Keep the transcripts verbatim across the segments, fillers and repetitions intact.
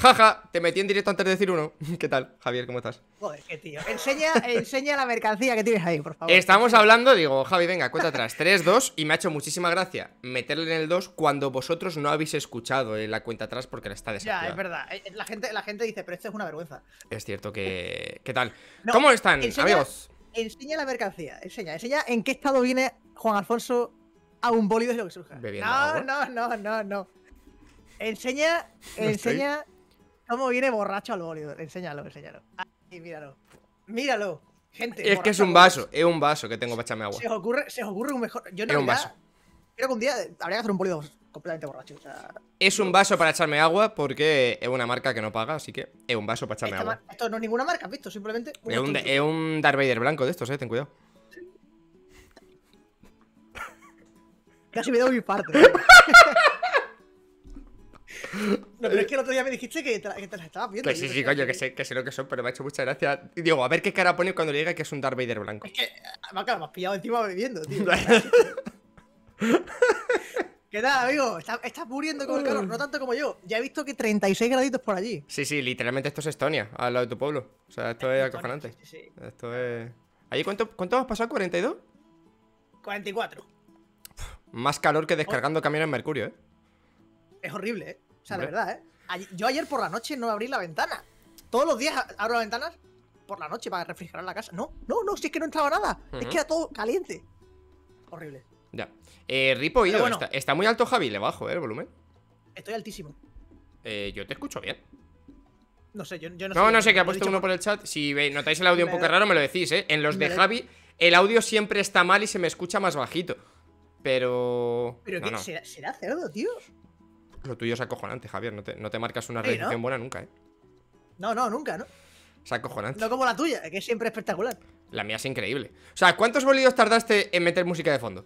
Jaja, te metí en directo antes de decir uno. ¿Qué tal, Javier? ¿Cómo estás? Joder, qué tío. Enseña, enseña la mercancía que tienes ahí, por favor. Estamos hablando, digo, Javi, venga, cuenta atrás. tres, dos, y me ha hecho muchísima gracia meterle en el dos cuando vosotros no habéis escuchado en la cuenta atrás porque la está desactivada. Ya, es verdad. La gente, la gente dice, pero esto es una vergüenza. Es cierto que... ¿Qué tal? No, ¿Cómo están, enseña, amigos? Enseña la mercancía, enseña. Enseña en qué estado viene Juan Alfonso a un bólido de lo que surja. Bebiendo no, agua. no, no, no, no. Enseña, No enseña cómo viene borracho al bólido. Enséñalo, enséñalo. Ahí, míralo. Míralo. Gente, Es que es borracho un al vaso, bólido. es un vaso que tengo para echarme agua. Se os ocurre, se os ocurre un mejor. Yo en Es un realidad vaso. creo que un día habría que hacer un bólido completamente borracho. O sea, Es un vaso para echarme agua porque es una marca que no paga, así que es un vaso para echarme esta agua. mar- esto no es ninguna marca, ¿has visto? Simplemente un Es un, estudio. es un Darth Vader blanco de estos, eh, ten cuidado. Casi me doy mi parte. ¿eh? No, pero es que el otro día me dijiste que te, la- que te las estabas viendo. Que sí, Yo sí, decía coño, que sé, que sé lo que son, pero me ha hecho mucha gracia. Y digo, a ver qué cara pone cuando le diga que es un Darth Vader blanco. Es que, además, claro, me has pillado encima bebiendo, tío. ¿Qué tal, amigo? Estás, estás muriendo con el calor, no tanto como yo. Ya he visto que treinta y seis graditos por allí. Sí, sí, literalmente esto es Estonia, al lado de tu pueblo. O sea, esto es acojonante. Sí, sí. Esto es... ¿Allí cuánto, cuánto has pasado? ¿cuarenta y dos? cuarenta y cuatro. Más calor que descargando camiones en Mercurio, ¿eh? Es horrible, ¿eh? O sea, de Hombre. verdad, ¿eh? Ayer- yo ayer por la noche no abrí la ventana. Todos los días abro las ventanas por la noche para refrigerar la casa. No, no, no, si es que no entraba nada. Es Ujú. que era todo caliente. Horrible. Ya. Eh, Ripo, oído, bueno. está, está muy alto, Javi, le bajo, ¿eh? El volumen. Estoy altísimo. Eh, yo te escucho bien. No sé, yo, yo no sé. No, no sé, que yo ha he puesto dicho uno por- por el chat. Si ve- notáis el audio un Me- poco raro, me lo decís, ¿eh? En los de me- Javi, el audio siempre está mal y se me escucha más bajito. Pero... Pero no, ¿qué? no. ¿Será, será cerdo, tío? Lo tuyo es acojonante, Javier. No te, no te marcas una Sí, realización ¿no? buena nunca, ¿eh? No, no, nunca, ¿no? Es acojonante. No como la tuya, que es siempre espectacular. La mía es increíble. O sea, ¿cuántos bolidos tardaste en meter música de fondo?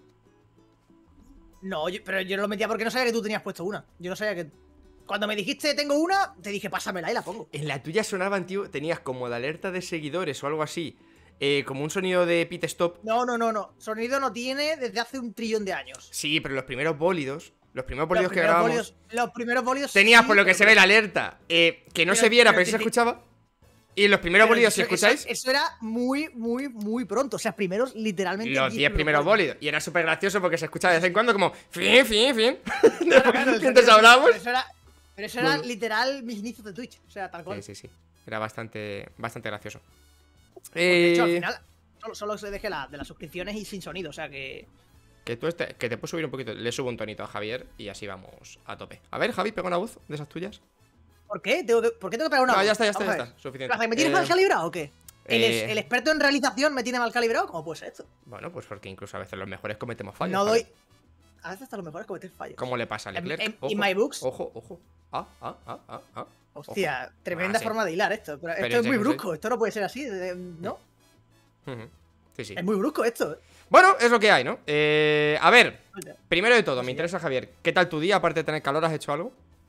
No, yo- pero yo lo metía porque no sabía que tú tenías puesto una. Yo no sabía que. Cuando me dijiste tengo una, te dije pásamela y la pongo. En la tuya sonaban, tío, tenías como de alerta de seguidores o algo así. eh, como un sonido de pit stop. No, no, no, no. Sonido no tiene desde hace un trillón de años. Sí, pero los primeros bólidos, los primeros Los bólidos que primeros grabamos, bólidos- los primeros bólidos. tenías sí, por lo que pero- se ve la alerta, eh, que no pero- se viera, pero pero sí se te- escuchaba. Y en los primeros pero bólidos, si eso- escucháis, Eso, eso era muy, muy, muy pronto. O sea, primeros, literalmente. los diez primeros bólidos. Y era súper gracioso porque se escuchaba de vez en cuando como fin, fin, fin. Claro, claro, el Mientras sonido- hablamos. Pero eso era, pero eso era Bueno. literal mis inicios de Twitch. O sea, tal cual. Sí, sí, sí. Era bastante, bastante gracioso. Porque, de hecho, al Eh, final, solo, solo se deje la, de las suscripciones y sin sonido. O sea que. Que tú este- que te puedo subir un poquito. Le subo un tonito a Javier y así vamos a tope. A ver, Javi, pega una voz de esas tuyas. ¿Por qué? ¿Tengo que- ¿Por qué tengo que pegar una No, voz? ya está, ya está, Vamos ya a ver. está. Suficiente. ¿Me tienes Eh, mal calibrado o qué? ¿El, es- eh, el experto en realización me tiene mal calibrado? ¿Cómo puede ser esto? Bueno, pues porque incluso a veces los mejores cometemos fallos. No Javi. doy. A veces hasta lo mejor es cometer fallos. ¿Cómo le pasa a En- Leclerc? en- Ojo, in my books. Ojo, ojo. Ah, ah, ah, ah, ah. Hostia, tremenda Ah, sí. forma de hilar esto. Pero, Pero esto es en muy serio, brusco. Esto no puede ser así, eh, ¿no? Ujú. Sí, sí. Es muy brusco esto. Bueno, es lo que hay, ¿no? Eh, a ver, Oye, primero de todo, me Sí, interesa, Javier. ¿Qué tal tu día? Aparte de tener calor, ¿has hecho algo?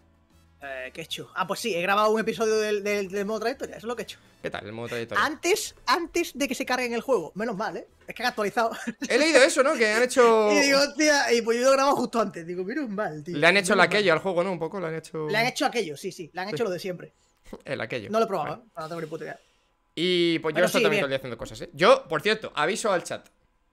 eh, ¿qué he hecho? Ah, pues sí, he grabado un episodio del, del, del modo trayectoria. Eso es lo que he hecho. ¿Qué tal el modo trayectoria? Antes, antes de que se cargue en el juego. Menos mal, ¿eh? Es que han actualizado. He leído eso, ¿no? Que han hecho... Y digo, hostia, y pues yo lo he grabado justo antes. Digo, menos mal, tío. Le han hecho el menos mal. aquello al juego, ¿no? Un poco, le han hecho... Le han hecho aquello, sí, sí. Le han Sí. hecho lo de siempre. El aquello. No lo he probado, Vale. ¿eh? No tengo ni puta idea. Y pues yo Bueno, estoy sí, también bien. todo el día haciendo cosas, ¿eh? Yo, por cierto, aviso al chat.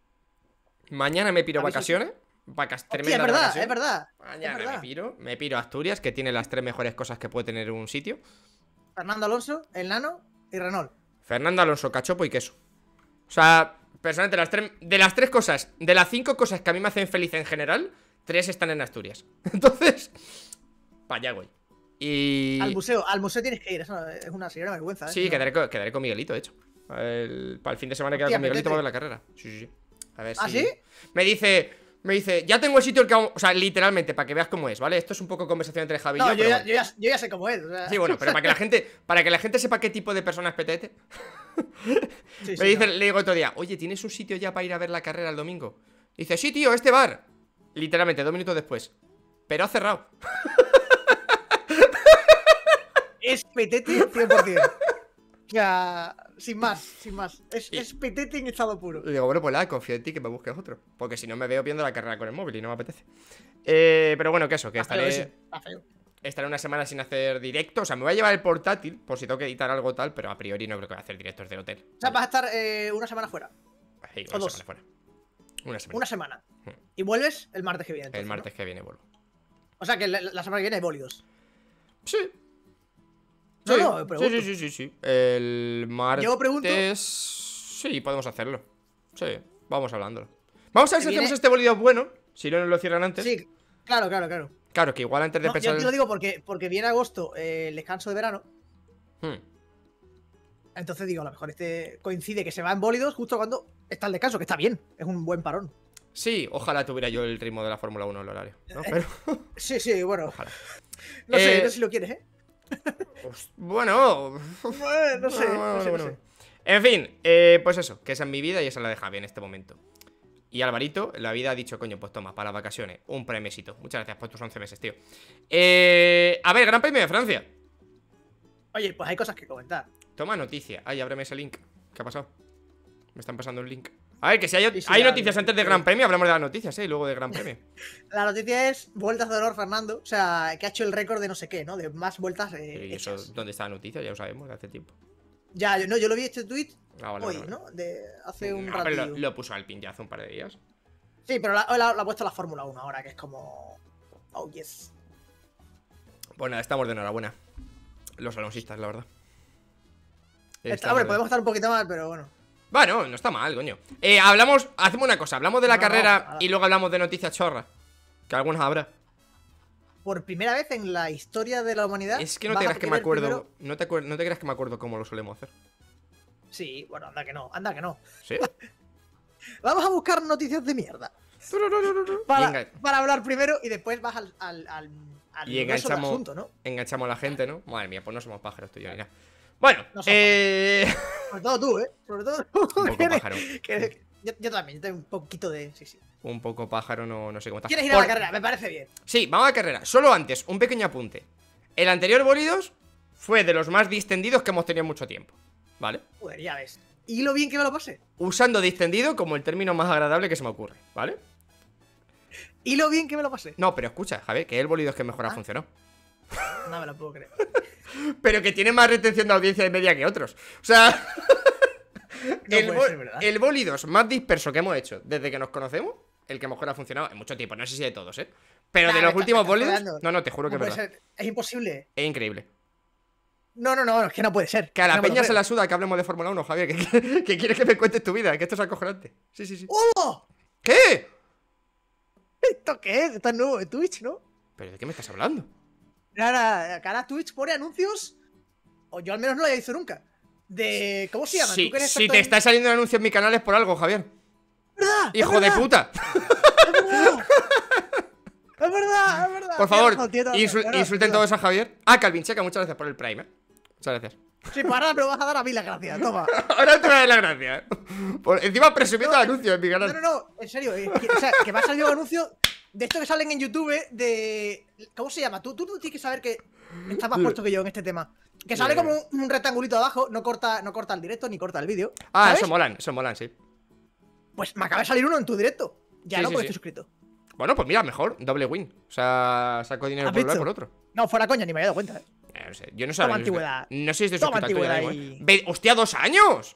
Mañana me piro Aviso, vacaciones. Vacas, Hostia, tremendas es verdad, vacaciones. es verdad. Mañana es me verdad. piro. Me piro a Asturias, que tiene las tres mejores cosas que puede tener un sitio. Fernando Alonso, el Nano y Renault. Fernando Alonso, cachopo y queso. O sea, personalmente, las tres, de las tres cosas, de las cinco cosas que a mí me hacen feliz en general, tres están en Asturias. Entonces, para allá voy. Y... Al museo, al museo tienes que ir. Eso es una señora vergüenza, ¿eh? Sí, No. quedaré, con- quedaré con Miguelito, de hecho. El- para el fin de semana he quedado Hostia, con Miguelito apetece. para ver la carrera. Sí, sí, sí. A ver ¿Ah, si... sí? Me dice, me dice, ya tengo el sitio el que vamos... O sea, literalmente, para que veas cómo es, ¿vale? Esto es un poco conversación entre Javi y No, yo, yo pero ya, bueno. yo, ya, yo ya sé cómo es. O sea, Sí, bueno, pero para que la gente, para que la gente sepa qué tipo de persona es Petete, sí, me sí, dice, no. le digo otro día, oye, ¿tienes un sitio ya para ir a ver la carrera el domingo? Dice, sí, tío, este bar. Literalmente, dos minutos después. Pero ha cerrado. Es petete cien por cien. O sea, sin más, sin más. Es, Y- es petete en estado puro. Y digo, bueno, pues nada, confío en ti que me busques otro. Porque si no me veo viendo la carrera con el móvil y no me apetece. Eh, pero bueno, que eso, que Está feo estaré. ese, está feo. estaré una semana sin hacer directo. O sea, me voy a llevar el portátil por si tengo que editar algo tal, pero a priori no creo que voy a hacer directos del hotel. O sea, vas a estar eh, una semana fuera. Sí, o una dos. semana fuera. Una semana. Una semana. Hmm. Y vuelves el martes que viene. Entonces, El martes ¿no? que viene vuelvo. O sea, que la, la semana que viene hay bólidos. Sí. No, Sí, no, sí, pregunto. sí, sí, sí, sí. El martes. Yo pregunto- Sí, podemos hacerlo. Sí, vamos hablándolo. Vamos a ver si Viene- hacemos este bolido bueno. Si no nos lo cierran antes. Sí, claro, claro, claro. Claro, que igual antes de No, pensar. yo te lo digo porque, porque viene agosto, eh, el descanso de verano. Hmm. Entonces digo, a lo mejor este coincide que se va en bólidos justo cuando está el descanso, que está bien. Es un buen parón. Sí, ojalá tuviera yo el ritmo de la Fórmula uno en el horario, ¿no? Pero. Sí, sí, bueno. Ojalá. No sé, Eh, no sé si lo quieres, ¿eh? Pues, bueno. Bueno, no sé, Bueno, no sé, no bueno, sé. bueno. En fin, eh, pues eso, que esa es mi vida y esa la de Javi en este momento. Y Alvarito, la vida ha dicho, coño, pues toma, para las vacaciones, un premiecito. Muchas gracias por tus once meses, tío. Eh, a ver, Gran Premio de Francia. Oye, pues hay cosas que comentar. Toma noticia. Ay, ábreme ese link. ¿Qué ha pasado? Me están pasando un link. A ver, que si hay, Sí, sí, hay ya, noticias ya, antes del ya. Gran Premio, hablamos de las noticias, ¿eh? Y luego del Gran Premio. La noticia es vueltas de honor Fernando. O sea, que ha hecho el récord de no sé qué, ¿no? De más vueltas eh, ¿Y eso hechas. dónde está la noticia? Ya lo sabemos de hace tiempo. Ya, yo- no, yo lo vi este tweet Ah, vale, hoy, vale, vale. ¿no? De hace un Ah, pero ratillo. lo, lo puso Alpine ya hace un par de días. Sí, pero la, la- la ha puesto la Fórmula uno ahora, que es como... Oh, yes. Pues nada, estamos de enhorabuena. Los alonsistas, la verdad. Está, Estamos hombre, de- podemos estar un poquito mal, pero bueno. Bueno, no está mal, coño. Eh, hablamos, hacemos una cosa, hablamos de la No, no, carrera nada. y luego hablamos de noticias chorras. Que algunas habrá. Por primera vez en la historia de la humanidad... Es que no vas te a creas que me querer acuerdo. primero- No, te acuer- no te creas que me acuerdo cómo lo solemos hacer. Sí, bueno, anda que no, anda que no. ¿Sí? Vamos a buscar noticias de mierda. Y, Para, enga- para hablar primero y después vas al, al, al, al y grueso del enganchamos, asunto, ¿no? enganchamos a la gente, ¿no? Madre mía, pues no somos pájaros tú y yo, ni nada. Bueno, No somos eh. Sobre todo tú, ¿eh? Sobre todo tú. Un poco que eres- pájaro. que- yo, yo también, yo tengo un poquito de... Sí, sí. Un poco pájaro, no, no sé cómo está. ¿Quieres ir a Por- la carrera? Me parece bien. Sí, vamos a la carrera. Solo antes, un pequeño apunte. El anterior Bólidos fue de los más distendidos que hemos tenido en mucho tiempo. ¿Vale? Joder, ya ves. ¿Y lo bien que me lo pasé? Usando distendido como el término más agradable que se me ocurre, ¿vale? ¿Y lo bien que me lo pasé? No, pero escucha, Javier, que el Bólidos que mejor ha Ah. funcionado. No me lo puedo creer. Pero que tiene más retención de audiencia de media que otros. O sea, No el, puede bo- ser, ¿verdad? el Bólidos más disperso que hemos hecho desde que nos conocemos, el que mejor ha funcionado en mucho tiempo. No sé si de todos, ¿eh? Pero Nah, de me los está- últimos me estás Bólidos, jodiendo. no, no, te juro que No es puede verdad. ser. Es imposible. Es increíble. No, no, no, es que no puede ser. Que a la No me lo peña se creo. la suda que hablemos de Fórmula uno, Javier. Que, que, que quieres que me cuentes tu vida, que esto es acojonante. Sí, sí, sí. ¡Oh! ¿Qué? ¿Esto qué es? Esto es nuevo de Twitch, ¿no? ¿Pero de qué me estás hablando? Ahora, ahora Twitch pone anuncios. O yo al menos no lo he visto nunca. De. ¿Cómo se llama? Si, ¿Tú que eres si experto te en- está saliendo un anuncio en mi canal es por algo, Javier. ¡Es verdad! ¡Es ¡Hijo de verdad! puta! ¡Es verdad! ¡Es verdad! ¡Es verdad! Por favor, Tienes razón, tienes razón. insul- No, no, insulten no. todos a Javier. Ah, Calvin Checa, muchas gracias por el Prime, ¿eh? Muchas gracias. Sí, pues ahora me lo vas a dar a mí las gracias. Toma. Ahora te voy a dar la gracia, ¿eh? Por, encima presumiendo No, el anuncio en mi No, canal. no, no, en serio. eh, que, o sea, que me ha salido un anuncio de esto que salen en YouTube de. ¿Cómo se llama? Tú, tú, tú tienes que saber que estás más puesto que yo en este tema. Que sale como un, un rectangulito abajo, no corta, no corta el directo ni corta el vídeo. Ah, ¿sabes? eso molan, eso molan, sí. Pues me acaba de salir uno en tu directo. Ya Sí, no, sí, porque sí. estoy suscrito. Bueno, pues mira, mejor, doble win. O sea, saco dinero ¿Has por un lado y visto? por otro. No, fuera coña, ni me había dado cuenta, eh. Eh, no sé, yo no sé. Toma ahora mismo- antigüedad. No sé si estoy Toma suscrito al tuyo ahora antigüedad mismo, ¿eh? Ve- ¡Hostia, dos años!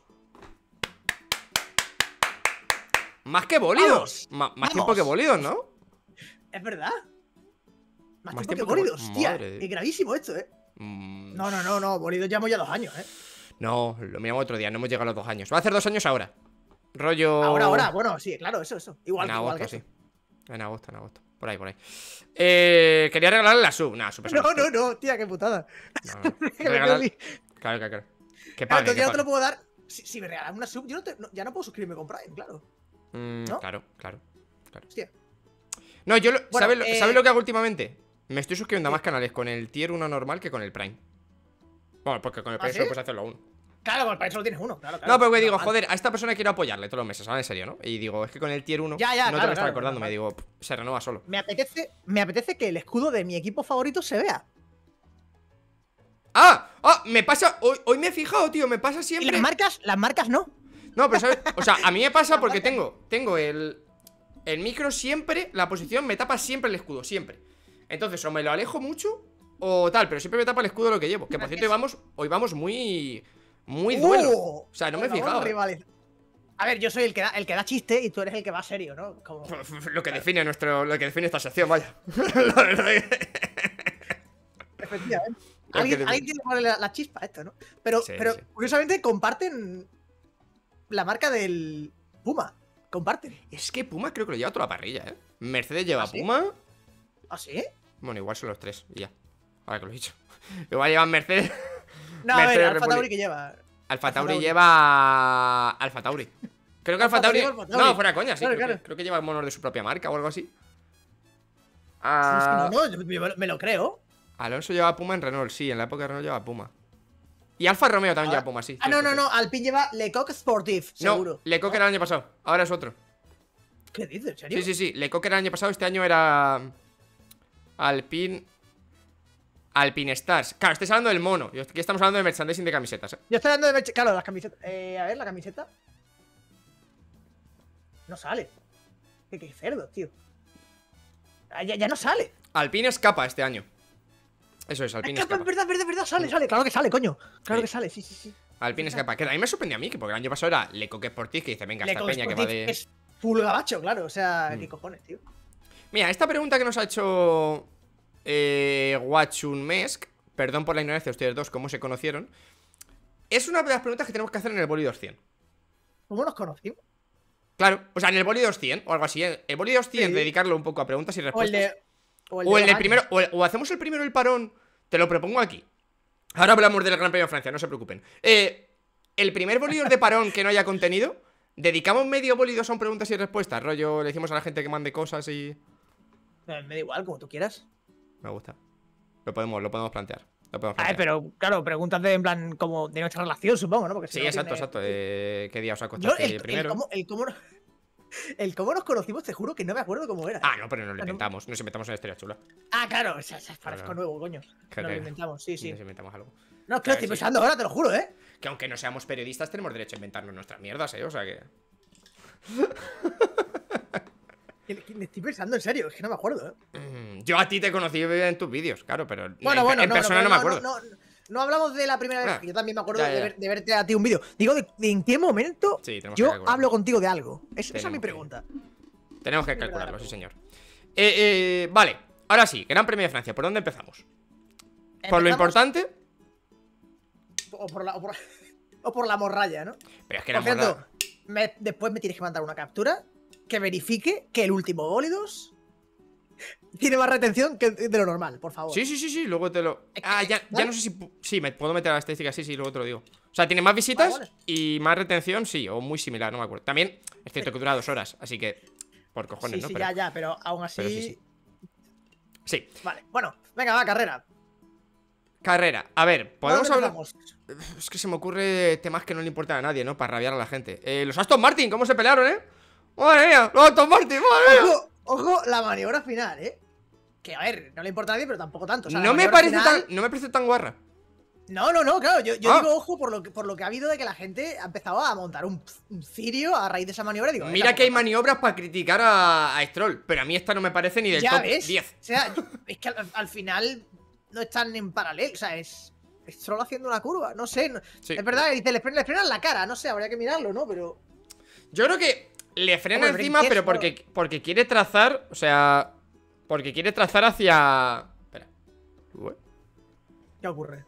Más que bólidos. Vamos, Ma- más vamos. tiempo que bólidos, ¿no? Es verdad. Más, Más tiempo que tiempo que Bólidos, Bol- hostia. madre de- Es gravísimo esto, eh. Mm, No, no, no, no. Bólidos llevamos ya dos años, eh. No, lo miramos otro día, no hemos llegado a los dos años. Va a hacer dos años ahora. Rollo. Ahora, ahora, bueno, sí, claro, eso, eso. Igual, En igual agosto, que sí. eso. En agosto, en agosto. Por ahí, por ahí. Eh, quería regalarle la sub. Nah, super No, no, no, tía, qué putada. No, no. Que me Regalar- quedo li- Claro, claro, claro. Que Claro, pague, entonces que ya no te pague. lo puedo dar. Si, si me regalas una sub, yo no te- no- ya no puedo suscribirme con Prime, claro. Mm, ¿no? Claro, claro, claro. Hostia. No, yo lo, Bueno, ¿sabes, lo, eh, ¿sabes lo que hago últimamente? Me estoy suscribiendo a ¿qué? más canales con el tier uno normal que con el Prime. Bueno, porque con el ¿Ah, Prime sí? solo puedes hacerlo uno. Claro, con el Prime solo tienes uno, claro, claro. No, pero que digo, Normal. joder, a esta persona quiero apoyarle todos los meses, ¿sabes? En serio, ¿no? Y digo, es que con el tier uno Ya, ya, no claro, te lo estaba claro, acordando, me normal. digo, pff, se renova solo. Me apetece, me apetece que el escudo de mi equipo favorito se vea. ¡Ah! ¡Ah! Me pasa. Hoy, hoy me he fijado, tío, me pasa Y siempre. las marcas, las marcas no. No, pero ¿sabes? O sea, a mí me pasa La porque marca- tengo Tengo el El micro siempre, la posición me tapa siempre el escudo, siempre. Entonces o me lo alejo mucho o tal, pero siempre me tapa el escudo lo que llevo. Que por cierto, hoy vamos, hoy vamos muy... Muy duelo. Uh, O sea, no me he pues vamos fijado. a rivalizar. A ver, yo soy el que da, el que da chiste y tú eres el que va serio, ¿no? Como... Lo que define nuestro. Lo que define esta sección, vaya. Efectivamente. Lo Alguien, que- alguien tiene que ponerle la, la chispa a esto, ¿no? Pero, Sí, pero sí. curiosamente comparten la marca del Puma. Comparten. Es que Puma creo que lo lleva toda la parrilla, ¿eh? Mercedes lleva ¿Ah, sí? Puma. ¿Ah, sí? Bueno, igual son los tres, y ya. Ahora que lo he dicho. Igual llevan Mercedes. No, a ver, Mercedes Alfa Repoli- Tauri que lleva. Alfa Tauri Tauri. lleva. Alfa Tauri. Creo que Alfa Alfa Tauri. Tauri, Alfa Tauri. No, fuera coña, sí. Claro, creo, claro. Que, creo que lleva monos de su propia marca o algo así. Sí, sí, Ah, no, no, yo me, me lo creo. Alonso lleva Puma en Renault, sí, en la época de Renault lleva Puma. Y Alfa Romeo también Ah, lleva Puma, sí. Ah, no, cierto, no, cierto. no. Alpine lleva Lecoq Sportif, seguro. No, Lecoq era el año pasado, ahora es otro. ¿Qué dices? ¿En serio? Sí, sí, sí, Lecoq era el año pasado, este año era Alpine Alpine Stars. Claro, estáis hablando del mono. Y aquí estamos hablando de merchandising de camisetas, ¿eh? Yo estoy hablando de merch- Claro, las camisetas. Eh, a ver, la camiseta. No sale. Qué, qué cerdo, tío. Ah, ya, ya no sale. Alpine escapa este año. Eso es, Alpine Es que, es escapa. verdad, verdad, verdad, sale, sale. Claro que sale, coño. Claro Sí. que sale, sí, sí, sí. Alpine escapa. Que a mí me sorprendió a mí, que porque el año pasado era Lecoq Sportif, que dice, venga, esta Lecoq peña que va Sportif de... es full gabacho, claro. O sea, Mm. qué cojones, tío. Mira, esta pregunta que nos ha hecho eh, Wachunmesk, perdón por la ignorancia de ustedes dos, cómo se conocieron, es una de las preguntas que tenemos que hacer en el Boli doscientos. ¿Cómo nos conocimos? Claro, o sea, en el Boli doscientos o algo así. ¿eh? El Boli doscientos, Sí. dedicarlo un poco a preguntas y O el respuestas. de. O el, O de el del los primero, años. o, el- o hacemos el primero el parón. Te lo propongo aquí. Ahora hablamos del Gran Premio de Francia, no se preocupen. Eh, el primer bolídor de parón que no haya contenido, dedicamos medio bolídor son preguntas y respuestas. Rollo, le decimos a la gente que mande cosas y. Eh, Me da igual, como tú quieras. Me gusta. Lo podemos, lo podemos plantear. Lo podemos A ver, plantear. pero claro, preguntas de en plan como de nuestra relación, supongo, ¿no? Porque si Sí, no exacto, tiene- exacto. Eh, ¿Qué día os Yo, acostaste el, el primero? cómo, el, cómo, el cómo nos conocimos, te juro que no me acuerdo cómo era. Ah, no, pero nos lo Ah, no. inventamos. Nos inventamos una historia chula. Ah, claro, o sea, o sea, parezco Claro. nuevo, coño. Que Nos te- lo inventamos, sí, sí. Nos inventamos algo. No, es que lo Claro, estoy sí. pensando ahora, te lo juro, ¿eh? Que aunque no seamos periodistas, tenemos derecho a inventarnos nuestras mierdas, ¿eh? O sea que. Que- que Me estoy pensando en serio, es que no me acuerdo, ¿eh? Mm, Yo a ti te conocí en tus vídeos, claro, pero. Bueno, en, bueno, en no, persona no, pero me acuerdo. No, no, no hablamos de la primera vez, Ah, que yo también me acuerdo ya, de, ya. ver- de verte a ti un vídeo. Digo, de, de en qué momento Sí, tenemos que yo calcular. hablo contigo de algo. Es- esa es mi Tenemos que- pregunta. Tenemos que Es verdad, calcularlo, la sí, señor. Eh, eh, vale, ahora sí, Gran Premio de Francia. ¿Por dónde empezamos? Por lo ¿Empezamos? importante. O por la, o por, o por la morralla, ¿no? Pero es que Por la cierto, morra- me- después me tienes que mandar una captura que verifique que el último bólidos tiene más retención que de lo normal, por favor. Sí, sí, sí, sí, luego te lo. Es que- Ah, ya, ya ¿vale? no sé si. pu- Sí, me puedo meter a la estadística, sí, sí, luego te lo digo. O sea, tiene más visitas Vale, vale. y más retención, sí, o muy similar, no me acuerdo. También es cierto que dura dos horas, así que. Por cojones, sí, ¿no? sí, Pero- ya, ya, pero aún así. pero sí, sí. Sí, Vale, bueno, venga, va, carrera. carrera. A ver, podemos ¿Dónde hablar. empezamos? Es que se me ocurre temas que no le importan a nadie, ¿no? Para rabiar a la gente. Eh, los Aston Martin, ¿cómo se pelearon, eh? ¡Madre mía! ¡Los Aston Martin, madre mía! Ojo, ojo, la maniobra final, ¿eh? Que a ver, no le importa a nadie, pero tampoco tanto. O sea, la No me maniobra parece final- tan. No me parece tan guarra. No, no, no, claro. Yo, yo Ah. digo ojo por lo, que, por lo que ha habido de que la gente ha empezado a montar un, un cirio a raíz de esa maniobra. y Digo, Mira que hay maniobras para criticar a, a Stroll, pero a mí esta no me parece ni del Ya top ves. diez. O sea, yo- es que al, al final no están en paralelo. O sea, es. Es solo haciendo una curva. No sé. no- Sí. Es verdad, dice, le frenan, le frenan la cara. No sé, habría que mirarlo, ¿no? Pero. Yo creo que le frena Hombre, encima, Brinqués, pero claro. porque, porque quiere trazar, o sea, porque quiere trazar hacia... Espera. Ué, ¿Qué ocurre?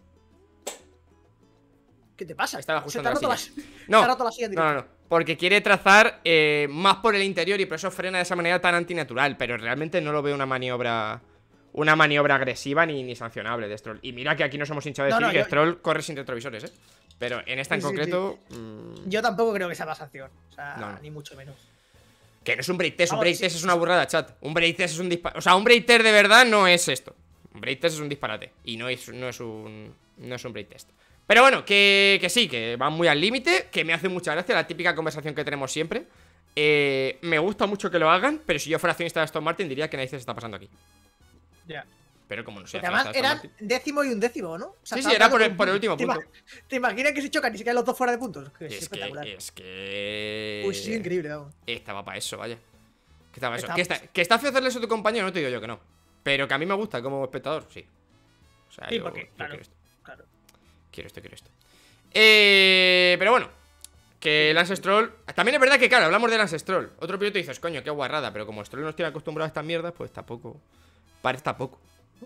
¿Qué te pasa? Estaba Se ajustando te ha la roto la, silla. se No, te ha roto la silla en no, no, directo. no. Porque quiere trazar eh, más por el interior y por eso frena de esa manera tan antinatural. Pero realmente no lo veo una maniobra... Una maniobra agresiva ni, ni sancionable de Stroll. Y mira que aquí nos hemos hinchado de No, decir no, que yo- Stroll corre sin retrovisores, ¿eh? Pero en esta en Sí, sí, concreto... mm, Yo tampoco creo que sea la sanción. O sea, No, no. ni mucho menos. Que no es un break test, un Vamos, break sí, test es una burrada, chat. Un break test es un disparate. O sea, un break test de verdad no es esto. Un break test es un disparate. Y no es, no es un. No es un break test. Pero bueno, que, que sí, que van muy al límite. Que me hace mucha gracia la típica conversación que tenemos siempre. Eh, me gusta mucho que lo hagan. Pero si yo fuera accionista de Aston Martin, diría que nadie se está pasando aquí. Ya. Pero como no soy Porque accionista además de Aston eran Martin. décimo y un décimo, ¿no? O sea, Sí, sí, estaban era por dando el- un por el punto. último ¿Te punto. ima- ¿Te imaginas que se chocan y se quedan los dos fuera de puntos? Que es, Es espectacular. que. Es que. Uy, sí, increíble, vamos. Estaba para eso, vaya. Que estaba eso. Estaba Que pa' está, que está feo hacerle eso a tu compañero, no te digo yo que no. Pero que a mí me gusta como espectador, sí. O sea, Sí, yo, porque, yo claro, quiero esto. claro. Quiero esto, quiero esto. Eh, pero bueno, que Lance Stroll. También es verdad que, claro, hablamos de Lance Stroll. Otro piloto dices, coño, qué guarrada. Pero como Stroll no estoy acostumbrado a estas mierdas, pues tampoco. Parece tampoco.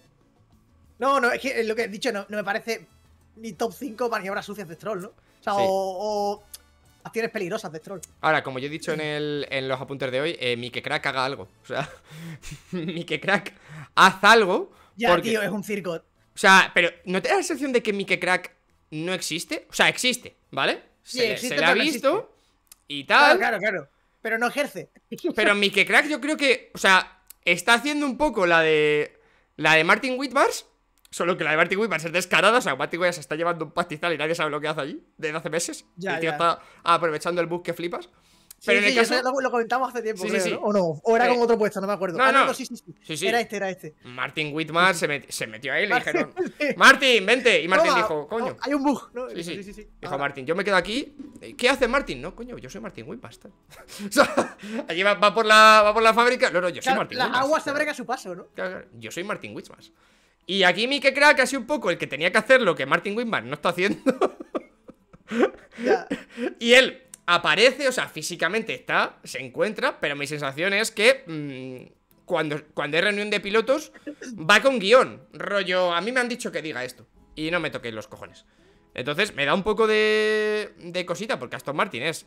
No, no, es que lo que he dicho no, no me parece ni top cinco maniobras sucias de Stroll, ¿no? O sea, Sí. o, o acciones peligrosas de Stroll. Ahora, como yo he dicho en, el, en los apuntes de hoy, eh, Mike Crack haga algo. O sea, Mike Crack, haz algo. Ya, porque, tío, es un circo. O sea, pero ¿no te da la sensación de que Mike Crack no existe? O sea, existe, ¿vale? Se, Sí, le- existe, se le ha pero no visto existe. y Claro, tal. claro, claro. Pero no ejerce. Pero Mike Crack yo creo que, o sea, está haciendo un poco la de la de Martin Whitmars, solo que la de Martin Whitmars es descarada. O sea, Martin Whitmars se está llevando un pastizal y nadie sabe lo que hace allí desde hace meses. Ya, El tío ya. está aprovechando el bug que flipas. Sí, Pero en sí, el caso, eso lo, lo comentamos hace tiempo, Sí, sí, creo, sí. ¿no? O no, o era Eh, con otro puesto, no me acuerdo. no, ah, no, no. sí, sí, sí. Sí, sí. Era este, era este. Martin Whitmars se, met- se metió ahí y le Martin, dijeron, sí. Martin, vente. Y Martin Toma, dijo, coño. oh, hay un bug, ¿no? Sí, sí. sí, sí, sí. Dijo Ah, Martin, yo me quedo aquí. ¿Qué hace Martin? No, coño, yo soy Martin Whitmars. tal. O sea, allí va, va por la, va por la fábrica. No, no, yo soy claro, Martin la Whitmars. agua se Claro, brega a su paso, ¿no? claro, claro. Yo soy Martin Whitmars. Y aquí Mike Crack ha sido un poco el que tenía que hacer lo que Martin Whitmars no está haciendo. Ya. Y él aparece, o sea, físicamente está, se encuentra, pero mi sensación es que mmm, cuando, cuando hay reunión de pilotos va con guión. Rollo, a mí me han dicho que diga esto y no me toquéis los cojones. Entonces me da un poco de, de cosita porque Aston Martin es...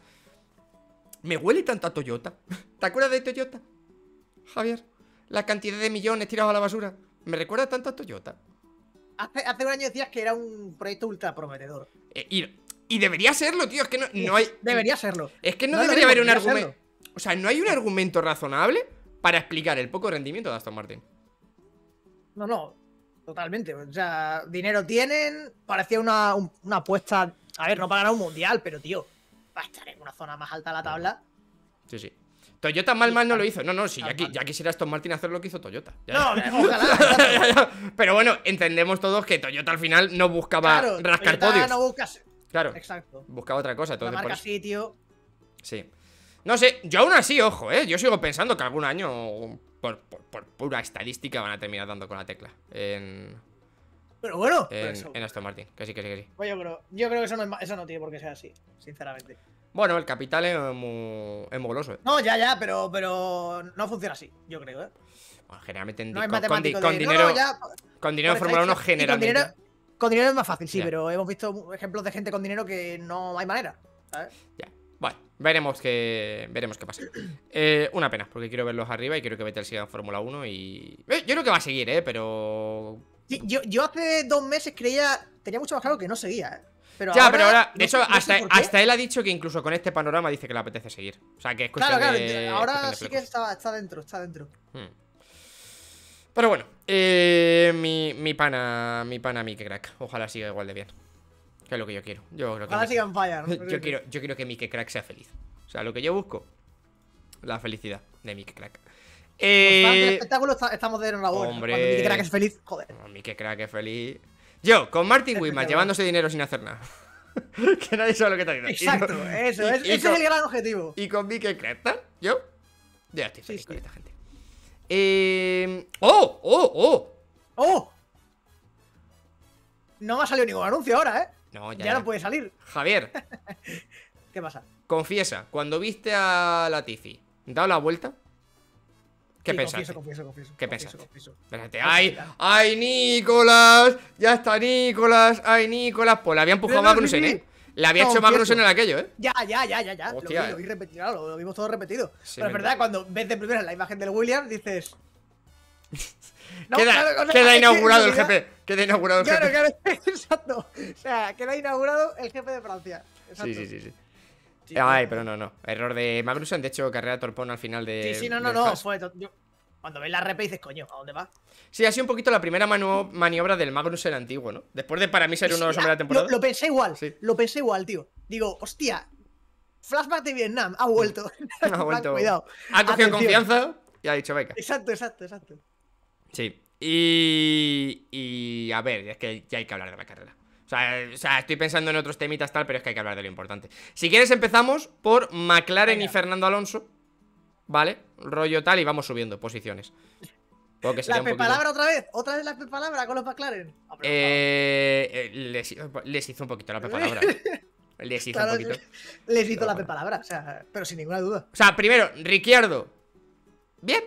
Me huele tanto a Toyota. ¿Te acuerdas de Toyota, Javier? La cantidad de millones tirados a la basura. Me recuerda tanto a Toyota. Hace, hace un año decías que era un proyecto ultra prometedor. Eh, y, y debería serlo, tío. Es que no, no hay... Debería serlo. Es que no, No es lo debería mismo, haber un debería argumento. O sea, no hay un argumento razonable para explicar el poco rendimiento de Aston Martin. No, no. Totalmente. O sea, dinero tienen. Parecía una, un- una apuesta. A ver, no para ganar un mundial, pero tío, va a estar en una zona más alta de la tabla. Sí, sí. Toyota mal mal no lo hizo. No, no, si ya, Mal, qui- mal. ya quisiera Aston Martin hacer lo que hizo Toyota. Ya, No, ya. ojalá. Ya, ya. Pero bueno, entendemos todos que Toyota al final no buscaba Claro, rascar Toyota podios. no buscas. Claro, Exacto. buscaba otra cosa. La Entonces, por marca eso- sitio. Sí. No sé, yo aún así, ojo, eh. Yo sigo pensando que algún año, por, por- por pura estadística, van a terminar dando con la tecla en, Pero bueno, en, eso. en Aston Martin. Que sí, que sí, que sí. Pues yo creo, yo creo que eso no, es ma- eso no tiene por qué ser así, sinceramente. Bueno, el capital es muy, es muy goloso, eh. No, ya, ya, pero, pero no funciona así, yo creo, ¿eh? Bueno, generalmente en No es con, con di- matemático con de, dinero, no, no, ya, con dinero de por Fórmula uno estadística. Y generalmente. Con dinero, con dinero es más fácil, sí, Ya. pero hemos visto ejemplos de gente con dinero que no hay manera, ¿sabes? Ya. Bueno, veremos qué, veremos qué pasa. Eh, una pena, porque quiero verlos arriba y quiero que Vettel siga en Fórmula uno y... Eh, yo creo que va a seguir, ¿eh? Pero... Sí, yo, yo hace dos meses creía, tenía mucho más claro que no seguía, ¿eh? Pero ya, ahora, pero ahora, de no hecho, sé- no sé hasta, por qué. hasta él ha dicho que incluso con este panorama dice que le apetece seguir. O sea, que es cuestión Claro, claro, de... ahora cuestión de sí que flecos. está, está dentro, está dentro. Hmm. Pero bueno, eh, mi, mi pana, mi pana Mike Crack. Ojalá siga igual de bien. Que es lo que yo quiero. Yo creo que Ojalá Mike- sigan falla, ¿no? yo quiero, yo quiero que Mike Crack sea feliz. O sea, lo que yo busco, la felicidad de Mike Crack. Los fans del Eh, espectáculo está- estamos de enhorabuena. hombre. Cuando Mike Crack es feliz, joder. oh, Mike Crack es feliz. Yo, con Martin Whitmars Espectacular. llevándose dinero sin hacer nada. Que nadie sabe lo que está haciendo. Y Exacto, con- eso, y- es- y ese con- es el gran objetivo. Y con Mike Crack, ¿tal? Yo, ya estoy Sí, feliz sí. con esta gente. Eh... ¡Oh! ¡Oh! ¡Oh! ¡Oh! No me ha salido ningún anuncio ahora, ¿eh? No, ya, Ya, ya. no puede salir. Javier, ¿Qué pasa? confiesa, cuando viste a Latifi, ¿dado la vuelta? ¿Qué Sí, pensaste? Confieso, confieso, confieso. ¿Qué confieso, pensaste? confieso. Pensaste, ¡ay! ¡Ay, Nicolás! ¡Ya está Nicolás! ¡Ay, Nicolás! Pues le había empujado No, no, Magnussen, sí, sí. ¿eh? Le había No, hecho Magnussen confieso. en aquello, ¿eh? Ya, ya, ya, ya, ya. Hostia, lo, vi, eh. lo vi repetido, claro, lo, lo vimos todo repetido. Sí, Pero es me- verdad, cuando ves de primera la imagen del Williams, dices. No, queda claro, o sea, queda es que inaugurado en el realidad- G P. Queda inaugurado el Claro, G P. claro, exacto. O sea, queda inaugurado el jefe de Francia. Exacto. Sí, sí, sí, sí. Sí, Ay, sí. pero no, no. Error de Magnussen. De hecho, carrera torpón al final de. Sí, sí, no, no, del no. Haas. Fue to- yo- cuando ves la repe dices, coño, ¿a dónde va? Sí, ha sido un poquito la primera manu- maniobra del Magnussen antiguo, ¿no? Después de para mí ser uno de los Sí, hombres de la temporada. Lo, lo pensé igual, Sí. lo pensé igual, tío. Digo, hostia, flashback de Vietnam, ha vuelto. Ha vuelto. Cuidado. Ha cogido Atención. confianza y ha dicho, venga. Exacto, exacto, exacto. Sí. Y. Y. A ver, es que ya hay que hablar de la carrera. O sea, o sea, estoy pensando en otros temitas tal, pero es que hay que hablar de lo importante. Si quieres, empezamos por McLaren Venga. y Fernando Alonso. ¿Vale? Rollo tal y vamos subiendo posiciones. Supongo que sería La un poquito... P-palabra otra vez, otra vez la P-palabra con los McLaren. Oh, eh, eh, les, les hizo un poquito la P-palabra. Les hizo claro, un poquito. Les hizo pero, la P-palabra, o sea, pero sin ninguna duda. O sea, primero, Ricciardo. Bien.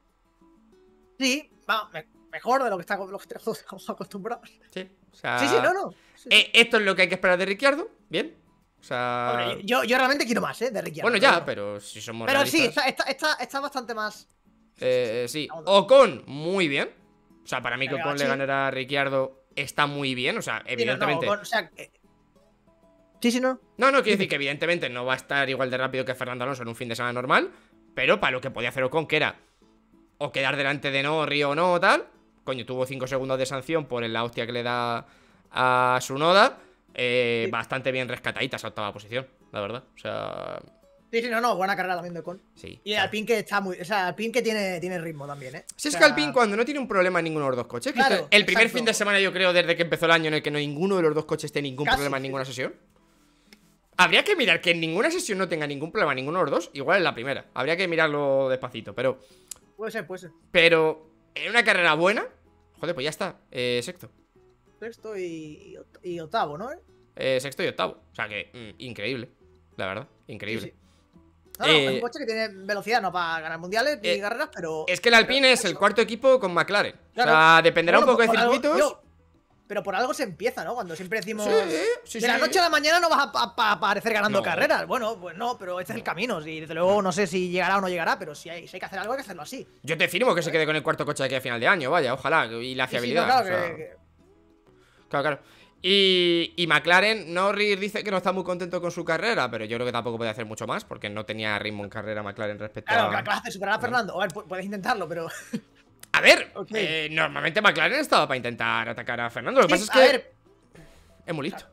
Sí, vamos, me, mejor de lo que, está, lo que estamos acostumbrados. Sí, o sea... Sí, sí, no, no. Sí, eh, esto es lo que hay que esperar de Ricciardo. Bien. O sea... Hombre, yo, yo realmente quiero más, ¿eh? De Ricciardo. Bueno, ya, pero, pero si somos pero sí, realistas... está, está, está, está bastante más. Eh, sí, Vamos. Ocon, muy bien. O sea, para mí que Venga, Ocon sí. le ganara a Ricciardo está muy bien. O sea, Sí, no, evidentemente. no, Ocon, o sea, eh, sí, sí, no. No, no, quiero decir que evidentemente no va a estar igual de rápido que Fernando Alonso en un fin de semana normal. Pero para lo que podía hacer Ocon, que era o quedar delante de Norris o no o tal. Coño, tuvo cinco segundos de sanción por la hostia que le da a Tsunoda. Eh, Sí. Bastante bien rescatadita esa octava posición, la verdad. O sea, Sí, sí, no, no, buena carrera también de Ocon. sí. Y o sea, Alpine que está muy. O sea, Alpine que tiene, tiene ritmo también, ¿eh? Si es O que sea, Alpine cuando no tiene un problema en ninguno de los dos coches, que Claro, este- el primer exacto. fin de semana yo creo desde que empezó el año en el que no ninguno de los dos coches tiene ningún Casi, problema en sí. ninguna sesión. Habría que mirar que en ninguna sesión no tenga ningún problema ninguno de los dos, igual en la primera. Habría que mirarlo despacito, pero Puede ser, puede ser. pero en una carrera buena, joder, pues ya está, eh, sexto. Sexto y, y oct- y octavo, ¿no? Eh, sexto y octavo, o sea que mm, increíble, la verdad, increíble. Sí, sí. No, no, Eh, es un coche que tiene velocidad, no para ganar mundiales ni eh, carreras, pero. Es que el Alpine pero- es el cuarto equipo con McLaren. Claro. O sea, dependerá Bueno, un poco de por algo- circuitos. yo- pero por algo se empieza, ¿no? Cuando siempre decimos. Sí, sí, de la sí. noche a la mañana no vas a, pa- pa- aparecer ganando No. carreras. Bueno, pues no, pero este es el camino. Y desde luego no sé si llegará o no llegará, pero si hay, si hay que hacer algo, hay que hacerlo así. Yo te firmo que se quede con el cuarto coche de aquí a final de año, vaya, ojalá. Y la Sí, sí, no, fiabilidad. claro o sea, que- que- Claro, claro. Y, y McLaren, Norris dice que no está muy contento con su carrera, pero yo creo que tampoco puede hacer mucho más, porque no tenía ritmo en carrera McLaren respecto Claro, a... que vas a superar a Fernando. A ver, pu- puedes intentarlo, pero. A ver, Ok. eh, normalmente McLaren estaba para intentar atacar a Fernando. Lo que Sí, pasa es a que ver, es muy listo.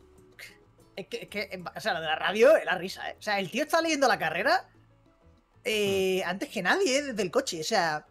es que, es que, en- o sea, lo de la radio es la risa, ¿eh? O sea, el tío está leyendo la carrera eh, antes que nadie, ¿eh? Desde el coche, o sea.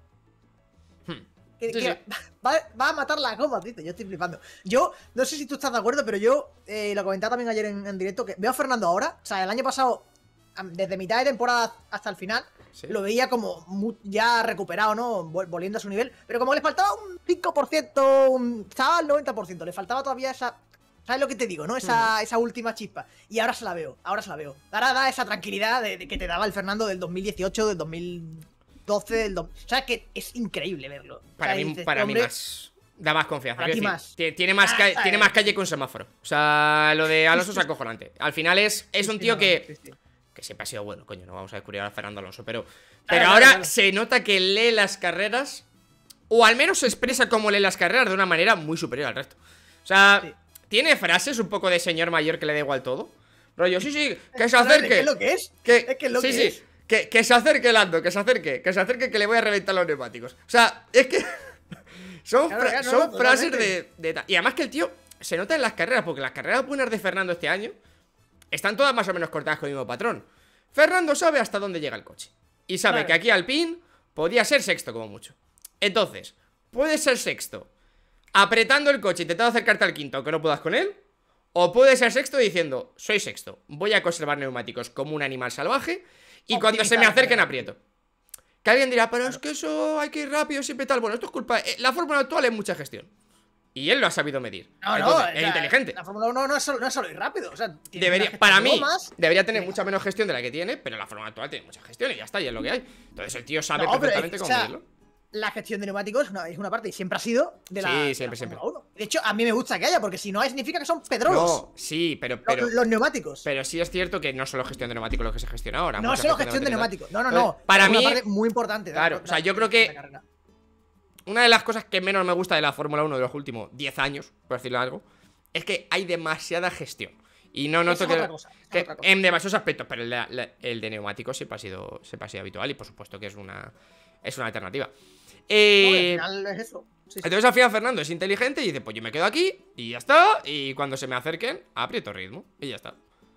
Hmm. que- Sí, que sí. Va, va a matar la goma, dice. Yo estoy flipando. Yo, no sé si tú estás de acuerdo, pero yo eh, lo comentaba también ayer en, en directo, que veo a Fernando ahora. O sea, el año pasado, am- desde mitad de temporada hasta el final, Sí. lo veía como mu- ya recuperado, ¿no? Vol- Volviendo a su nivel. Pero como le faltaba un cinco por ciento, un, estaba al noventa por ciento. Le faltaba todavía esa. ¿Sabes lo que te digo, no? Esa, esa última chispa. Y ahora se la veo, ahora se la veo. Ahora da esa tranquilidad de, de que te daba el Fernando del dos mil dieciocho, del dos mil doce, del. do- O sea, que es increíble verlo. O Para sea, mí, dices, para mí hombre, más. Da más confianza. Para quiero ti decir, más. tie- Tiene, más Ah, ca- está tiene bien. más calle que un semáforo. O sea, lo de Alonso es acojonante. Al final es, es sí, un sí, tío no, que. sí, sí. Que siempre ha sido bueno, coño, no vamos a descubrir a Fernando Alonso, pero. Claro, Pero claro, ahora claro. se nota que lee las carreras. O al menos se expresa como lee las carreras de una manera muy superior al resto. O sea, Sí. tiene frases un poco de señor mayor que le da igual todo. Rollo, sí, sí, que se Pero ¿qué acerque. es lo que es? Que, Es que es lo sí, que sí, es. Que, que se acerque Lando, que se acerque, que se acerque, que le voy a reventar los neumáticos. O sea, es que son, Claro, fra- claro, son no, frases totalmente. de, de ta- Y además que el tío se nota en las carreras, porque las carreras buenas de Fernando este año están todas más o menos cortadas con el mismo patrón. Fernando sabe hasta dónde llega el coche. Y sabe Claro. que aquí Alpine podía ser sexto como mucho. Entonces, puede ser sexto apretando el coche, intentando acercarte al quinto, aunque no puedas con él. O puede ser sexto diciendo, soy sexto, voy a conservar neumáticos como un animal salvaje y cuando se me Optimizar, acerquen claro. aprieto. Que alguien dirá, pero es que eso hay que ir rápido siempre tal. Bueno, esto es culpa... eh, La fórmula actual es mucha gestión. Y él lo ha sabido medir. No, no, Entonces, o es sea, inteligente. La Fórmula uno no es solo, no es solo ir rápido. O sea, tiene Debería, una para gestión de mí, gomas. debería tener tiene- mucha menos gestión de la que tiene, pero la fórmula actual tiene mucha gestión y ya está, y es lo que hay. Entonces el tío sabe No, pero perfectamente es que, cómo o sea, medirlo. La gestión de neumáticos es una, es una parte y siempre ha sido de la, Sí, de la siempre, siempre. Fórmula uno. De hecho, a mí me gusta que haya, porque si no hay, significa que son pedrolos. No, sí, pero, Lo- pero, los neumáticos. pero sí es cierto que no solo gestión de neumáticos lo que se gestiona ahora. no mucha solo gestión de neumáticos. neumáticos. No, no, no. Entonces, para es una mí- parte muy importante. de la- claro, de o sea, la- yo creo de que- la carrera. Una de las cosas que menos me gusta de la Fórmula uno de los últimos diez años, por decirlo algo, es que hay demasiada gestión. Y no noto Esa es que, otra cosa, esa es que otra cosa. en demasiados aspectos, pero el de, la- el de neumáticos siempre ha sido, siempre ha sido habitual y por supuesto que es una, es una alternativa. No, Eh, y al final es eso. Sí, sí. entonces al final Fernando es inteligente y dice, pues yo me quedo aquí y ya está. Y cuando se me acerquen, aprieto ritmo y ya está.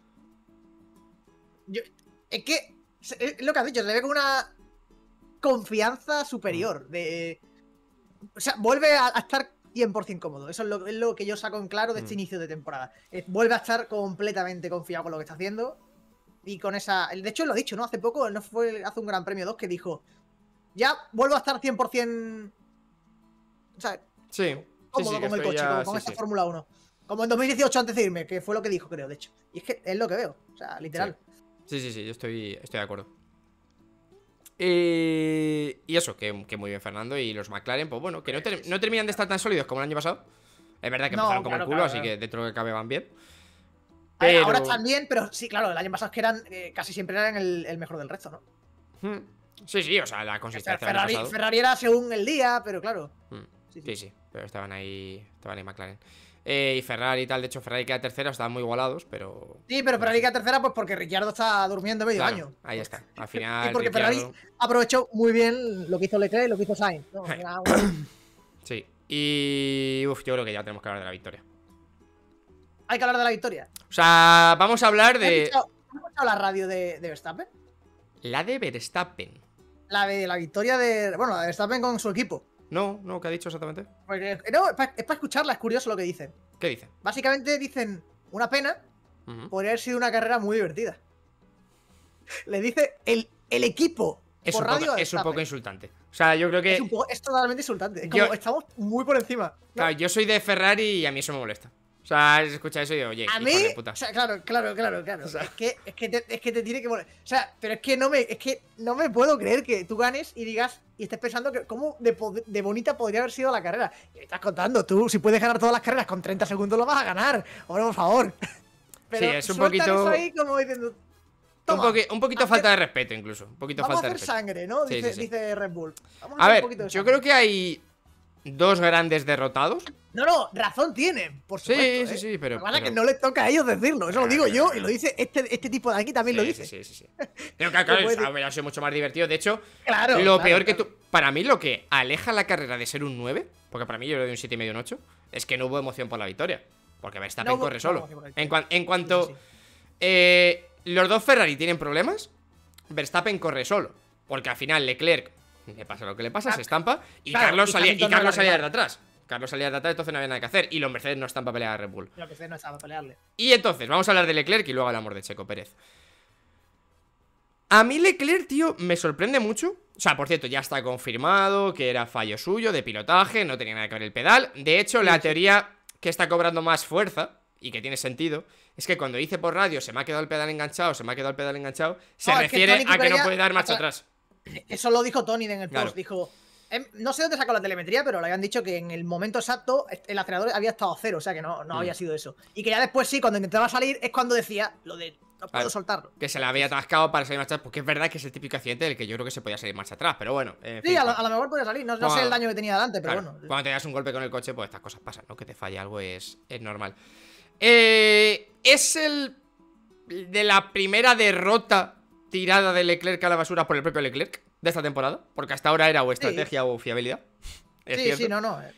Yo- es que es es lo que has dicho, se le ve con una confianza superior. De, o sea, vuelve a, a estar cien por ciento cómodo. Eso es lo, es lo que yo saco en claro de este Mm. inicio de temporada. Eh, vuelve a estar completamente confiado con lo que está haciendo. Y con esa. De hecho, lo ha dicho, ¿no? Hace poco, no fue hace un Gran Premio dos que dijo. Ya vuelvo a estar cien por ciento ¿sabes? Sí, Cómodo sí, sí, con el estoy coche, ya- como con sí, esta sí. Fórmula uno. Como en dos mil dieciocho antes de irme, que fue lo que dijo, creo, de hecho. Y es que es lo que veo, o sea, literal. Sí, sí, sí, yo estoy, estoy de acuerdo. Eh, y eso, que, que muy bien Fernando. Y los McLaren, pues bueno, que no, ter- no terminan de estar tan sólidos como el año pasado. Es verdad que No, empezaron como el claro, culo, claro, así claro. que dentro de lo que cabe van bien. A ver, Pero... ahora están bien, pero sí, claro, el año pasado es que eran, eh, casi siempre eran el, el mejor del resto, ¿no? Hmm. Sí, sí, o sea, la Fer- consistencia del año Ferrari, pasado. Ferrari era según el día, pero claro. Hmm. Sí, Sí, sí. sí, pero estaban ahí, estaban ahí McLaren. Eh, y Ferrari y tal, de hecho Ferrari queda tercero, estaban muy igualados, pero... Sí, pero Ferrari queda tercera, pues porque Ricciardo está durmiendo medio Claro, año. ahí está. Al Y final, porque Ricciardo... Ferrari aprovechó muy bien lo que hizo Leclerc y lo que hizo Sainz, ¿no? Era un- Sí, y... Uf, yo creo que ya tenemos que hablar de la victoria. Hay que hablar de la victoria. O sea, vamos a hablar ¿Has de... escuchado, has escuchado la radio de, de Verstappen? La de Verstappen. La de la victoria de. Bueno, la de Verstappen con su equipo. No, no, ¿qué ha dicho exactamente? Porque, no, es para escucharla, es curioso lo que dicen. ¿Qué dice? Básicamente dicen, una pena, Ujú. podría haber sido una carrera muy divertida. Le dice el, el equipo Es, por un radio poco, a es un Verstappen. poco insultante. O sea, yo creo que... Es, un poco- es totalmente insultante. Es Yo- como, estamos muy por encima. ¿no? Claro, yo soy de Ferrari y a mí eso me molesta. O sea, escucha eso y digo, oye, A hijo mí, de puta. o sea, claro, claro, claro, claro. O sea- es, que, es, que te, es que te tiene que moler. O sea, pero es que no me, es que no me puedo creer que tú ganes y digas y estés pensando que cómo de, po- de bonita podría haber sido la carrera. Y me estás contando, tú si puedes ganar todas las carreras con treinta segundos lo vas a ganar. Ahora, por favor. Pero Sí, es un sueltan poquito- eso ahí como diciendo, Un, toma, poqui- un poquito hacer- falta de respeto, incluso. Un poquito vamos a falta de hacer respeto. sangre, ¿no? Sí, Dice, sí, sí. dice Red Bull. Vamos A hacer un ver, poquito de yo sangre. creo que hay dos grandes derrotados. No, no, razón tienen, por Sí, supuesto. sí, ¿eh? sí, pero- Lo que pasa es pero- que no les toca a ellos decirlo. Eso lo digo Claro, yo claro. y lo dice este, este tipo de aquí también lo Sí, dice. Sí, sí, sí, sí. Pero claro, claro, puede- hubiera sido mucho más divertido. De hecho, Claro. lo claro, peor que claro. tú. Para mí, lo que aleja la carrera de ser un nueve, porque para mí yo le doy un siete y medio, un ocho, es que no hubo emoción por la victoria. Porque Verstappen No hubo- corre no solo. hubo emoción por la victoria. En, cuan- en cuanto. Sí, sí, sí. eh, los dos Ferrari tienen problemas, Verstappen corre solo. Porque al final Leclerc le pasa lo que le pasa, Ah, se estampa. Y claro, Carlos y salía, y Hamilton no Carlos la salía de regala. atrás. Carlos salía de atrás, entonces no había nada que hacer. Y los Mercedes no están para pelear a Red Bull. Lo que sé no estaba para pelearle. Y entonces, vamos a hablar de Leclerc y luego hablamos de Checo Pérez. A mí Leclerc, tío, me sorprende mucho. O sea, por cierto, ya está confirmado que era fallo suyo de pilotaje, no tenía nada que ver el pedal. De hecho, la sí. teoría que está cobrando más fuerza, y que tiene sentido, es que cuando dice por radio se me ha quedado el pedal enganchado, se me ha quedado el pedal enganchado, se No, es que refiere Tony a que no Piperella- puede dar marcha o sea, atrás. Eso lo dijo Tony en el post. Claro. Dijo. em, no sé dónde sacó la telemetría, pero le habían dicho que en el momento exacto el acelerador había estado a cero, o sea que no, no Mm. había sido eso. Y que ya después sí, cuando intentaba salir, es cuando decía lo de no puedo Claro. soltarlo. Que se le había atascado para salir marcha atrás, porque es verdad que es el típico accidente del que yo creo que se podía salir marcha atrás, pero bueno. En Sí, fin, a lo, cuando- a lo mejor podía salir. No, no sé Cuando- el daño que tenía delante, pero Claro, bueno. cuando te das un golpe con el coche, pues estas cosas pasan, ¿no? Que te falle algo es, es normal. Eh, es el de la primera derrota tirada de Leclerc a la basura por el propio Leclerc de esta temporada, porque hasta ahora era o estrategia o fiabilidad. Es Sí, cierto. sí, no, no. eh.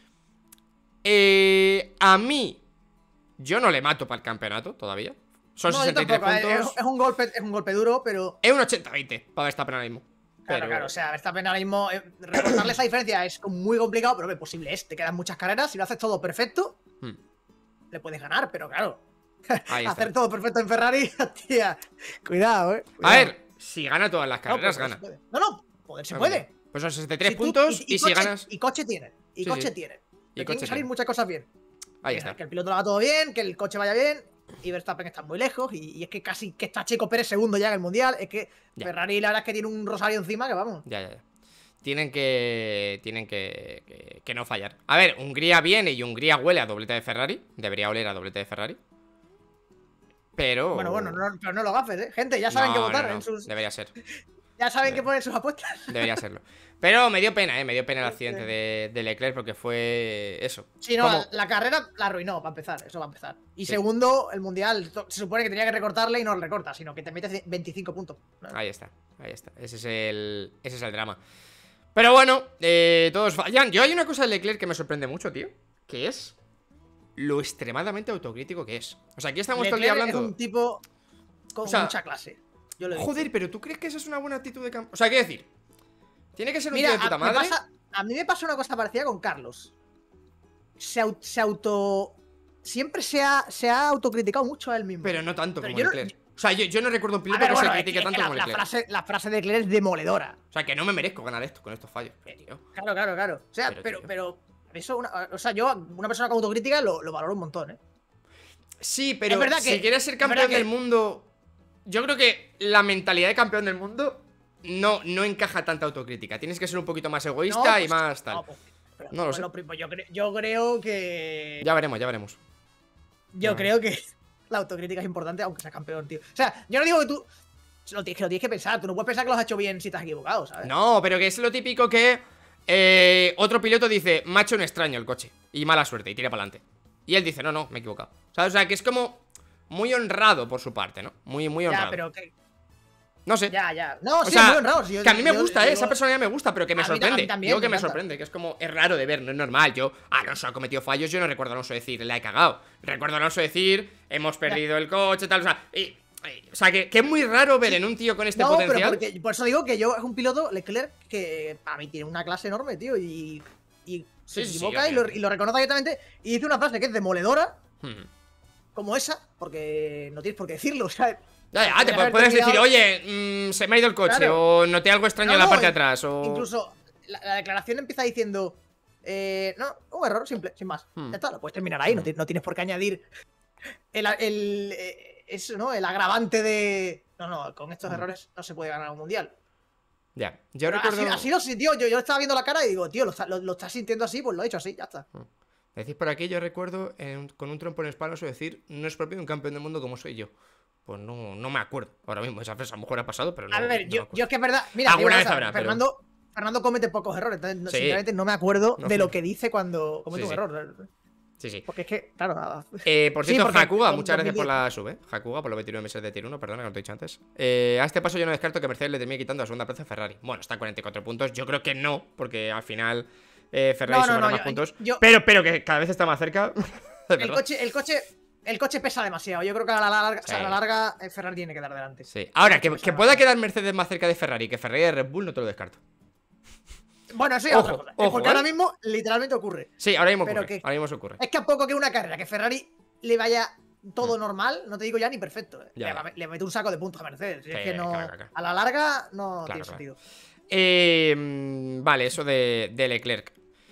Eh, a mí, yo no le mato para el campeonato todavía. Son No, yo sesenta y tres tampoco, eh, puntos. Es, es un golpe, es un golpe duro, pero. Es un ochenta veinte para Verstappen ahora mismo. Claro, Pero- claro, o sea, Verstappen ahora mismo, eh, recortarle esa diferencia es muy complicado, pero hombre, posible es. Te quedan muchas carreras, si lo haces todo perfecto, Hmm, le puedes ganar, pero claro, ahí está. hacer todo perfecto en Ferrari, tía, cuidado, eh. A cuidado. ver, si gana todas las No, carreras, pues, gana. se puede. No, no, poder se Ah, puede. mira. Pues son sesenta y tres Si tú- puntos y, si coche, ganas. Y coche tiene, y Sí, coche sí. tiene. Y Te tienen coche que salir tiene. muchas cosas bien. Ahí Que- está. Que el piloto lo haga todo bien, que el coche vaya bien. Y Verstappen está muy lejos. Y, y es que casi que está Checo Pérez segundo ya en el mundial. Es que Ya. Ferrari, la verdad es que tiene un rosario encima que vamos. Ya, ya, ya. Tienen que. Tienen que, que. que no fallar. A ver, Hungría viene y Hungría huele a doblete de Ferrari. Debería oler a doblete de Ferrari. Pero. Bueno, bueno, no, pero no lo gafes, ¿eh? Gente, ya saben No, qué no, votar no, en sus. Debería ser. Ya saben Eh. qué poner sus apuestas. Debería serlo. Pero me dio pena, eh. Me dio pena el accidente de, de Leclerc porque fue. Eso. Sí, no, Como- la, la carrera la arruinó, para empezar. Eso va a empezar. Y Sí. segundo, el mundial to- se supone que tenía que recortarle y no lo recorta, sino que te metes veinticinco puntos. Ahí está, ahí está. Ese es el, ese es el drama. Pero bueno, eh, todos fallan. Yo hay una cosa de Leclerc que me sorprende mucho, tío. Que es lo extremadamente autocrítico que es. O sea, aquí estamos todo el día Leclerc es hablando. un tipo con O sea, mucha clase. Yo lo he dicho. Joder, pero ¿tú crees que esa es una buena actitud de campo? O sea, ¿qué decir? Tiene que ser un Mira, tío de puta a, me madre. pasa- a mí me pasa una cosa parecida con Carlos. Se, au- se auto. Siempre se ha, se ha autocriticado mucho a él mismo. Pero no tanto Pero como yo no- Leclerc. O sea, yo, yo no recuerdo un A piloto ver, que bueno, se es critique que- es tanto que la, como la Leclerc. frase, la frase de Leclerc es demoledora. O sea, que no me merezco ganar esto con estos fallos. Tío. Claro, claro, claro. O sea, Pero, pero, tío. pero, Eso, una, o sea, yo, una persona con autocrítica lo, lo valoro un montón, ¿eh? Sí, pero Es verdad si que- quieres ser es campeón verdad que- del mundo, yo creo que la mentalidad de campeón del mundo no, no encaja tanta autocrítica. Tienes que ser un poquito más egoísta No, y pues, más tal. no, pues, pero, No lo bueno, pues yo, cre- yo creo que. Ya veremos, ya veremos. Yo no. creo que la autocrítica es importante, aunque seas campeón, tío. O sea, yo no digo que tú. Lo tienes, que lo tienes que pensar. Tú no puedes pensar que lo has hecho bien si te has equivocado, ¿sabes? No, pero que es lo típico que eh, otro piloto dice, me ha hecho un extraño el coche y mala suerte y tira para adelante. Y él dice, no, no, me he equivocado. ¿Sabes? O sea, que es como muy honrado por su parte, ¿no? Muy, muy honrado. Ya, pero que. No sé. Ya, ya. No, O sí, sea, muy honrado. Si yo- que a mí me yo- gusta, yo ¿eh? digo- Esa personalidad me gusta, pero que me A mí ta- a mí sorprende. también, Digo que me me encanta. sorprende, que es como, es raro de ver, no es normal. Yo, Alonso ha cometido fallos, yo no recuerdo a Alonso decir, la he cagado. Recuerdo a Alonso decir, hemos perdido el coche, tal, o sea, y- y- o sea que, que es muy raro ver en un tío con este No, pero potencial. porque, por eso digo que yo es un piloto, Leclerc, que para mí tiene una clase enorme, tío. Y, y se Sí, sí, sí, equivoca y, lo, obviamente. y lo reconoce directamente. Y dice una frase que es demoledora, Hmm. como esa, porque no tienes por qué decirlo, o sea. Ya, ya, te podrías puedes haberte decir, tirado- oye, mm, se me ha ido el coche, Claro. o noté algo extraño No, en la no, parte de in- atrás, o. Incluso la, la declaración empieza diciendo. Eh, no, un error simple, sin más. Hmm. Ya está, lo puedes terminar ahí, no, Hmm. ti- no tienes por qué añadir el, el, eh, eso, ¿no? El agravante de. No, no, con estos Hmm. errores no se puede ganar un mundial. Ya, yo Pero recuerdo. así, así lo sintió, yo, yo estaba viendo la cara y digo, tío, lo, está- lo, lo estás sintiendo así, pues lo he hecho así, ya está. Decís por aquí, yo recuerdo en- con un trompo en espalda eso decir, no es propio de un campeón del mundo como soy yo. Pues no, no me acuerdo. Ahora mismo, esa frase a lo mejor ha pasado, pero no. A ver, no me yo, acuerdo. yo es que es verdad. Mira, Alguna digo, vez o sea, habrá, pero- Fernando, Fernando comete pocos errores, entonces no- Sí. sinceramente no me acuerdo No de sé. lo que dice cuando comete Sí, un sí. error. Sí, sí. Porque es que, claro, nada. Eh, por Sí, cierto, porque Hakuga, con muchas gracias por dos mil diez. la sub, ¿eh? Hakuga por los veintinueve meses de tier uno, perdona que no te he dicho antes. Eh, a este paso yo no descarto que Mercedes le termine quitando la segunda plaza a Ferrari. Bueno, está a cuarenta y cuatro puntos. Yo creo que no, porque al final eh, Ferrari No, no, sumará no, más yo- puntos. yo- Pero, pero que cada vez está más cerca. de El verdad. coche, el coche, el coche pesa demasiado. Yo creo que a la larga, o sea, a la Sí. larga eh, Ferrari tiene que dar delante. Sí. Ahora, El que, coche que pesa pueda quedar Mercedes más cerca de Ferrari que Ferrari de Red Bull, no te lo descarto. Bueno, eso ya es Ojo, otra cosa. ojo, Porque ¿vale? ahora mismo literalmente ocurre. Sí, ahora mismo Pero ocurre. que- Ahora mismo se ocurre. Es que a poco que una carrera que Ferrari le vaya todo normal, no te digo ya ni perfecto. eh. Ya, le, ya. va- le mete un saco de puntos a Mercedes. Sí, es que no, claro, claro. a la larga no Claro, tiene claro. sentido. Eh, mm, vale, eso de, de Leclerc.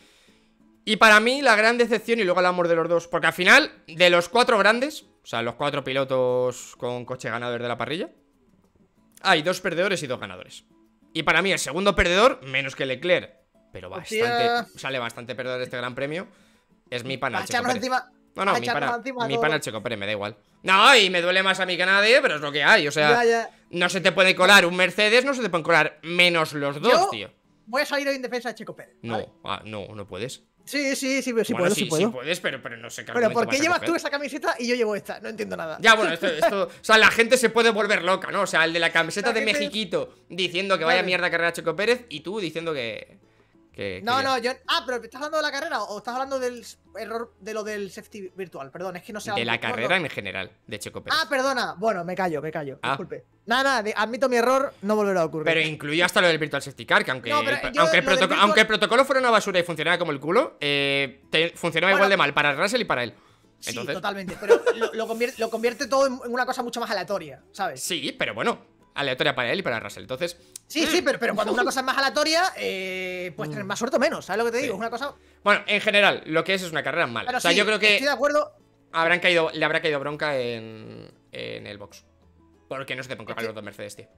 Y para mí la gran decepción, y luego hablamos de los dos, porque al final, de los cuatro grandes, o sea, los cuatro pilotos con coche ganador de la parrilla, hay dos perdedores y dos ganadores. Y para mí el segundo perdedor, menos que Leclerc, pero Hostia. bastante, sale bastante perdedor de este gran premio, es mi pana Para el Checo echarnos Pérez. encima. No, no, para mi echarnos pana, encima mi todo. pana el Checo Pérez, me da igual. No, y me duele más a mí que a nadie, pero es lo que hay, o sea, Ya, ya. no se te puede colar un Mercedes, no se te pueden colar menos los dos, Yo tío. Voy a salir hoy en defensa de Checo Pérez. No, ¿vale? ah, no, no puedes. Sí, sí, sí, pero sí Bueno, puedo, sí, sí puedo. puedes, pero, pero no sé qué Pero argumento ¿por qué vas a llevas coger. tú esa camiseta y yo llevo esta? No entiendo nada. Ya, bueno, esto, esto. O sea, la gente se puede volver loca, ¿no? O sea, el de la camiseta La de gente- Mexiquito diciendo que vaya Claro. mierda carrera Checo Pérez y tú diciendo que. que- No, que- no, yo. Ah, pero ¿estás hablando de la carrera o estás hablando del error de lo del safety virtual? Perdón, es que no sé. De la no, carrera no. en general, de Checo Pérez. Ah, perdona. Bueno, me callo, me callo. Ah. Disculpe. Nada, nada, de- admito mi error, no volverá a ocurrir. Pero incluye hasta lo del Virtual Safety Car, que aunque, No, pero el, yo aunque, el lo del protoco- virtual- aunque el protocolo fuera una basura y funcionara como el culo, eh, te- funcionaba Bueno, igual de mal para Russell y para él. Sí, Entonces, totalmente. Pero lo, lo convierte, lo convierte todo en en una cosa mucho más aleatoria, ¿sabes? sí, pero bueno, aleatoria para él y para Russell. Entonces, Sí, sí, pero, pero cuando una cosa es más aleatoria, eh, puedes tener más suerte o menos, ¿sabes lo que te digo? Sí. Es una cosa. bueno, en general, lo que es es una carrera mala. Pero o sea, sí, yo creo que estoy de acuerdo. habrán caído, le habrá caído bronca en, en el box. Porque no se te pueden coger los dos Mercedes, tío.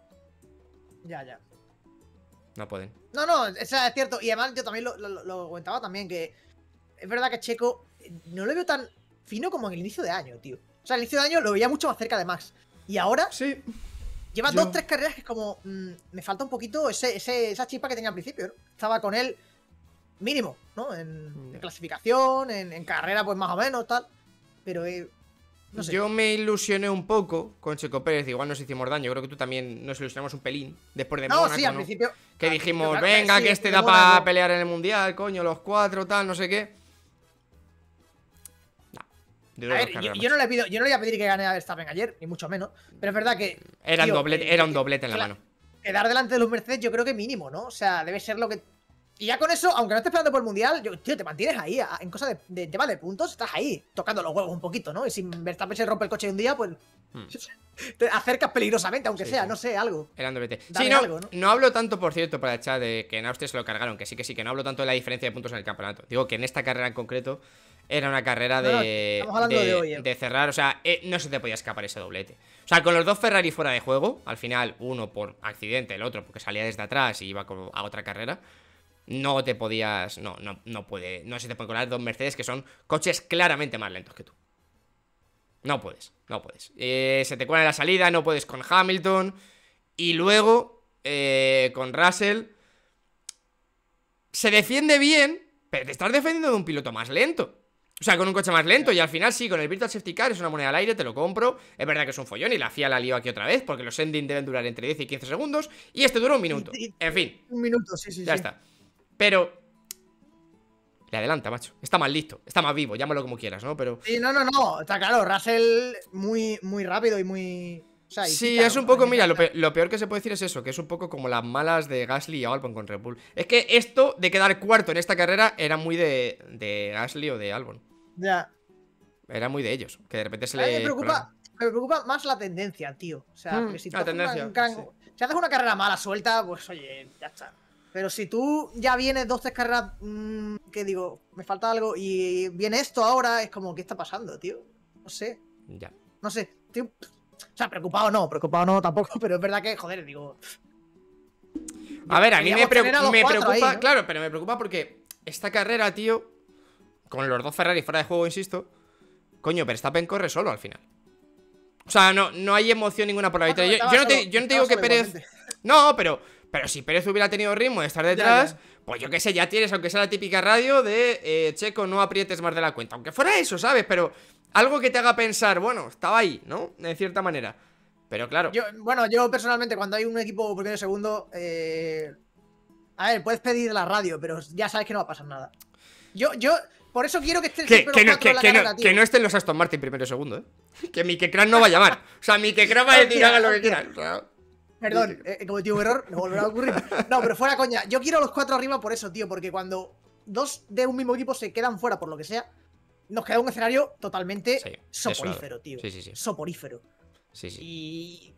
Ya, ya. No pueden. No, no, o sea, es cierto. Y además yo también lo, lo- lo comentaba también, que es verdad que Checo eh, no lo veo tan fino como en el inicio de año, tío. O sea, el inicio de año lo veía mucho más cerca de Max. Y ahora Sí. lleva yo- dos, tres carreras que es como... mm, me falta un poquito ese, ese- esa chispa que tenía al principio, ¿no? Estaba con él mínimo, ¿no? En, Ya. en clasificación, en, en carrera pues más o menos, tal. Pero, eh, no sé. Yo me ilusioné un poco con Checo Pérez. Igual nos hicimos daño. Creo que tú también nos ilusionamos un pelín. Después de no, Mónaco, sí, al ¿no? principio... Que al dijimos, principio, claro, venga, sí, que el este de da Mónaco. para pelear en el mundial, coño, los cuatro, tal, no sé qué. No. Duró A dos ver, yo, carreras yo más. no le pido, yo no le voy a pedir que gane a Verstappen ayer, ni mucho menos. Pero es verdad que. Era, un tío, doblete, eh, era un que- doblete en la que mano. Quedar delante de los Mercedes, yo creo que mínimo, ¿no? O sea, debe ser lo que. Y ya con eso, aunque no estés esperando por el mundial, yo, tío, te mantienes ahí. A, en cosas de, de tema de puntos, estás ahí, tocando los huevos un poquito, ¿no? Y si Verstappen se rompe el coche un día, pues. Hmm. Te acercas peligrosamente, aunque sí, sea, sí. no sé, algo. El Android. Sí, no, algo, ¿no? No hablo tanto, por cierto, para el chat de que en Austria se lo cargaron, que sí, que sí, que no hablo tanto de la diferencia de puntos en el campeonato. Digo que en esta carrera en concreto era una carrera de, no, no, estamos de, de, hoy, eh. de cerrar, o sea, eh, no se te podía escapar ese doblete. O sea, con los dos Ferrari fuera de juego, al final, uno por accidente, el otro porque salía desde atrás y iba a otra carrera. No te podías, no, no, no puede, no se te pueden colar dos Mercedes que son coches claramente más lentos que tú. No puedes, no puedes. Eh, se te cuela en la salida, no puedes con Hamilton. Y luego, eh, con Russell, se defiende bien, pero te estás defendiendo de un piloto más lento. O sea, con un coche más lento. Y al final sí, con el Virtual Safety Car es una moneda al aire, te lo compro. Es verdad que es un follón y la F I A la lío aquí otra vez, porque los ending deben durar entre diez y quince segundos. Y este dura un minuto. En fin. Un minuto, sí, sí, ya sí. está. Pero le adelanta, macho. Está más listo, está más vivo, llámalo como quieras, ¿no? Pero sí, no, no, no. Está claro, Russell muy, muy rápido y muy... O sea, y sí, quita, es un poco, mira, lo peor, lo peor que se puede decir es eso, que es un poco como las malas de Gasly y Albon con Red Bull. Es que esto de quedar cuarto en esta carrera era muy de, de Gasly o de Albon. Ya. Era muy de ellos, que de repente se a le... mí me preocupa, me preocupa más la tendencia, tío. O sea, mm, si, la tendencia, una, gran... sí. si haces una carrera mala suelta, pues oye, ya está. Pero si tú ya vienes dos, tres carreras mmm, que digo, me falta algo y viene esto ahora, es como, ¿qué está pasando, tío? No sé. Ya. No sé, tío. O sea, preocupado no, preocupado no tampoco, pero es verdad que, joder, digo... A ver, a mí me, preocupa, me preocupa ahí, ¿no? Claro, pero me preocupa porque esta carrera, tío, con los dos Ferrari fuera de juego, insisto, coño, Verstappen corre solo al final. O sea, no, no hay emoción ninguna por la victoria. Yo, yo, no te, yo no te digo que Pérez... Igualmente. No, pero... Pero si Pérez hubiera tenido ritmo de estar detrás, ya, ya. Pues yo qué sé, ya tienes, aunque sea la típica radio de eh, Checo, no aprietes más de la cuenta. Aunque fuera eso, ¿sabes? Pero algo que te haga pensar, bueno, estaba ahí, ¿no? De cierta manera. Pero claro. Yo, bueno, yo personalmente, cuando hay un equipo primero y segundo, eh... a ver, puedes pedir la radio, pero ya sabes que no va a pasar nada. Yo, yo, por eso quiero que estén que, siempre que, los no, que, la que, carrera, no, que no estén los Aston Martin primero y segundo, ¿eh? Que mi Kekran no va a llamar. O sea, mi Kekran va a decir, hagan lo que quieran. O sea, perdón, he cometido un error, no volverá a ocurrir. No, pero fuera coña, yo quiero los cuatro arriba por eso, tío, porque cuando dos de un mismo equipo se quedan fuera por lo que sea, nos queda un escenario totalmente sí, soporífero, eso, tío. Sí, sí, sí. Soporífero. Sí, sí. Y...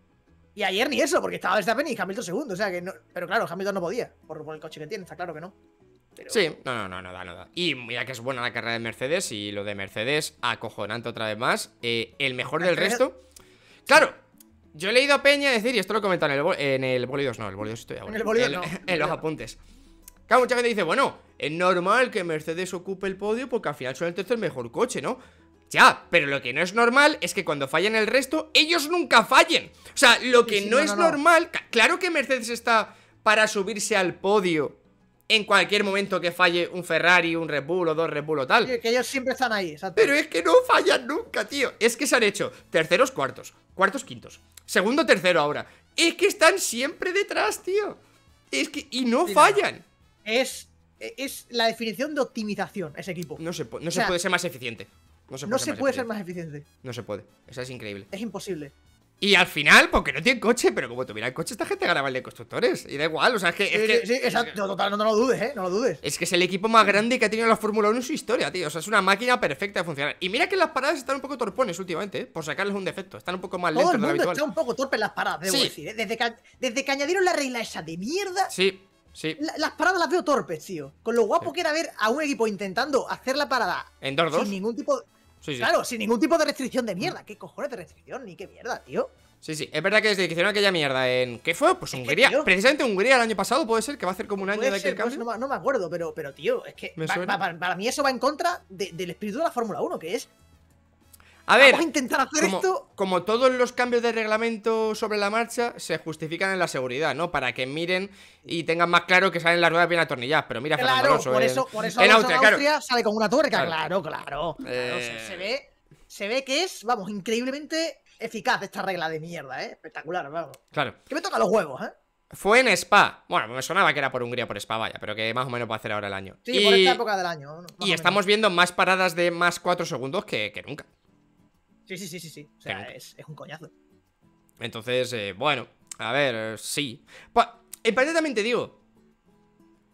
Y ayer ni eso, porque estaba Verstappen y Hamilton segundo, o sea que no... Pero claro, Hamilton no podía, por, por el coche que tiene, está claro que no. Pero... Sí, no, no, no, no da, no da. Y mira que es buena la carrera de Mercedes y lo de Mercedes, acojonante otra vez más. Eh, el mejor del resto... Claro, yo he leído a Peña decir, y esto lo comentan en el, en el Bolidos, no, el Bolidos estoy ahora. En el Bolidos en, no. En los apuntes. Claro, mucha gente dice, bueno, es normal que Mercedes ocupe el podio porque al final son el tercer mejor coche, ¿no? Ya, pero lo que no es normal es que cuando fallan el resto, ellos nunca fallen. O sea, lo que sí, sí, no, no es no, normal... No. Claro que Mercedes está para subirse al podio en cualquier momento que falle un Ferrari, un Red Bull o dos Red Bull o tal. Sí, que ellos siempre están ahí, exacto. Pero es que no fallan nunca, tío. Es que se han hecho terceros, cuartos, cuartos, quintos, segundo, tercero ahora. Es que están siempre detrás, tío. Es que... Y no sí, fallan. No. Es... Es la definición de optimización, ese equipo. No se, no o se sea, puede ser más eficiente. No se puede, no ser, se más puede ser más eficiente. No se puede. Eso es increíble. Es imposible. Y al final, porque no tienen coche, pero como tuviera el coche, esta gente ganaba el de constructores. Y da igual, o sea, es que. Sí, es que, sí, sí, exacto, total, no, no lo dudes, eh. No lo dudes. Es que es el equipo más grande que ha tenido la Fórmula uno en su historia, tío. O sea, es una máquina perfecta de funcionar. Y mira que las paradas están un poco torpones últimamente, ¿eh? Por sacarles un defecto. Están un poco más lentos de lo habitual. Todo el mundo está un poco torpe en las paradas, debo sí. decir, ¿eh? Desde que, desde que añadieron la regla esa de mierda. Sí. Sí. La, las paradas las veo torpes, tío. Con lo guapo sí. que era ver a un equipo intentando hacer la parada en dos dos sin ningún tipo. Sí, sí. Claro, sin ningún tipo de restricción de mierda. ¿Qué cojones de restricción? Ni qué mierda, tío. Sí, sí. Es verdad que desde que hicieron aquella mierda en. ¿Qué fue? Pues Hungría. Es que, Precisamente Hungría el año pasado puede ser que va a hacer como un año de aquel cambio. No, no me acuerdo, pero, pero tío, es que va, va, para, para mí eso va en contra de, del espíritu de la Fórmula uno, que es. A ver, vamos a intentar hacer como, esto. Como todos los cambios de reglamento sobre la marcha se justifican en la seguridad, ¿no? Para que miren y tengan más claro que salen las ruedas bien atornilladas. Pero mira, claro, Fernando Alonso, por en, eso, por eso en Austria, Austria, claro. sale con una tuerca, claro, claro, claro. claro eh... se, se ve, se ve que es, vamos, increíblemente eficaz esta regla de mierda, ¿eh? Espectacular, vamos. Claro. Que me toca los huevos, ¿eh? Fue en Spa. Bueno, me sonaba que era por Hungría, por Spa, vaya, pero que más o menos va a hacer ahora el año. Sí, y... por esta época del año. Y estamos viendo más paradas de más cuatro segundos que, que nunca. Sí, sí, sí, sí, sí. O sea, es, es un coñazo. Entonces, eh, bueno, a ver, eh, sí. Pues, en parte también te digo,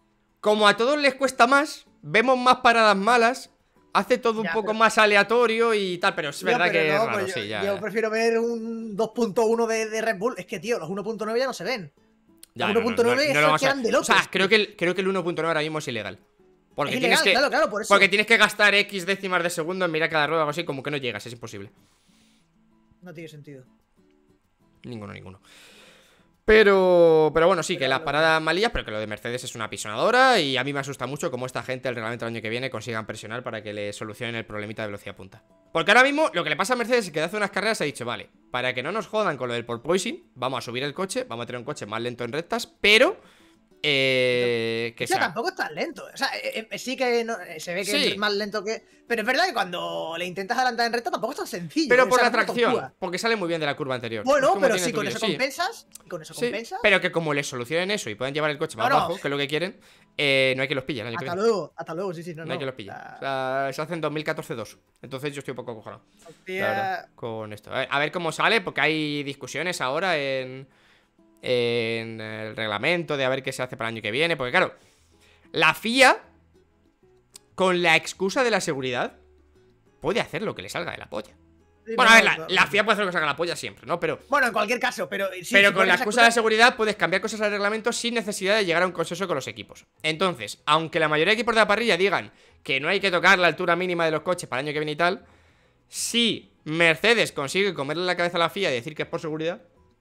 como a todos les cuesta más, vemos más paradas malas, hace todo un Ya, poco pero- más aleatorio y tal, pero es Tío, verdad pero que no, es raro, pues yo, sí, ya. yo ya. prefiero ver un dos punto uno de, de Red Bull. Es que, tío, los uno punto nueve ya no se ven. Ya, Los no, uno punto nueve no, no, no esos lo vamos a- quedan de locos. O sea, creo que el, creo que el uno punto nueve ahora mismo es ilegal. Porque Es tienes ilegal, que. claro, claro, por eso. Porque tienes que gastar X décimas de segundo en mirar cada rueda o algo así, como que no llegas, es imposible. No tiene sentido. Ninguno, ninguno. Pero, pero bueno, sí, Pero que las lo- paradas malillas, pero que lo de Mercedes es una pisonadora. Y a mí me asusta mucho cómo esta gente, el reglamento del año que viene, consigan presionar para que le solucionen el problemita de velocidad punta. Porque ahora mismo lo que le pasa a Mercedes es que hace unas carreras ha dicho, vale, para que no nos jodan con lo del porpoising, vamos a subir el coche, vamos a tener un coche más lento en rectas, pero eh, que O sea, sea. tampoco es tan lento. O sea, eh, eh, sí que no- eh, se ve que Sí. es más lento que. Pero es verdad que cuando le intentas adelantar en recta tampoco es tan sencillo. Pero eh, por o sea, la es una tracción, tortura. porque sale muy bien de la curva anterior. Es Bueno, como pero tiene si con tuyo, eso sí. compensas. Con eso Sí, compensas. pero que como les solucionen eso y puedan llevar el coche más No, no. bajo, que es lo que quieren, eh, no hay que los pille el año que Hasta viene. luego, hasta luego, sí, sí. No, No, no. hay que los pille. O sea, O sea, se hace en dos mil catorce dos. Entonces yo estoy un poco acojonado, hostia, la verdad, con esto. A ver, a ver cómo sale, porque hay discusiones ahora en, en el reglamento de a ver qué se hace para el año que viene. Porque claro, la F I A, con la excusa de la seguridad, puede hacer lo que le salga de la polla. sí, Bueno, no, a ver, la, no, la no. F I A puede hacer lo que salga de la polla siempre, ¿no? Pero... Bueno, en cualquier caso, pero. sí, Pero si con pones la esa excusa de la seguridad puedes cambiar cosas al reglamento sin necesidad de llegar a un consenso con los equipos. Entonces, aunque la mayoría de equipos de la parrilla digan que no hay que tocar la altura mínima de los coches para el año que viene y tal, si Mercedes consigue comerle la cabeza a la F I A y decir que es por seguridad,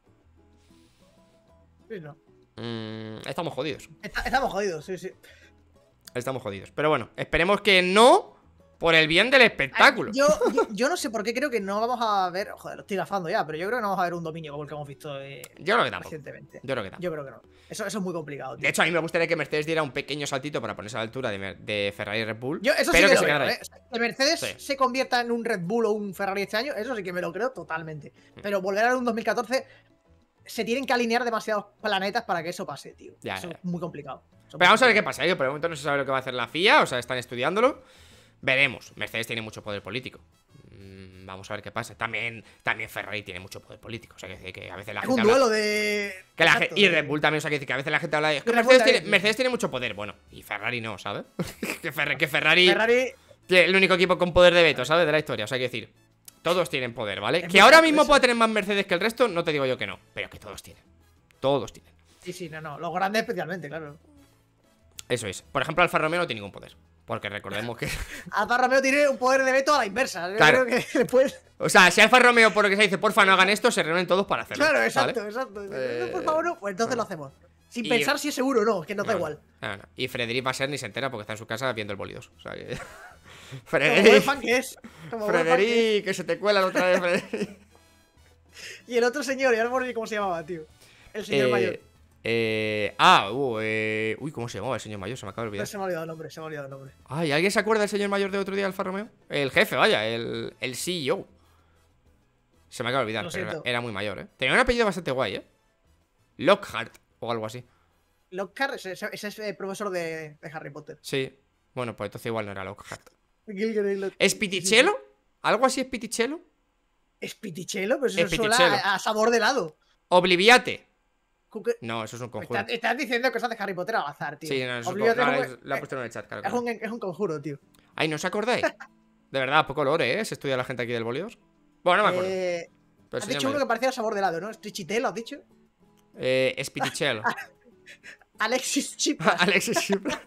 Sí, no. mmm, estamos jodidos. Está- estamos jodidos, sí, sí. Estamos jodidos. Pero bueno, esperemos que no, por el bien del espectáculo. Yo, yo, yo no sé por qué creo que no vamos a ver. Joder, lo estoy gafando ya, pero yo creo que no vamos a ver un dominio como el que hemos visto eh, Yo creo que tampoco. recientemente. Yo creo que tampoco. Yo creo que no. Eso, eso es muy complicado, tío. De hecho, a mí me gustaría que Mercedes diera un pequeño saltito para ponerse a la altura de, Mer- de Ferrari y Red Bull. Yo eso sí pero que, que lo se veo, quedara ahí. ¿eh? O sea, que Mercedes Sí. se convierta en un Red Bull o un Ferrari este año, eso sí que me lo creo totalmente. Mm. Pero volver a un dos mil catorce, se tienen que alinear demasiados planetas para que eso pase, tío. Ya, eso ya, ya. es muy complicado. Eso es Pero vamos a muy ver qué pasa, ¿eh? Que por el momento no se sabe lo que va a hacer la F I A, o sea, están estudiándolo. Veremos. Mercedes tiene mucho poder político. Mm, Vamos a ver qué pasa. También, también Ferrari tiene mucho poder político. O sea, que, que a veces la Es gente un habla- duelo de. que la Exacto, gen- y de- Red Bull también, o sea, que, decir que a veces la gente habla de... Es que Red Bull Mercedes, tiene, también. Mercedes tiene mucho poder, bueno, y Ferrari no, ¿sabes? que, Fer- que Ferrari, Ferrari. tiene el único equipo con poder de veto, ¿sabes? De la historia, o sea, que decir, todos tienen poder, ¿vale? Es Que muy ahora cierto mismo eso. pueda tener más Mercedes que el resto, no te digo yo que no, pero que todos tienen. Todos tienen. Sí, sí, no, no. Los grandes especialmente, claro. Eso es. Por ejemplo, Alfa Romeo no tiene ningún poder. Porque recordemos que... Alfa Romeo tiene un poder de veto a la inversa. Yo Claro. creo que le puedes. O sea, si Alfa Romeo, por lo que se dice, porfa, no hagan esto, se reúnen todos para hacerlo. Claro, ¿vale? exacto, exacto. Eh, No, por favor, no. Pues entonces lo hacemos. Sin y- pensar si es seguro o no, que nos da No, igual. no, no. Y Frederic va a ser ni se entera porque está en su casa viendo el bolidos. O sea que... Como buen Frederic, fan que es. Como buen fan que es. Frederic, que se te cuela la otra vez, Frederic. Y el otro señor, ya no me acuerdo ni cómo se llamaba, tío. El señor Eh, mayor. eh, ah, uh, eh, uy, ¿cómo se llamaba el señor mayor? Se me acaba de No olvidar. se me ha olvidado el nombre, se me ha olvidado el nombre. Ay, ¿alguien se acuerda del señor mayor de otro día de Alfa Romeo? El jefe, vaya, el, el C E O. Se me acaba de olvidar, Lo pero era, siento. era muy mayor, ¿eh? Tenía un apellido bastante guay, ¿eh? Lockhart o algo así. Lockhart, ese, ese es el profesor de, de Harry Potter. Sí. Bueno, pues entonces igual no era Lockhart. Gilgalad. ¿Es Piticello? ¿Algo así es Piticello? ¿Es Pitichelo? Pero eso Es suena Pitichelo. a, a sabor de helado. Obliviate. Cuque- No, eso es un conjuro. Estás, estás diciendo cosas de Harry Potter al azar, tío. Sí, no, eso es un Olvídate, conjuro. es, un, Lo ha puesto en el chat, claro. es claro. un- es un conjuro, tío. Ay, ¿no os acordáis? De verdad, poco lore, ¿eh? Se estudia la gente aquí del Bolidos. Bueno, no me acuerdo. Eh, Pero has señor dicho uno mayor. que parecía sabor de helado, ¿no? ¿Strichitelo has dicho? Eh, es Piticello. Alexis Chipras. Alexis Cipro.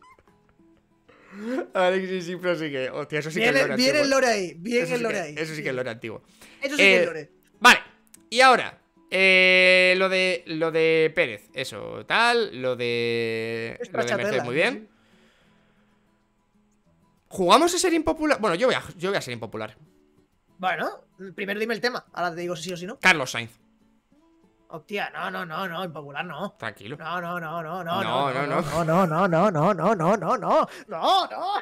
Alexis Cipro sí que. Hostia, eso sí que es Bien, lore bien antiguo. el lore ahí, bien Eso el sí lore que- ahí. Eso sí que es lore antiguo. Eso sí Eh, que es lore. Vale, y ahora. Eh, lo de lo de Pérez, eso, tal, lo de Es lo de Mercedes, trachatela, muy sí, bien. ¿Jugamos a ser impopular? Bueno, yo voy a, yo voy a ser impopular. Bueno, primero dime el tema. Ahora te digo si sí o si no. Carlos Sainz, Hostia, no, no, no, no, impopular no. tranquilo. No, no, no, no, No, no, no, no, no, no, no, no, no, no, no, no, no, no, no.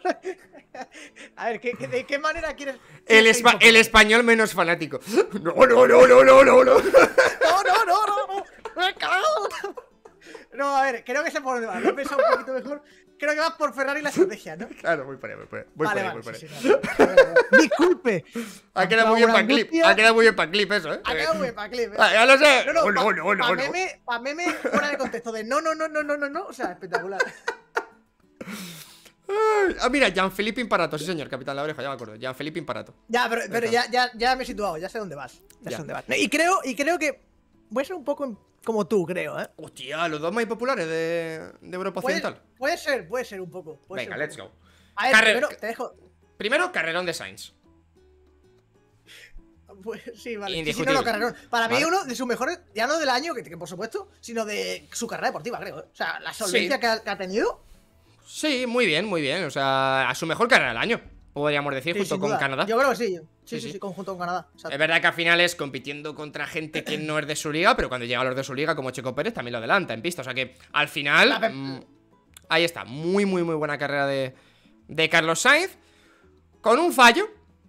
A ver, ¿qué, qué- ¿de qué manera quieres? El, quieres ser espa- el impopular? español menos fanático. No, no, no, no, no, no, no. No, no, no, no, no. Me cago. No, a ver, creo que se pone mal. Lo he pensado un poquito mejor. Creo que vas por Ferrari la estrategia, ¿no? Claro, voy por ahí, voy por ahí. Voy vale, por ahí, vale. voy por ahí. sí, sí, no, no, no, no. Disculpe. Ha quedado muy bien Una para clip. angustia. Ha quedado muy bien para clip eso, eh. Ha quedado muy bien para clip, ¿eh? Ah, ya lo sé. No, no, Oh, no, pa, no, no, pa no. meme, pa meme fuera de contexto de no, no, no, no, no, no, no. O sea, espectacular. Ay, ah, mira, Gianfilippo Imparato, sí señor, capitán La Oreja, ya me acuerdo. Gianfilippo Imparato. Ya, pero, pero ya, ya, ya me he situado, ya sé dónde vas. Ya, Ya. sé dónde vas. Y creo, y creo que voy a ser un poco en- como tú, creo, ¿eh? Hostia, los dos más populares de, de Europa Puede, Occidental. puede ser, puede ser un poco. puede Venga, ser un let's poco. go. A ver, Carre- primero te dejo. Primero, carrerón de Sainz. Pues, sí, vale. Sí, sí, Indiscutible. no, no, carrerón. Para mí, Vale. uno de sus mejores, ya no del año, que, que por supuesto, sino de su carrera deportiva, creo. ¿eh? O sea, la solvencia Sí. que, ha, que ha tenido. Sí, muy bien, muy bien. O sea, a su mejor carrera del año, podríamos decir, Sí, junto sin con duda. Canadá. Yo creo que sí. Sí, Sí, sí, sí, sí. conjunto con Canadá. Exacto. Es verdad que a finales compitiendo contra gente que no es de su liga, pero cuando llega a los de su liga, como Checo Pérez, también lo adelanta en pista. O sea que al final. La pe- mm, ahí está. Muy, muy, muy buena carrera de, de Carlos Sainz. Con un fallo.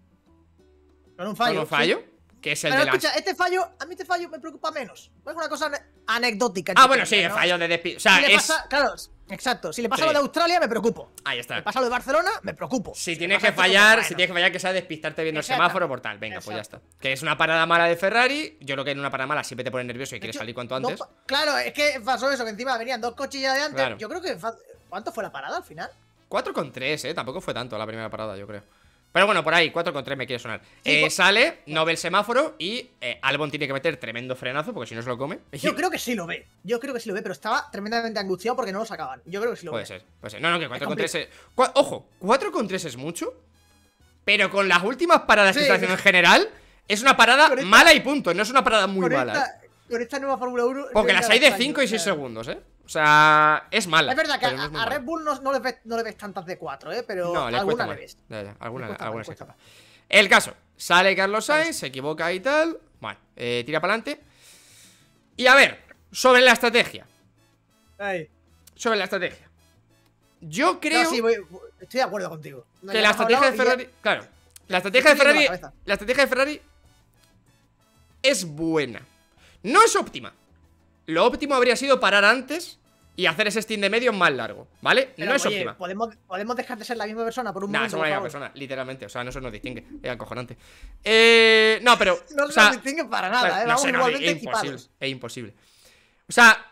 Con un fallo. Con un sí. fallo. Que es el Pero de las. escucha, este fallo, a mí este fallo me preocupa menos. Es una cosa ane- anecdótica. Ah, entre bueno, sí, comillas, el ¿no? fallo de despido. O sea, Si le es. pasa- claro, exacto. Si le pasa Sí. lo de Australia, me preocupo. Ahí Si está. le pasa lo de Barcelona, me preocupo. Si le tienes pasa que esto, pues fallar, bueno. si tienes que fallar, que sea despistarte viendo el Exactamente. semáforo por tal. Venga, pues ya está. Exacto. Que es una parada mala de Ferrari. Yo creo que en una parada mala siempre te pones nervioso y De quieres hecho, salir cuanto dos antes. pa- claro, es que pasó eso, que encima venían dos cochillas de antes. Claro. Yo creo que. fa- ¿Cuánto fue la parada al final? cuatro con tres, eh. Tampoco fue tanto la primera parada, yo creo. Pero bueno, por ahí, cuatro con tres me quiere sonar. Eh, pues- sale, no ve el semáforo y eh, Albon tiene que meter tremendo frenazo porque si no se lo come. Yo creo que sí lo ve. Yo creo que sí lo ve, pero estaba tremendamente angustiado porque no lo sacaban. Yo creo que sí lo Puede ve. ser, puede ser. No, no, que cuatro con tres complicado. es. cua- Ojo, cuatro con tres es mucho. Pero con las últimas paradas que Sí, está haciendo en general, es una parada Con esta- mala y punto. No es una parada muy Con mala. esta, eh. con esta nueva Fórmula uno. Porque venga, las hay de extraño, cinco y o seis sea, segundos, eh. O sea, es mala. Es verdad que pero no a, es muy a mala. Red Bull no, no, le ves, no le ves tantas de cuatro, ¿eh? Pero No, le alguna cuesta le más. ves. Ya, ya, alguna, Le cuesta alguna más, se le cuesta escapa. El caso, sale Carlos Sainz, se equivoca y tal. Bueno, eh, tira para adelante. Y a ver, sobre la estrategia. Ay. Sobre la estrategia. Yo creo No, sí, voy- voy- estoy de acuerdo contigo. No, que ya la hemos estrategia de hablado y ya- Ferrari. Claro, la estrategia de Estoy yendo Ferrari. a la cabeza. La estrategia de Ferrari es buena. No es óptima. Lo óptimo habría sido parar antes y hacer ese stint de medio más largo, ¿vale? Pero, no es oye, óptima. ¿podemos, ¿podemos dejar de ser la misma persona por un Nah, momento, somos la por misma favor? persona, literalmente. O sea, no eso nos distingue. Es acojonante. Eh, no, pero. No o se sea, nos distingue para nada, bueno, ¿eh? no Vamos sé, no, igualmente es imposible. equipados. Es imposible. O sea,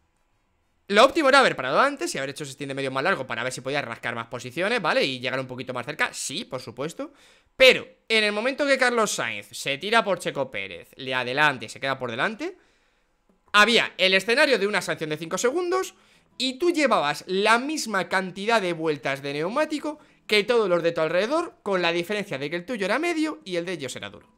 lo óptimo era haber parado antes y haber hecho ese stint de medio más largo para ver si podía rascar más posiciones, ¿vale? Y llegar un poquito más cerca. Sí, por supuesto. Pero en el momento que Carlos Sainz se tira por Checo Pérez, le adelante y se queda por delante, había el escenario de una sanción de cinco segundos y tú llevabas la misma cantidad de vueltas de neumático que todos los de tu alrededor, con la diferencia de que el tuyo era medio y el de ellos era duro.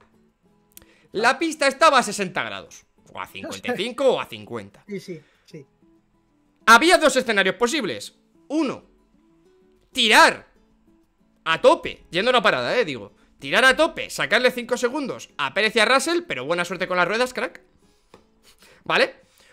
La pista estaba a sesenta grados, o a cincuenta y cinco o a cincuenta. Sí, sí, sí. Había dos escenarios posibles. Uno, tirar a tope, yendo a una parada, eh, digo. Tirar a tope, sacarle cinco segundos a Pérez y a Russell, pero buena suerte con las ruedas, crack. ¿Vale?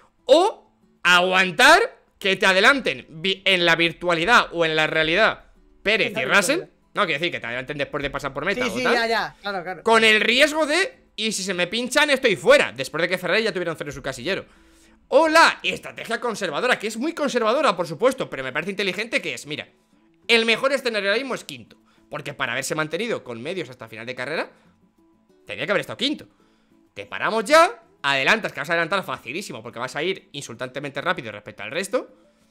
O aguantar que te adelanten vi- en la virtualidad o en la realidad Pérez En la y Russell. virtualidad. No, quiero decir que te adelanten después de pasar por meta Sí, o sí, tal. ya, ya. Claro, claro. Con el riesgo de, y si se me pinchan estoy fuera, después de que Ferrari ya tuviera un cero en su casillero. O la estrategia conservadora, que es muy conservadora, por supuesto, pero me parece inteligente, que es, mira, el mejor escenario ahora mismo es quinto, porque para haberse mantenido con medios hasta final de carrera, tenía que haber estado quinto. Te paramos ya, adelantas, que vas a adelantar facilísimo, porque vas a ir insultantemente rápido respecto al resto.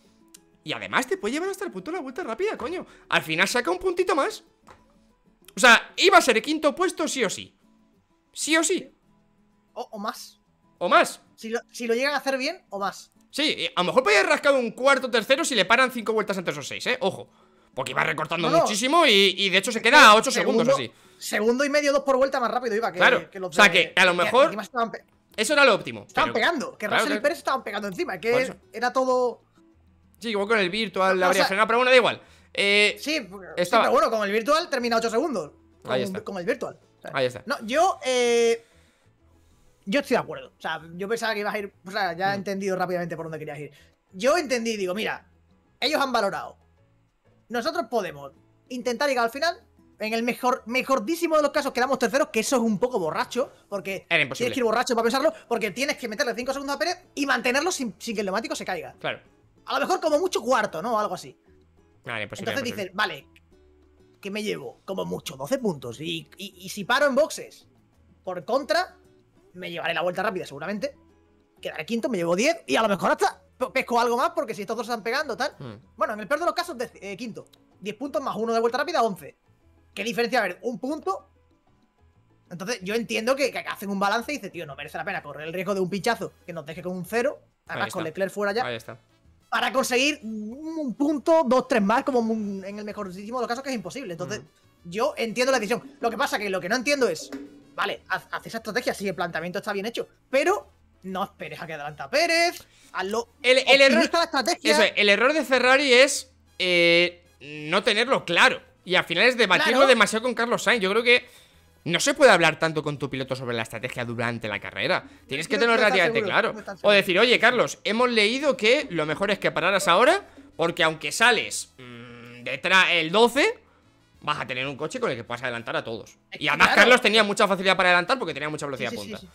Y además te puede llevar hasta el punto de la vuelta rápida, coño. Al final saca un puntito más. O sea, iba a ser el quinto puesto sí o sí. Sí o sí. O, o más. O más. Si lo, si lo llegan a hacer bien, o más. Sí, y a lo mejor podía haber rascado un cuarto tercero si le paran cinco vueltas entre esos seis, eh. Ojo. Porque iba recortando No, no. muchísimo y, y de hecho se queda a ocho Segundo- segundos así. Segundo y medio, dos por vuelta más rápido iba que, Claro. que los O sea, de- que a lo mejor- encima estaban, pe- Eso era lo óptimo. estaban pero- pegando. Que Claro, Russell y claro. Pérez estaban pegando encima. Por Que eso. era todo. Sí, igual con el virtual No, la o habría sea- frenado, pero bueno, da igual. Eh, Sí, sí, Estaba- pero bueno, con el virtual termina ocho segundos. Con, Ahí está. con el virtual. O sea, Ahí está. No, yo. Eh, yo estoy de acuerdo. O sea, yo pensaba que ibas a ir. O sea, ya he Mm. entendido rápidamente por dónde querías ir. Yo entendí, digo, mira, ellos han valorado. Nosotros podemos intentar llegar al final. En el mejor, mejordísimo de los casos quedamos terceros, que eso es un poco borracho, porque Era imposible. tienes que ir borracho para pensarlo, porque tienes que meterle cinco segundos a Pérez y mantenerlo sin, sin que el neumático se caiga. Claro. A lo mejor como mucho cuarto, ¿no? O algo así. Ah, imposible, Entonces imposible. dices, vale, ¿qué me llevo? Como mucho, doce puntos. Y, y, y si paro en boxes por contra, me llevaré la vuelta rápida seguramente. Quedaré quinto, me llevo diez y a lo mejor hasta pe- pesco algo más porque si estos dos se están pegando, tal. Mm. Bueno, en el peor de los casos, dec- eh, quinto. diez puntos más uno de vuelta rápida, once. ¿Qué diferencia? A ver, un punto. Entonces, yo entiendo que, que hacen un balance y dicen, tío, no merece la pena correr el riesgo de un pinchazo que nos deje con un cero, además con Leclerc fuera ya, Ahí está. para conseguir un punto, dos, tres más, como un- en el mejorcísimo de los casos, que es imposible. Entonces, mm. yo entiendo la decisión. Lo que pasa que lo que no entiendo es, vale, haz, haz esa estrategia, sí, el planteamiento está bien hecho, pero no esperes a que adelanta Pérez, hazlo. El, el error, la estrategia. eso es, el error de Ferrari es eh, no tenerlo claro. Y al final es debatirlo Claro. demasiado con Carlos Sainz. Yo creo que no se puede hablar tanto con tu piloto sobre la estrategia durante la carrera. Tienes que No- tenerlo no estás relativamente seguro, claro. no estás O seguro. decir, oye, Carlos, hemos leído que lo mejor es que pararas ahora, porque aunque sales mmm, detrás el doce, vas a tener un coche con el que puedas adelantar a todos. Es Y que además claro. Carlos tenía mucha facilidad para adelantar porque tenía mucha Sí, velocidad sí, sí, punta. sí.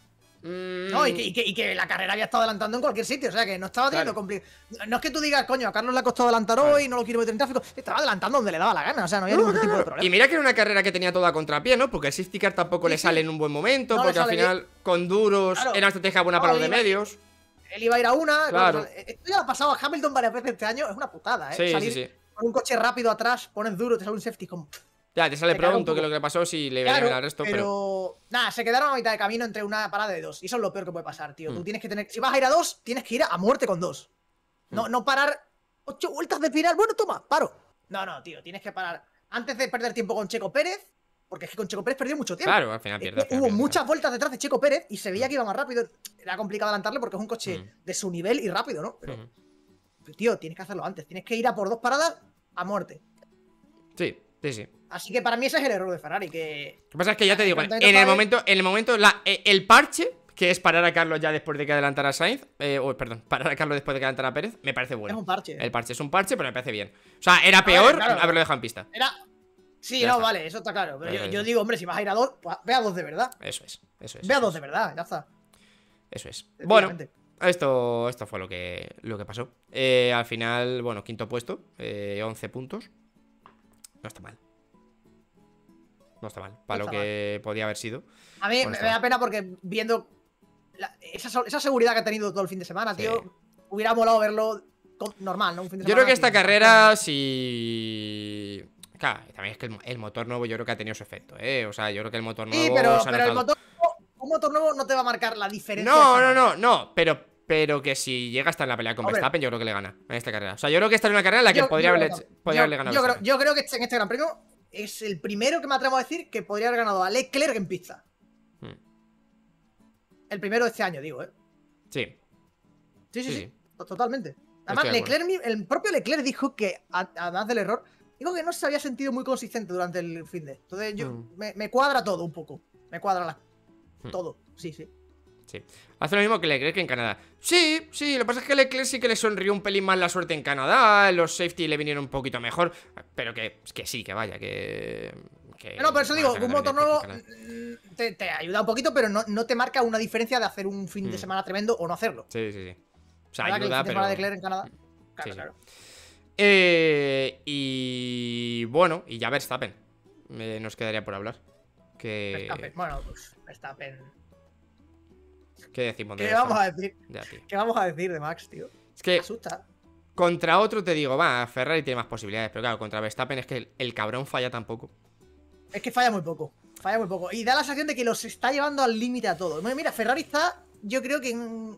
Mm, No, y que, y, que, y que la carrera había estado adelantando en cualquier sitio, o sea que no estaba teniendo Claro. complicado. No es que tú digas, coño, a Carlos le ha costado adelantar Claro. hoy, no lo quiero meter en tráfico. Estaba adelantando donde le daba la gana, o sea, no había No, ningún no, tipo no. de problema. Y mira que era una carrera que tenía toda a contrapié, ¿no? Porque el safety car tampoco Sí, le sí. sale en un buen momento, No le porque al sale final con duros Claro. era una estrategia buena No, para los de iba- medios. Él iba a ir a una. Claro. claro, esto ya lo ha pasado a Hamilton varias veces este año, es una putada, ¿eh? Sí, Salir sí, sí. con un coche rápido atrás, pones duro, te sale un safety como. Ya, te sale Te caga un pronto que poco. lo que le pasó si le viene Claro, bien al resto, pero... pero... Nada, se quedaron a mitad de camino entre una parada de dos. Y eso es lo peor que puede pasar, tío. Mm. Tú tienes que tener. Si vas a ir a dos, tienes que ir a muerte con dos. No, Mm. no parar ocho vueltas de final. Bueno, toma, paro. No, no, tío, tienes que parar. Antes de perder tiempo con Checo Pérez, porque es que con Checo Pérez perdió mucho tiempo. Claro, al final Es pierde. que al final hubo pierde. muchas vueltas detrás de Checo Pérez y se veía que iba más rápido. Era complicado adelantarle porque es un coche Mm. de su nivel y rápido, ¿no? Pero, Ujú. tío, tienes que hacerlo antes. Tienes que ir a por dos paradas a muerte. Sí, sí, sí. Así que para mí ese es el error de Ferrari, que... Lo que pasa es que ya te digo, en planteamiento el para él- momento, en el momento, la, eh, el parche, que es parar a Carlos ya después de que adelantara a Sainz, eh, o perdón, parar a Carlos después de que adelantara a Pérez, me parece bueno. Es un parche. El parche es un parche, pero me parece bien. O sea, era ver, peor claro. haberlo dejado en pista. Era... Sí, Ya no, está. vale, eso está claro. Pero yo, Eso, yo eso. digo, hombre, si vas a ir a dos, pues ve a dos de verdad. Eso es, eso es. Ve a eso dos es. de verdad, ya está. Eso es. Bueno, Sencillamente. esto, esto fue lo que, lo que pasó. Eh, al final, bueno, quinto puesto, eh, once puntos. No está mal. No está mal. Para No lo está que podía haber sido. A mí Bueno, me, está me da bien. pena porque viendo la- esa, so- esa seguridad que ha tenido todo el fin de semana, Sí. tío, hubiera molado verlo con- normal, ¿no? Un fin de Yo creo semana que esta sin- carrera, si. Claro, también es que el, el motor nuevo yo creo que ha tenido su efecto, ¿eh? O sea, yo creo que el motor nuevo. Sí, pero, se ha pero el notado. motor, un motor nuevo no te va a marcar la diferencia. No, de no, esa no, manera. no. Pero, pero que si llega a estar en la pelea con Hombre. Verstappen, yo creo que le gana en esta carrera. O sea, yo creo que esta es una carrera en la que Yo- podría, yo haberle, creo que- podría yo- haberle ganado. yo creo, Verstappen. yo creo que este- en este Gran Premio es el primero que me atrevo a decir que podría haber ganado a Leclerc en pista. Hmm. El primero de este año, digo, ¿eh? Sí. Sí, sí, Sí, sí. sí. to- Totalmente. Además, Estoy de Leclerc, mi- el propio Leclerc dijo que, a- además del error, dijo que no se había sentido muy consistente durante el fin de. Entonces, yo, Mm. me, me cuadra todo un poco. Me cuadra la- Mm. todo. Sí, sí. Sí. Hace lo mismo que Leclerc en Canadá. Sí, sí, lo que pasa es que Leclerc sí que le sonrió un pelín más la suerte en Canadá. Los safety le vinieron un poquito mejor. Pero que, que sí, que vaya, que. que No, por eso digo, bueno, un que motor también nuevo en Canadá. mm, te, te ayuda un poquito, pero no, no te marca una diferencia de hacer un fin de Mm. semana tremendo o no hacerlo. Sí, sí, sí. O sea, ¿Verdad que el ayuda, fin de semana pero. de Leclerc en Canadá? Claro, sí. claro. Eh, y bueno, y ya Verstappen. Eh, nos quedaría por hablar. Que. Verstappen. Bueno, pues Verstappen. ¿Qué decimos de ¿Qué vamos Verstappen? a decir? Ya, tío. ¿Qué vamos a decir de Max, tío? Es que Asusta. contra otro te digo, va, Ferrari tiene más posibilidades. Pero claro, contra Verstappen es que el, el cabrón falla tampoco. Es que falla muy poco. Falla muy poco. Y da la sensación de que los está llevando al límite a todos. Mira, Ferrari está, yo creo que en...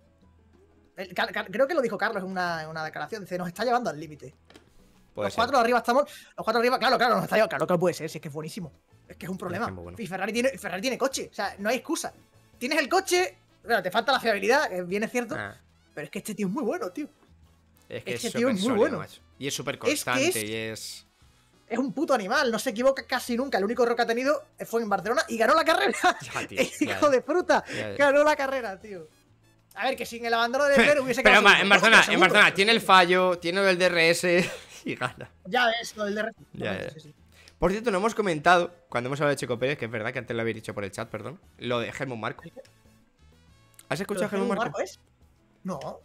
el- Car- Car- creo que lo dijo Carlos en una, en una declaración. Dice, nos está llevando al límite. Puede Los ser. cuatro de arriba estamos. Los cuatro de arriba, claro, claro, nos está llevando. Claro que no puede ser, si es que es buenísimo. Es que es un problema. Es muy bueno. Y Ferrari tiene, Ferrari tiene coche. O sea, no hay excusa. Tienes el coche. Bueno, te falta la fiabilidad, que bien es cierto. Ah, Pero es que este tío es muy bueno, tío. es que Este es tío súper es muy sólido, bueno. macho. Y es súper Es que constante es- y es. Es un puto animal, no se equivoca casi nunca. El único error que ha tenido fue en Barcelona y ganó la carrera. Ya, tío, El ya, hijo de fruta. ya, ya. Ganó la carrera, tío. A ver, que sin el abandono de Leclerc hubiese Pero quedado ma- segundo. en No, Barcelona, pero en segundo, Barcelona pero tiene el segundo. fallo, tiene el D R S y gana. Ya ves, lo del de Ya, ya. sí, sí. Por cierto, no hemos comentado, cuando hemos hablado de Checo Pérez, que es verdad que antes lo habéis dicho por el chat, perdón, lo de Helmut Marko. ¿Has escuchado a ¿Pero Helmut Helmut Marko? Marko es? No.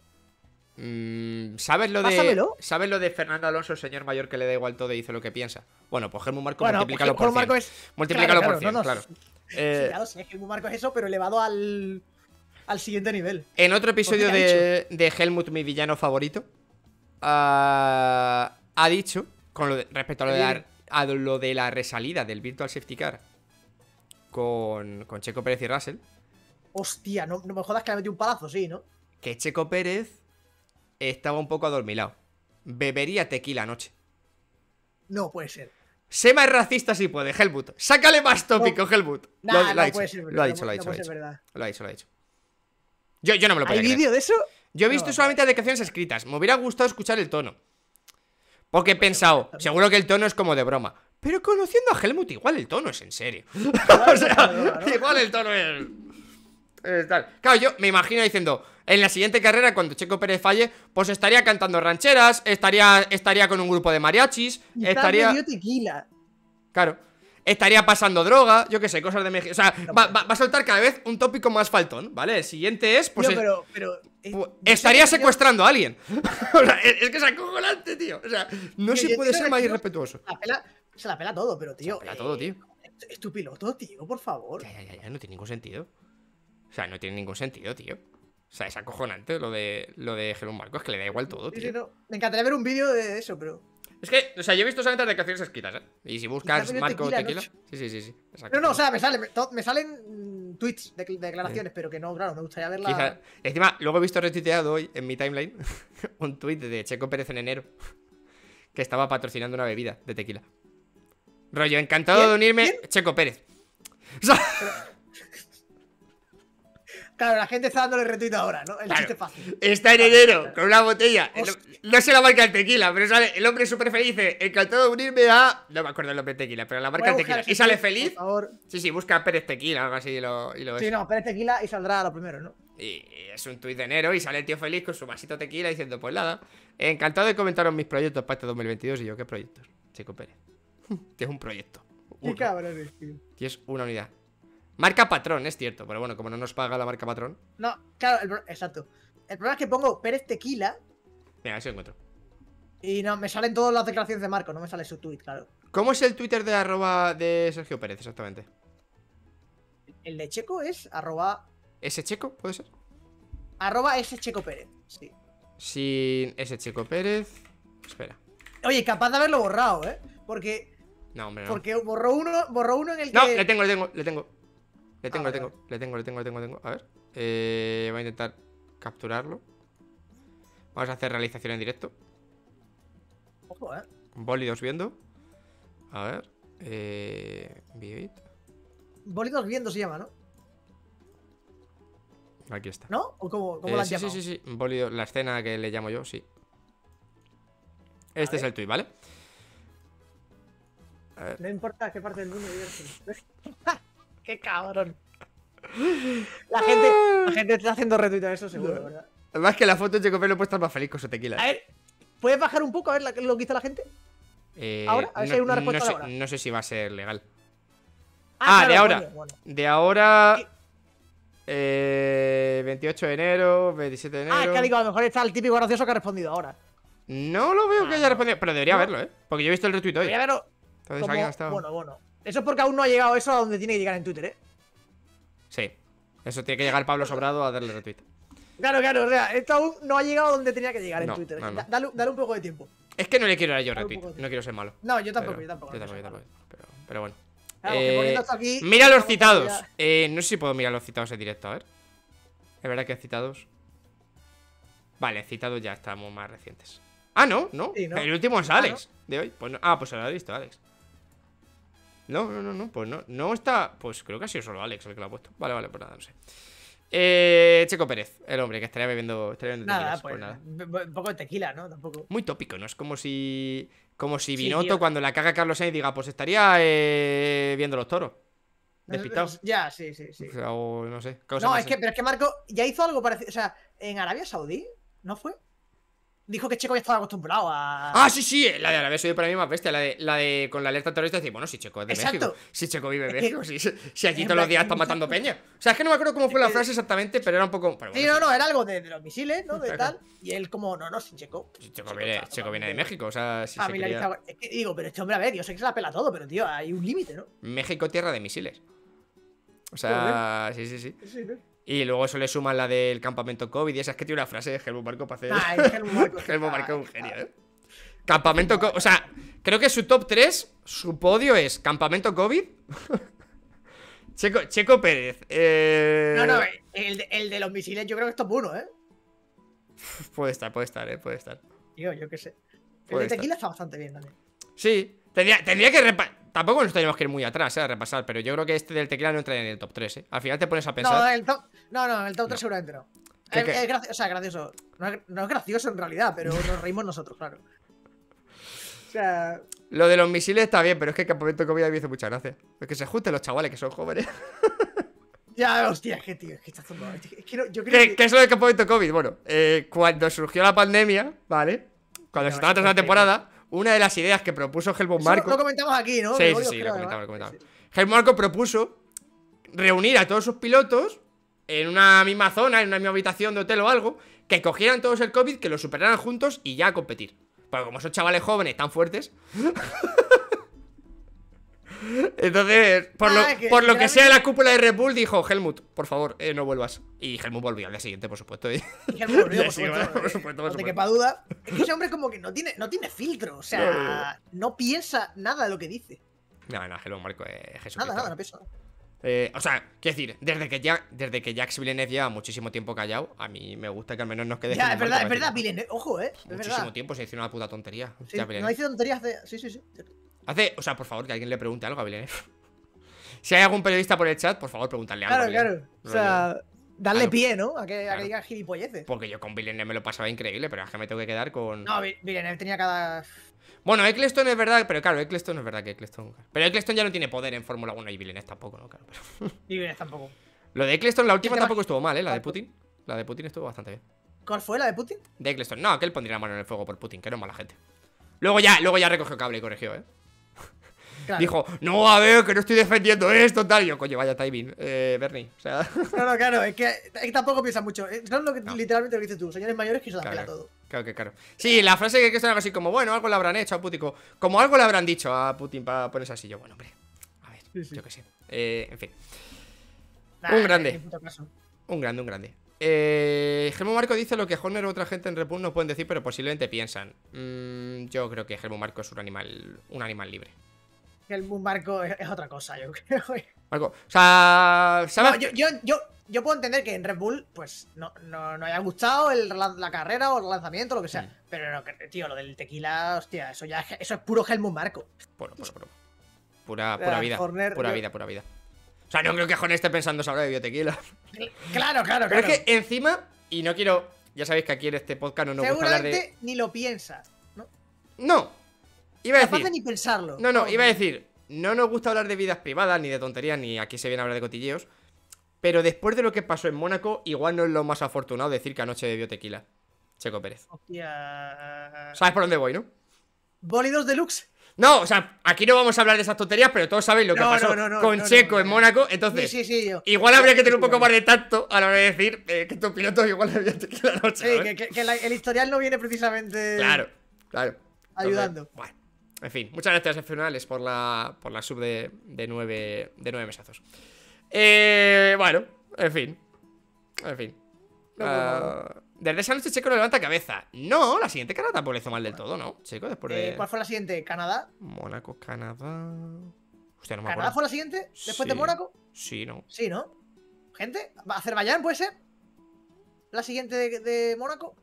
Mm, ¿Sabes lo de Pásamelo. ¿Sabes lo de Fernando Alonso, el señor mayor que le da igual todo y dice lo que piensa? Bueno, pues Helmut Marko Bueno, multiplícalo pues por Helmut Marko cien. es. Multiplícalo Claro, por cien, claro, no, no, claro. Sí, Eh, claro, sí, es que Helmut Marko es eso, pero elevado al. al siguiente nivel. En otro episodio ¿qué ha de, de Helmut, mi villano favorito, ah, ha dicho con lo de- respecto a lo de, la, a lo de la resalida del Virtual Safety Car con, con Checo Pérez y Russell, Hostia, no, no me jodas que le metí un palazo, sí, ¿no? que Checo Pérez estaba un poco adormilado. Bebería tequila anoche. No puede ser. Sé más racista si puede, Helmut. Sácale más tópico, Helmut. Nah, Lo, lo no ha dicho, puede ser lo verdad. ha dicho, no, lo ha no dicho, lo ha puede dicho. ser verdad. Lo ha dicho, lo ha dicho. Yo, yo no me lo podía ¿Hay creer. vídeo de eso? Yo he visto No, solamente las declaraciones escritas. Me hubiera gustado escuchar el tono. Porque he pensado, seguro que el tono es como de broma. Pero conociendo a Helmut, igual el tono es en serio. O sea, igual el tono es... es tal. Claro, yo me imagino diciendo, en la siguiente carrera, cuando Checo Pérez falle, pues estaría cantando rancheras, estaría, estaría con un grupo de mariachis, Y está estaría... medio tequila. Claro. Estaría pasando droga, yo qué sé, cosas de México. O sea, va, va- va a soltar cada vez un tópico más faltón, ¿vale? El siguiente es, pues... Tío, es- pero, pero, eh, pues, yo sé estaría que yo- secuestrando a alguien. O sea, es, es que es acojonante, tío. O sea, no Tío, se yo puede entiendo ser que más tío, irrespetuoso. La pela, se la pela todo, pero tío. Se la pela todo, tío. Es, es tu piloto, tío, por favor. Ya, ya, ya, ya, no tiene ningún sentido. O sea, no tiene ningún sentido, tío. O sea, es acojonante lo de lo de Helmut Marko, es que le da igual todo, Sí, tío. sí, no. Me encantaría ver un vídeo de eso, pero. Es que, o sea, yo he visto solamente las declaraciones escritas, ¿eh? Y si buscas Está medio Marco tequila, Tequila. ¿no? Sí, sí, sí, sí. Exacto. No, no, o sea, me, sale, me, to- me salen mm, tweets de, de declaraciones, pero que no, claro, me gustaría verla. Quizá- Encima, luego he visto retuiteado hoy en mi timeline un tweet de Checo Pérez en enero que estaba patrocinando una bebida de tequila. Rollo, encantado ¿Quién? de unirme, ¿Quién? Checo Pérez. O sea, Claro, la gente está dándole retweet ahora, ¿no? El Claro. chiste fácil. está en enero con una botella. El- Hostia. no sé la marca del tequila, pero sale el hombre súper feliz. Dice, encantado de unirme a. No me acuerdo el nombre del tequila, pero la marca Voy a del buscar tequila. ese Y sale tweet, feliz. Por favor. Sí, sí, busca Pérez Tequila, algo así y lo, y lo ves. Sí, no, Pérez Tequila y saldrá lo primero, ¿no? Y es un tuit de enero y sale el tío feliz con su vasito de tequila diciendo, pues nada, encantado de comentaros mis proyectos para este dos mil veintidós. Y yo, ¿qué proyectos? Checo Pérez. Que es un proyecto. Qué Uno. cabrones, tío. Y es una unidad. Marca patrón, es cierto, pero bueno, como no nos paga la marca patrón. No, claro, el pro- exacto. El problema es que pongo Pérez Tequila Mira, a ver si lo encuentro. y no, me salen todas las declaraciones de Marco, no me sale su tweet, claro. ¿Cómo es el Twitter de arroba de Sergio Pérez exactamente? El de Checo es arroba, ¿Ese Checo? ¿Puede ser? arroba S Checo Pérez, sí. Sin ese Checo Pérez. Espera. Oye, capaz de haberlo borrado, ¿eh? Porque, No, hombre, no. porque borró uno, borró uno en el que... No, le tengo, le tengo, le tengo. Le tengo, Ah, le vale, tengo, le tengo, le tengo, le tengo, le tengo. A ver. Eh, voy a intentar capturarlo. Vamos a hacer realización en directo. Ojo, ¿eh? Bólidos viendo. A ver. Eh. View it. Bolitos viendo se llama, ¿no? Aquí está. ¿No? ¿O cómo, cómo Eh, lo han sí, sí, llamado? sí, sí. Bólido, la escena que le llamo yo, sí. Este es ver. el tuit, ¿vale? A ver. No importa qué parte del mundo vives. ¡Qué cabrón! La gente, la gente está haciendo retweet a eso seguro, ¿verdad? Además que la foto de Checo Pérez lo puede estar más feliz con su tequila. A ver, ¿puedes bajar un poco a ver la- lo que hizo la gente? Eh, ¿ahora? A ver si no, hay una no respuesta sé, de ahora. no sé si va a ser legal. Ah, Ah, de claro, ahora. coño, bueno. De ahora. Sí. Eh, veintiocho de enero, veintisiete de enero. Ah, es que digo, a lo mejor está el típico gracioso que ha respondido ahora. No lo veo que Ah, haya no. respondido, pero debería No. verlo, ¿eh? Porque yo he visto el retweet hoy. Voy a verlo Entonces como- alguien ha estado. Bueno, bueno. Eso es porque aún no ha llegado eso a donde tiene que llegar en Twitter, ¿eh? Sí. Eso tiene que llegar Pablo Sobrado a darle retweet. Claro, claro, o sea, esto aún no ha llegado donde tenía que llegar en No, Twitter. no, no. Da- Dale, dale un poco de tiempo. Es que no le quiero dar yo Dale un retweet. poco de No quiero ser malo. No, yo tampoco, Pero- yo tampoco. Yo no tampoco, sé, yo malo. tampoco. Pero, pero bueno. Claro, que Eh, poniendo esto aquí, mira los vamos a citados. ya- Eh, no sé si puedo mirar los citados en directo, a ver. Es verdad que citados. Vale, citados ya estamos más recientes. Ah, no, no. Sí, ¿no? El último es Ah, Alex de hoy. Pues no- Ah, pues se lo ha visto Alex. No, no, no, no. Pues no. No está. Pues creo que ha sido solo Alex el que lo ha puesto. Vale, vale, pues nada, no sé. Eh, Checo Pérez, el hombre que estaría bebiendo, estaría bebiendo Nada, tequilas, pues, pues nada. b- b- un poco de tequila, ¿no? Tampoco. Muy tópico, ¿no? Es como si. Como si Sí, Binotto, tío. cuando la caga Carlos Sainz, diga, pues estaría eh, viendo los toros. Despistado. Ya, sí, sí, sí. O sea, o no sé. causa No, más- es que, pero es que Marco ya hizo algo parecido. O sea, en Arabia Saudí, ¿no fue? Dijo que Checo ya estaba acostumbrado a. Ah, sí, sí, la de Arabia Saudí para mí más bestia. La de, la de con la alerta terrorista. Decir, bueno, si Checo es de Exacto. México. Si Checo vive en Es que- México. Si, si aquí en todos los plan- días están matando peña. O sea, es que no me acuerdo cómo fue la que- frase exactamente, pero era un poco. Pero Sí, bueno, no, no, era algo de, de los misiles, ¿no? De Claro. tal. Y él, como, no, no, sin Checo. Si Checo, viene, está Checo viene de totalmente México. O sea, si se quería... familiarizado. Es que digo, pero este hombre, a ver, yo sé que se la pela todo, pero tío, hay un límite, ¿no? México, tierra de misiles. O sea, sí, sí, sí. Sí, ¿no? Y luego eso le suman la del campamento COVID y esa es que tiene una frase de Helmut Marko para hacer. Ah, es Helmut Marko. Helmut Marko es un Ah, genio, ah. ¿eh? Campamento COVID. O sea, creo que su top tres, su podio es Campamento COVID. Checo, Checo Pérez. Eh... No, no, el de, el de los misiles yo creo que es top uno, ¿eh? Puede estar, puede estar, eh, puede estar. Yo, yo qué sé. El Puede de tequila estar. está bastante bien también. Sí, tendría, tendría que repasar. Tampoco nos tenemos que ir muy atrás, eh, a repasar. Pero yo creo que este del tequila no entra en el top tres, eh. Al final te pones a pensar. No, el top, no, no, el top tres No. seguramente no. ¿Qué, Es, qué? es graci- o sea, gracioso. No es, no es gracioso en realidad, pero nos reímos nosotros, claro. O sea, Lo de los misiles está bien, pero es que el Campamento COVID me hizo mucha gracia. Es que se junten los chavales que son jóvenes. ya, hostia, es que tío, es que está zumbado. Es que no, yo creo ¿Qué, que. ¿Qué es lo del Campamento COVID? Bueno, eh, cuando surgió la pandemia, ¿vale? Cuando se No, estaba eso tras la fue temporada, una de las ideas que propuso Helmut Eso Marko. lo comentamos aquí, ¿no? Sí, De sí, Golios, sí, creo, lo comentamos, lo además. comentamos. Sí, sí. Helmut Marko propuso reunir a todos sus pilotos en una misma zona, en una misma habitación de hotel o algo, que cogieran todos el COVID, que lo superaran juntos y ya a competir. Porque como son chavales jóvenes tan fuertes. Entonces, por lo, Ah, que por lo que sea literalmente- la cúpula de Red Bull, dijo Helmut, por favor, eh, no vuelvas. Y Helmut volvió al día siguiente, por supuesto. y- Y Helmut volvió, por Sí, supuesto, por eh, supuesto, por no te supuesto. quepa duda. Es que ese hombre como que no tiene, no tiene filtro. O sea, no piensa nada de lo que dice. No, no, Helmut Marko es Jesús. Nada, nada, no piensa. Eh, o sea, quiero decir, desde que, ya, desde que Jacques Villeneuve lleva muchísimo tiempo callado, a mí me gusta que al menos nos quede. Ya, Helmut es verdad, es Marko verdad, para decir, Villeneuve. Ojo, eh. Es muchísimo verdad. tiempo se dice una puta tontería. Sí, Hostia, no Villeneuve. dice tonterías de. Sí, sí, sí. Hace, o sea, por favor, que alguien le pregunte algo a Villeneuve. Si hay algún periodista por el chat, por favor, pregúntale algo. Claro, a Villeneuve. claro. O sea, darle Claro. pie, ¿no? A que, a Claro. que diga gilipolleces. Porque yo con Villeneuve me lo pasaba increíble, pero es que me tengo que quedar con. No, Vi- Villeneuve tenía cada. Bueno, Eccleston es verdad, pero claro, Eccleston es verdad que Eccleston. Pero Eccleston ya no tiene poder en Fórmula uno y Villeneuve tampoco, ¿no? Claro, pero... Y Villeneuve tampoco. Lo de Eccleston, la última te tampoco va- estuvo mal, ¿eh? La de Putin. La de Putin estuvo bastante bien. ¿Cuál fue la de Putin? De Eccleston. No, que él pondría la mano en el fuego por Putin, que no es mala gente. Luego ya, luego ya recogió cable y corrigió, ¿eh? Claro. Dijo, no, a ver, que no estoy defendiendo esto, tal. Y yo, coño, vaya timing, eh, Bernie. O sea, No, no, claro, es que, es que tampoco piensa mucho. Es lo que, No. literalmente lo que dices tú. Señores mayores que se dan Claro, pela claro. todo. claro que claro. Sí, la frase que Eccleston era así como, bueno, algo le habrán hecho a Putin. Como, como algo le habrán dicho a Putin para ponerse así. Yo, bueno, hombre, a ver, Sí, sí. yo qué sé. Eh, en fin, Nah, Un grande. ni puto caso. un grande, un grande. Eh, Helmut Marko dice lo que Horner u otra gente en Red Bull no pueden decir, pero posiblemente piensan. Mm, yo creo que Helmut Marko es un animal, un animal libre. El Boom Marco es, es otra cosa, yo creo. Marco, o sea, ¿sabes? No, yo, yo, yo, yo puedo entender que en Red Bull, pues, no, no, no haya gustado el, relan- la carrera o el lanzamiento, lo que sea. Mm. Pero no, que, tío, lo del tequila, hostia, eso ya es- eso es puro Helmut Marco. Puro, puro, puro. Pura, pura Ah, vida. Horner, Pura yo- vida, pura vida. O sea, no creo que Horner esté pensando sobre de biotequila. Claro, claro, Pero claro. es que encima, y no quiero. Ya sabéis que aquí en este podcast no nos gusta hablar Seguramente de. ni lo piensas. No, No. Iba a capaz decir. de ni pensarlo. No, no, iba a decir. No nos gusta hablar de vidas privadas, ni de tonterías, ni aquí se viene a hablar de cotilleos. Pero después de lo que pasó en Mónaco, igual no es lo más afortunado decir que anoche bebió tequila. Checo Pérez. Hostia. ¿Sabes por dónde voy, no? Bólidos deluxe. No, o sea, aquí no vamos a hablar de esas tonterías, pero todos sabéis lo que No, pasó no, no, no, con no, Checo no, en no. Mónaco. Sí, Entonces, sí, sí. Yo. igual habría que tener un Sí, poco sí, más de tacto a la hora de decir eh, que tu piloto igual bebió tequila anoche. Sí, ¿sabes? que, que- que la- el historial no viene precisamente. Claro, claro. Entonces, Ayudando. bueno, en fin, muchas gracias, F Finales, por la, por la sub de, de, nueve, de nueve mesazos. Eh, bueno, en fin. En fin. No, Ah, desde esa noche Checo no levanta cabeza. No, la siguiente cara tampoco le hizo mal del todo, ¿no? Checo, después Eh, de ¿Cuál fue la siguiente? ¿Canadá? Mónaco, Canadá. Hostia, no me ¿Canadá acuerdo. fue la siguiente? ¿Después de Sí. Mónaco? Sí, no. Sí, ¿no? ¿Gente? ¿Azerbaiyán puede ser? ¿La siguiente de, de Mónaco?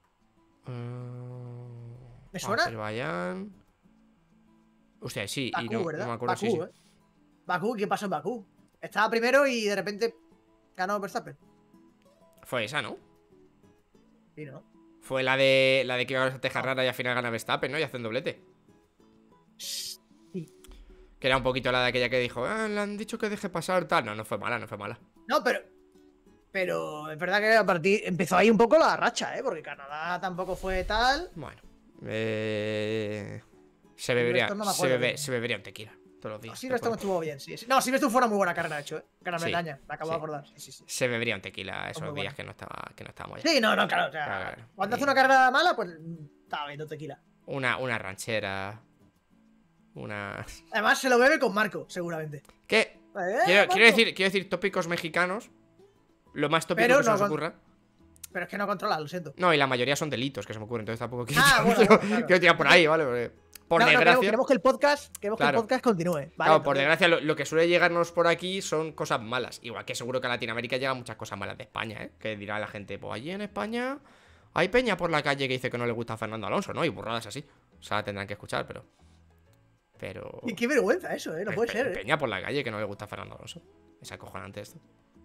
Ah, ¿Me suena? Azerbaiyán. Hostia, sí, y Bakú, no, ¿verdad? no me acuerdo. Bakú, sí, sí. ¿eh? Bakú, ¿qué pasó en Bakú? Estaba primero y de repente ganó Verstappen. Fue esa, ¿no? Sí, ¿no? Fue la de la de que iba a tejar rara y al final gana Verstappen, ¿no? Y hace un doblete. Sí. Que era un poquito la de aquella que dijo, ah, le han dicho que deje pasar tal. No, no fue mala, no fue mala. No, pero. Pero es verdad que a partir. Empezó ahí un poco la racha, ¿eh? Porque Canadá tampoco fue tal. Bueno. Eh... Se bebería, resto no me se, acuerdo bebe- bien. se bebería un tequila todos los días. Sí, te esto no puedo- estuvo bien, sí, sí. No, Silverstone fue una muy buena carrera, de hecho, ¿eh? Gran Sí, Bretaña, me acabo sí. de acordar. Sí, sí, sí. Se bebería un tequila esos muy días buena. que no estaba, que no estábamos ya. Sí, no, no, claro. O sea, Claro, claro. cuando hace Sí. una carrera mala, pues estaba bebiendo tequila. Una, una ranchera. Una. Además, se lo bebe con Marco, seguramente. ¿Qué? Eh, Quiero, Marco. quiero decir, quiero decir tópicos mexicanos. Lo más tópico Pero que se no nos con- ocurra. Pero es que no controlas, lo siento. No, y la mayoría son delitos que se me ocurren, entonces tampoco quiero, Ah, bueno, quiero, claro. quiero tirar por ahí, ¿vale? Porque, por No, no, desgracia. queremos, queremos que el podcast, queremos Claro. que el podcast continúe. Vale, Claro, por entonces- desgracia, lo, lo que suele llegarnos por aquí son cosas malas. Igual que seguro que a Latinoamérica llegan muchas cosas malas de España, ¿eh? Que dirá la gente, pues allí en España hay peña por la calle que dice que no le gusta a Fernando Alonso, ¿no? Y burradas así. O sea, tendrán que escuchar, pero. Pero. Y qué vergüenza eso, ¿eh? No puede Pe- ser, ¿eh? Peña por la calle que no le gusta a Fernando Alonso. Es acojonante esto.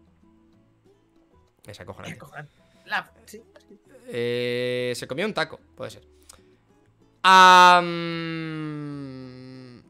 Es Es acojonante. acojonante. La- sí, sí. Eh, se comió un taco, puede ser. Am,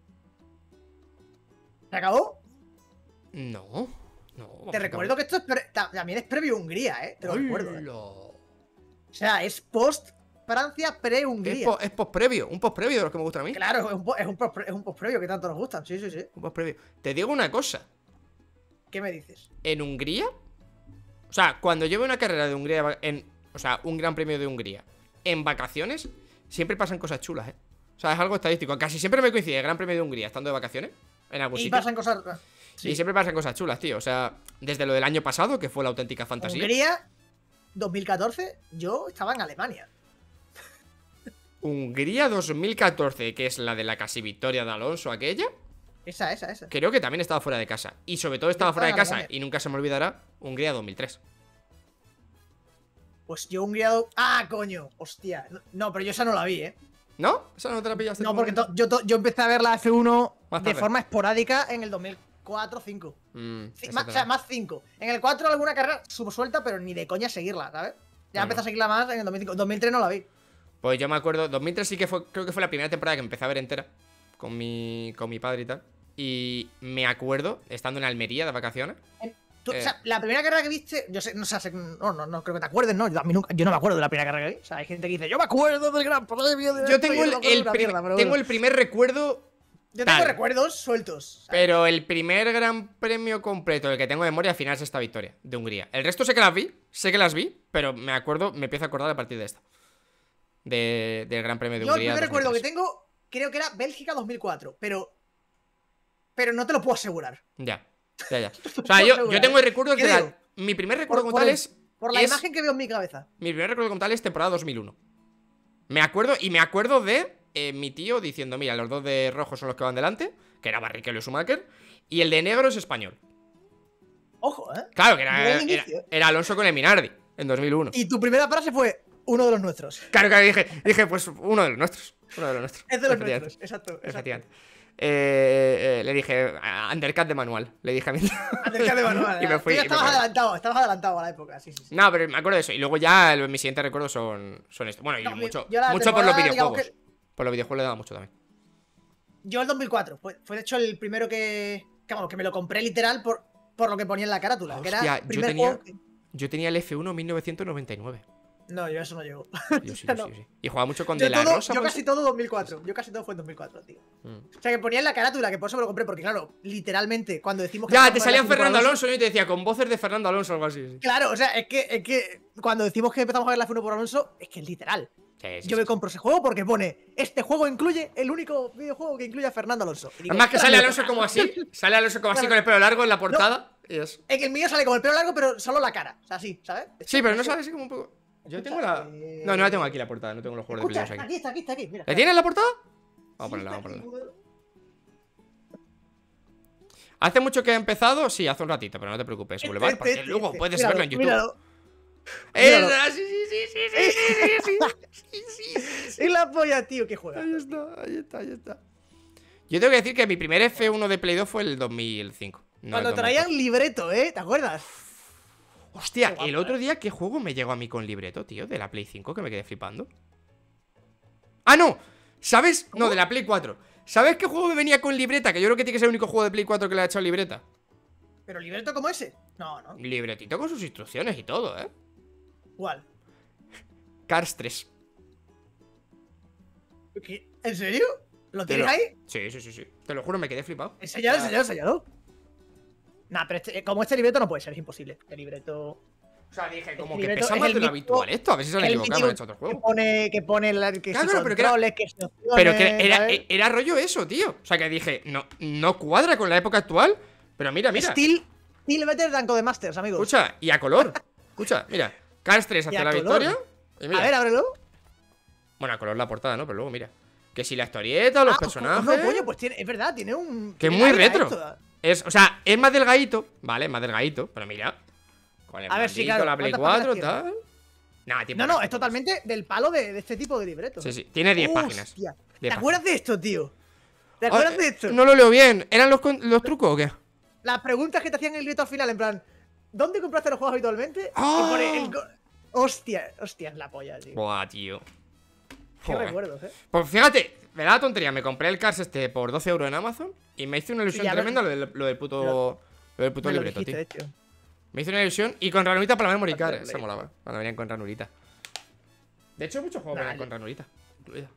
¿Se acabó? No, no. vamos Te a recuerdo acabar. que esto es pre- ta- también es previo Hungría, ¿eh? Te lo recuerdo. ¿eh? ¡Hola! O sea, es post Francia Es, pre-Hungría. po- es post previo, un post previo de los que me gustan a mí. Claro, es un, po- es, un post, es un post previo que tanto nos gustan. Sí, sí, sí. Un post previo. Te digo una cosa. ¿Qué me dices? En Hungría, o sea, cuando llevo una carrera de Hungría, de va- en, o sea, un gran premio de Hungría, en vacaciones, siempre pasan cosas chulas, ¿eh? O sea, es algo estadístico. Casi siempre me coincide el gran premio de Hungría estando de vacaciones, en algún Y sitio. pasan cosas. Sí. Y siempre pasan cosas chulas, tío. O sea, desde lo del año pasado, que fue la auténtica fantasía. Hungría, dos mil catorce, yo estaba en Alemania. Hungría dos mil catorce, que es la de la casi victoria de Alonso, aquella. Esa, esa, esa. Creo que también estaba fuera de casa. Y sobre todo estaba Yo fuera de estaba en casa, Alemania. y nunca se me olvidará, Hungría dos mil tres. Pues yo Hungría. do- Ah, coño, hostia. No, no, pero yo esa no la vi, ¿eh? ¿No? ¿Esa no te la pillaste? No, tú? porque to- yo, to- yo empecé a ver la F uno Más de tarde. forma esporádica en el dos mil cuatro cinco. Mm, Sí, esa más, te o la- sea, más cinco. En el cuatro alguna carrera suelta, pero ni de coña seguirla, ¿sabes? Ya No, empecé no. a seguirla más en el dos mil cinco. dos mil tres no la vi. Pues yo me acuerdo, dos mil tres sí que fue, creo que fue la primera temporada que empecé a ver entera con mi, con mi padre y tal. Y me acuerdo, estando en Almería de vacaciones. Tú- Eh. O sea, la primera carrera que viste, yo sé, no sé, no, no, no creo que te acuerdes, ¿no? Yo, a mí nunca- yo no me acuerdo de la primera carrera que vi. O sea, hay gente que dice, yo me acuerdo del Gran Premio de Yo esto", tengo y el, no me acuerdo de el una prim- mierda, pero tengo bueno. el primer recuerdo, Yo tengo tal. recuerdos sueltos. ¿sabes? pero el primer gran premio completo, el que tengo de memoria al final es esta victoria de Hungría. El resto sé que las vi, sé que las vi, pero me acuerdo, me empiezo a acordar a partir de esta. De- del Gran Premio de Yo el Hungría. primer recuerdo que dos mil tengo, creo que era Bélgica dos mil cuatro, pero. Pero no te lo puedo asegurar. tres. Ya, ya, ya. O sea, yo, yo tengo el recuerdo que Creo. la- mi primer recuerdo Por- como por tal el- es. Por la es- imagen que veo en mi cabeza. Mi primer recuerdo como tal es temporada dos mil uno. Me acuerdo, y me acuerdo de eh, mi tío diciendo, mira, los dos de rojo son los que van delante, que era Barrichello y Schumacher, y el de negro es español. Ojo, ¿eh? Claro, que era, Buen era, inicio. era Alonso con el Minardi, en dos mil uno. Y tu primera frase fue uno de los nuestros. Claro, claro, dije, dije, pues uno de los nuestros. Uno de los nuestros. Es de los Efectivamente, nuestros, exacto. exacto. Efectivamente. Eh, eh, le dije, "Ah, undercut de manual. Le dije a mi Acerca de manual. Y me fui, Tú ya y me estabas fui. adelantado, estabas adelantado a la época, sí, sí. sí. No, pero me acuerdo de eso. Y luego ya el- mis siguientes recuerdos son, son esto. Bueno, y No, mi- mucho, yo la mucho por los temporada, digamos videojuegos. que- Por los videojuegos le daba mucho también. Yo el dos mil cuatro, fue, fue de hecho el primero que, que, vamos, que me lo compré literal por, por lo que ponía en la carátula. que Hostia, era yo primer tenía- juego que- Yo tenía el F uno mil novecientos noventa y nueve. No, yo eso no llego. Yo sí, Ya yo no. sí, yo sí. Y jugaba mucho con Yo, De La todo- Rosa. yo ¿puede casi ser? todo dos mil cuatro. Yo casi todo fue en dos mil cuatro, tío. Mm. O sea, que ponía en la carátula, que por eso me lo compré, porque claro, literalmente, cuando decimos que. Ya, vamos te a salía hablar de Fernando Fórmula Alonso, ¿no? Y te decía con voces de Fernando Alonso o algo así. Sí, Claro, o sea, es que, es que cuando decimos que empezamos a ver la F uno por Alonso, es que es literal. sí, sí, Yo sí. me compro ese juego porque pone, este juego incluye el único videojuego que incluye a Fernando Alonso. Y digo, Además que "Ostras, sale me Alonso toca". como así. Sale Alonso como así Claro. con el pelo largo en la portada. Y es... En el mío sale con el pelo largo, pero solo la cara. O sea, así, ¿sabes? Sí, pero no sale así como un poco. Yo tengo la. eh, No, no la tengo aquí la portada, no tengo los juegos de Escucha, Play dos está aquí. aquí, está aquí, está aquí. Mira, ¿La tienes la portada? Vamos a Sí, ponerla, está vamos a ponerla. aquí. ¿Hace mucho que ha empezado? Sí, hace un ratito, pero no te preocupes, Este, Boulevard, este, porque este, luego este. puedes Míralo, verlo en YouTube. míralo. ¡Eh! míralo. Sí, sí, sí, sí, sí, sí, sí, sí, sí, sí, sí, sí. Es la polla, tío, que juega. Ahí está, ahí está, ahí está. Yo tengo que decir que mi primer F uno de Play dos fue el dos mil cinco. No Cuando el dos mil traían cuatro. libreto, ¿eh? ¿Te acuerdas? Hostia, Qué guapo, el otro eh. día, ¿qué juego me llegó a mí con libreto, tío? De la Play cinco, que me quedé flipando. ¡Ah, no! ¿Sabes? No, de la Play cuatro. ¿Sabes qué juego me venía con libreta? Que yo creo que tiene que ser el único juego de Play cuatro que le ha echado libreta. ¿Pero libreto como ese? No, no. Libretito con sus instrucciones y todo, ¿eh? ¿Cuál? Cars tres. ¿Qué? ¿En serio? ¿Lo Te tienes lo- ahí? Sí, sí, sí, sí. Te lo juro, me quedé flipado. Enseñalo, enseñalo, enseñalo. Nah, pero este- como este libreto no puede ser, es imposible. El libreto. O sea, dije, como El que libreto pesa es más el de lo mítico- habitual esto. A ver si se han el equivocado, me mítico han hecho otro que juego. pone, que pone la, que Claro, si claro, pero que era- controles, que si opciones, Pero que era, ¿sabes? era rollo eso, tío. O sea, que dije, no, no cuadra con la época actual. Pero mira, mira. Still, still better than Codemasters, amigos. Escucha, y a color. Escucha, mira. Cars tres hacia a la color. victoria. Y mira. A ver, ábrelo. Bueno, a color la portada, ¿no? Pero luego mira. Que si la historieta, los Ah, personajes. No, coño, pues tiene, es verdad, tiene un. Que es tiene muy aire a retro. esto. Es, o sea, es más delgadito. Vale, más delgadito. Pero mira. Con el A ver, sí, maldito, claro, la Play ¿cuántas cuatro, páginas tal. Nah, tiene No, no, pocas, es pocas. totalmente del palo de, de este tipo de libretos. Sí, sí. Tiene diez Hostia. páginas. ¿Te diez acuerdas de esto, tío? ¿Te páginas. acuerdas Ah, de eh, esto? No lo leo bien. ¿Eran los, con- los trucos o qué? Las preguntas que te hacían en el libreto al final, en plan, ¿dónde compraste los juegos habitualmente? ¡Ah! Y pone el. co- Hostia, hostia, es la polla, tío. Buah, tío. Qué Joder. recuerdos, eh. Pues fíjate, me da la tontería. Me compré el Cars este por doce euros en Amazon. Y me hizo una ilusión Sí, ya lo- tremenda lo del, lo del puto. Lo del puto Me lo libreto, dijiste, tío. de hecho. Me hizo una ilusión y con ranurita para la memory card. Bastante Se molaba. Cuando venían con ranurita. De hecho, muchos juegos Nah, venían con ranurita incluida.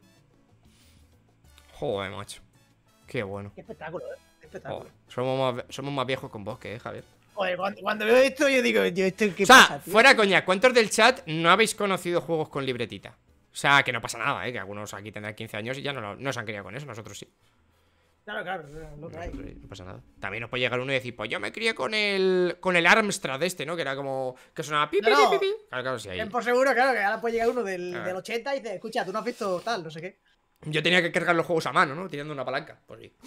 Joder, macho. Qué bueno. Qué espectáculo, eh. Qué espectáculo. Joder. Somos más, somos más viejos con vos que, eh, Javier. Joder, cuando, cuando veo esto, yo digo, yo, esto, ¿qué O sea, pasa, tío? fuera coña, ¿cuántos del chat no habéis conocido juegos con libretita? O sea, que no pasa nada, ¿eh? Que algunos aquí tendrán quince años y ya no, lo- no se han criado con eso, nosotros sí. Claro, claro, claro, lo que hay. Nosotros sí, no pasa nada. También nos puede llegar uno y decir, pues yo me crié con el con el Armstrad este, ¿no? Que era como, que sonaba pi, pi, No, no. pi, pi, pi. Claro, claro, sí, ahí. Ten por seguro, claro, que ahora puede llegar uno del, Ah. del ochenta y dice, escucha, tú no has visto tal, no sé qué. Yo tenía que cargar los juegos a mano, ¿no? Tirando una palanca, pues sí.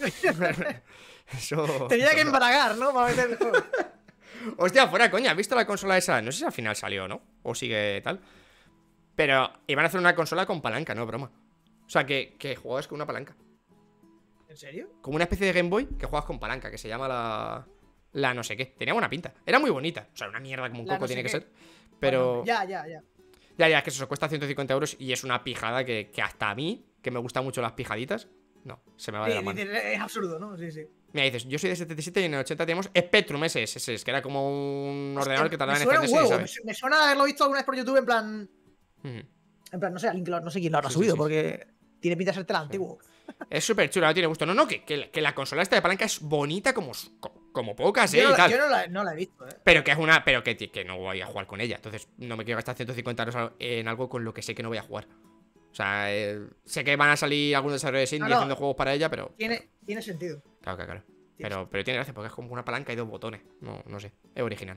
Eso... Tenía que eso- embragar, ¿no? Para meter el juego. Hostia, fuera coña, ¿has visto la consola esa? No sé si al final salió, ¿no? O sigue tal. Pero iban a hacer una consola con palanca, no, broma. O sea, que, que jugabas con una palanca. ¿En serio? Como una especie de Game Boy que juegas con palanca, que se llama la... La no sé qué. Tenía buena pinta. Era muy bonita. O sea, una mierda como un La coco no sé tiene que qué. ser. Pero... Bueno, ya, ya, ya. Ya, ya, es que eso cuesta ciento cincuenta euros y es una pijada que, que hasta a mí, que me gustan mucho las pijaditas, no, se me va de la Sí, mano. dices, es absurdo, ¿no? Sí, sí. Mira, dices, yo soy de setenta y siete y en el ochenta teníamos Spectrum S S S, que era como un ordenador que tardaba me en suena un encenderse, huevo, me, ¿sabes? su- me suena haberlo visto alguna vez por YouTube en plan. Ujú. En plan, no sé, alguien que lo- no sé quién lo habrá Sí, sí, subido, sí. porque tiene pinta de ser tela antiguo. Es súper chula, no tiene gusto. No, no, que, que, que la consola esta de palanca es bonita como, co- como pocas, ¿eh? Yo, no, y la- tal. yo no, la, no la he visto, eh. Pero que es una. Pero que, que no voy a jugar con ella. Entonces no me quiero gastar ciento cincuenta euros en algo con lo que sé que no voy a jugar. O sea, eh, sé que van a salir algunos desarrolladores indie No, no. haciendo juegos para ella, pero. Tiene, tiene sentido. Claro, claro, claro. Tiene Pero, pero tiene gracia porque es como una palanca y dos botones. No, no sé. Es original.